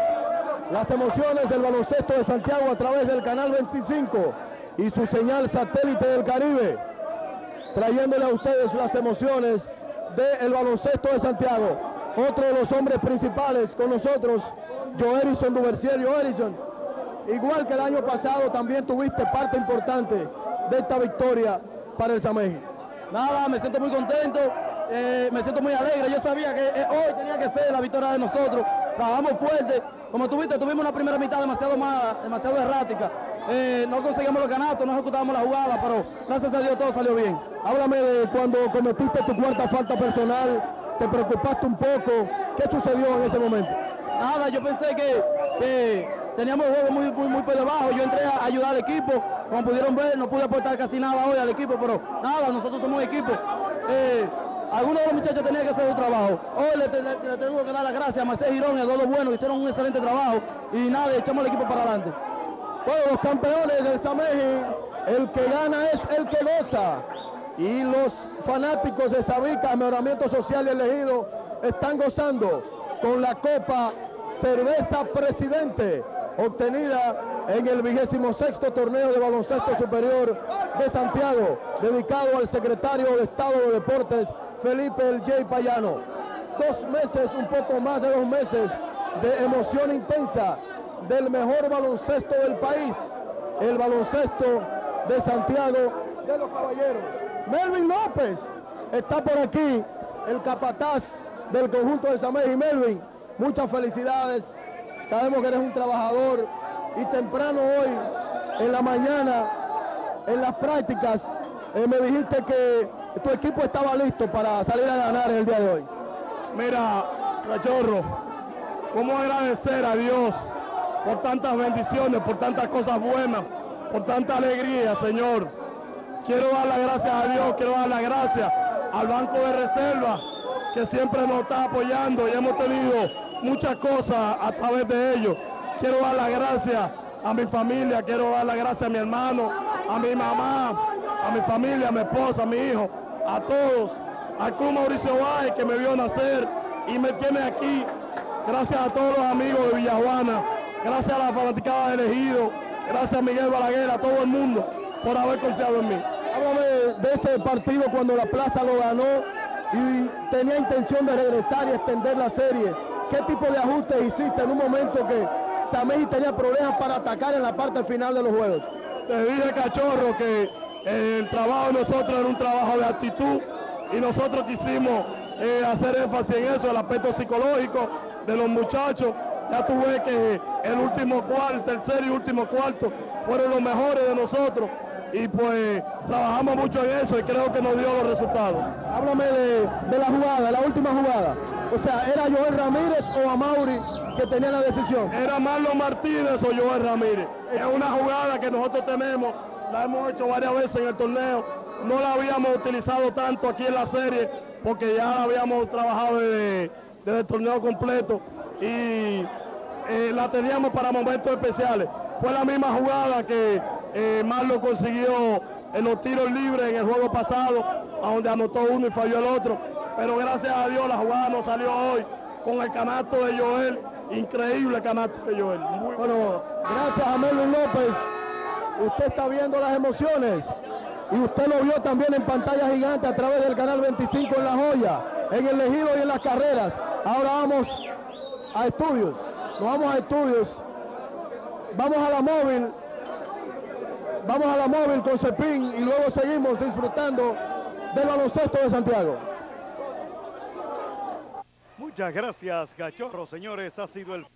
Speaker 3: las emociones del baloncesto de Santiago a través del canal veinticinco y su señal satélite del Caribe, trayéndole a ustedes las emociones del baloncesto de Santiago. Otro de los hombres principales con nosotros, Joerison Duversier. Joerison, igual que el año pasado, también tuviste parte importante de esta victoria para el Sameji.
Speaker 9: Nada, me siento muy contento, eh, me siento muy alegre. Yo sabía que eh, hoy tenía que ser la victoria de nosotros. Trabajamos fuerte. Como tuviste, tuvimos una primera mitad demasiado mala, demasiado errática. Eh, no conseguimos los canastos, no ejecutábamos la jugada, pero gracias a Dios todo salió bien.
Speaker 3: Háblame de cuando cometiste tu cuarta falta personal
Speaker 9: te preocupaste un poco. ¿Qué sucedió en ese momento?
Speaker 10: Nada, yo pensé que, que teníamos el juego muy, muy, muy por debajo. Yo entré a ayudar al equipo. Como pudieron ver, no pude aportar casi nada hoy al equipo, pero nada, nosotros somos equipo. Eh, algunos de los muchachos tenían que hacer su trabajo. Hoy le, le, le tengo que dar las gracias a Marcel Girón y a Dodo Bueno, que hicieron un excelente trabajo. Y nada, echamos el equipo para adelante.
Speaker 3: Bueno, los campeones del Sameji, el que gana es el que goza. Y los fanáticos de Sabica, Mejoramiento Social y Elegido, están gozando con la Copa Cerveza Presidente, obtenida en el vigésimo sexto torneo de baloncesto superior de Santiago, dedicado al secretario de Estado de Deportes, Felipe El J. Payano. Dos meses, un poco más de dos meses de emoción intensa del mejor baloncesto del país, el baloncesto de Santiago de los Caballeros. Melvin López está por aquí, el capataz del conjunto de Sameji. Melvin, muchas felicidades, sabemos que eres un trabajador y temprano hoy, en la mañana, en las prácticas, eh, me dijiste que tu equipo estaba listo para salir a ganar el día de hoy.
Speaker 9: Mira, Cachorro, cómo agradecer a Dios por tantas bendiciones, por tantas cosas buenas, por tanta alegría, Señor. Quiero dar las gracias a Dios, quiero dar las gracias al Banco de Reserva, que siempre nos está apoyando y hemos tenido muchas cosas a través de ellos. Quiero dar las gracias a mi familia, quiero dar las gracias a mi hermano, a mi mamá, a mi familia, a mi esposa, a mi hijo, a todos, al Club Mauricio Báez, que me vio nacer y me tiene aquí. Gracias a todos los amigos de Villajuana, gracias a la fanaticada de Elegido, gracias a Miguel Balaguer, a todo el mundo por haber confiado en mí.
Speaker 3: Háblame de ese partido cuando la Plaza lo ganó y tenía intención de regresar y extender la serie. ¿Qué tipo de ajustes hiciste en un momento que Sameji tenía problemas para atacar en la parte final de los juegos?
Speaker 9: Te dije, Cachorro, que eh, el trabajo de nosotros era un trabajo de actitud y nosotros quisimos eh, hacer énfasis en eso, el aspecto psicológico de los muchachos. Ya tú ves que el último cuarto, tercer y último cuarto fueron los mejores de nosotros y pues trabajamos mucho en eso y creo que nos dio los resultados.
Speaker 3: Háblame de, de la jugada, la última jugada. O sea, ¿era Joel Ramírez o Amaury que tenía la decisión?
Speaker 9: Era Marlon Martínez o Joel Ramírez. Es una jugada que nosotros tenemos, la hemos hecho varias veces en el torneo. No la habíamos utilizado tanto aquí en la serie porque ya la habíamos trabajado desde, desde el torneo completo y eh, la teníamos para momentos especiales. Fue la misma jugada que eh, Marlon consiguió en los tiros libres en el juego pasado, a donde anotó uno y falló el otro. Pero gracias a Dios la jugada nos salió hoy con el canasto de Joel, increíble canasto de Joel. Muy
Speaker 3: bueno, gracias a Melvin López. Usted está viendo las emociones y usted lo vio también en pantalla gigante a través del canal veinticinco en La Joya, en el Elegido y en las carreras. Ahora vamos a estudios, nos vamos a estudios, vamos a la móvil, vamos a la móvil con Cepín y luego seguimos disfrutando del baloncesto de Santiago.
Speaker 1: Muchas gracias, Cachorro, señores. Ha sido el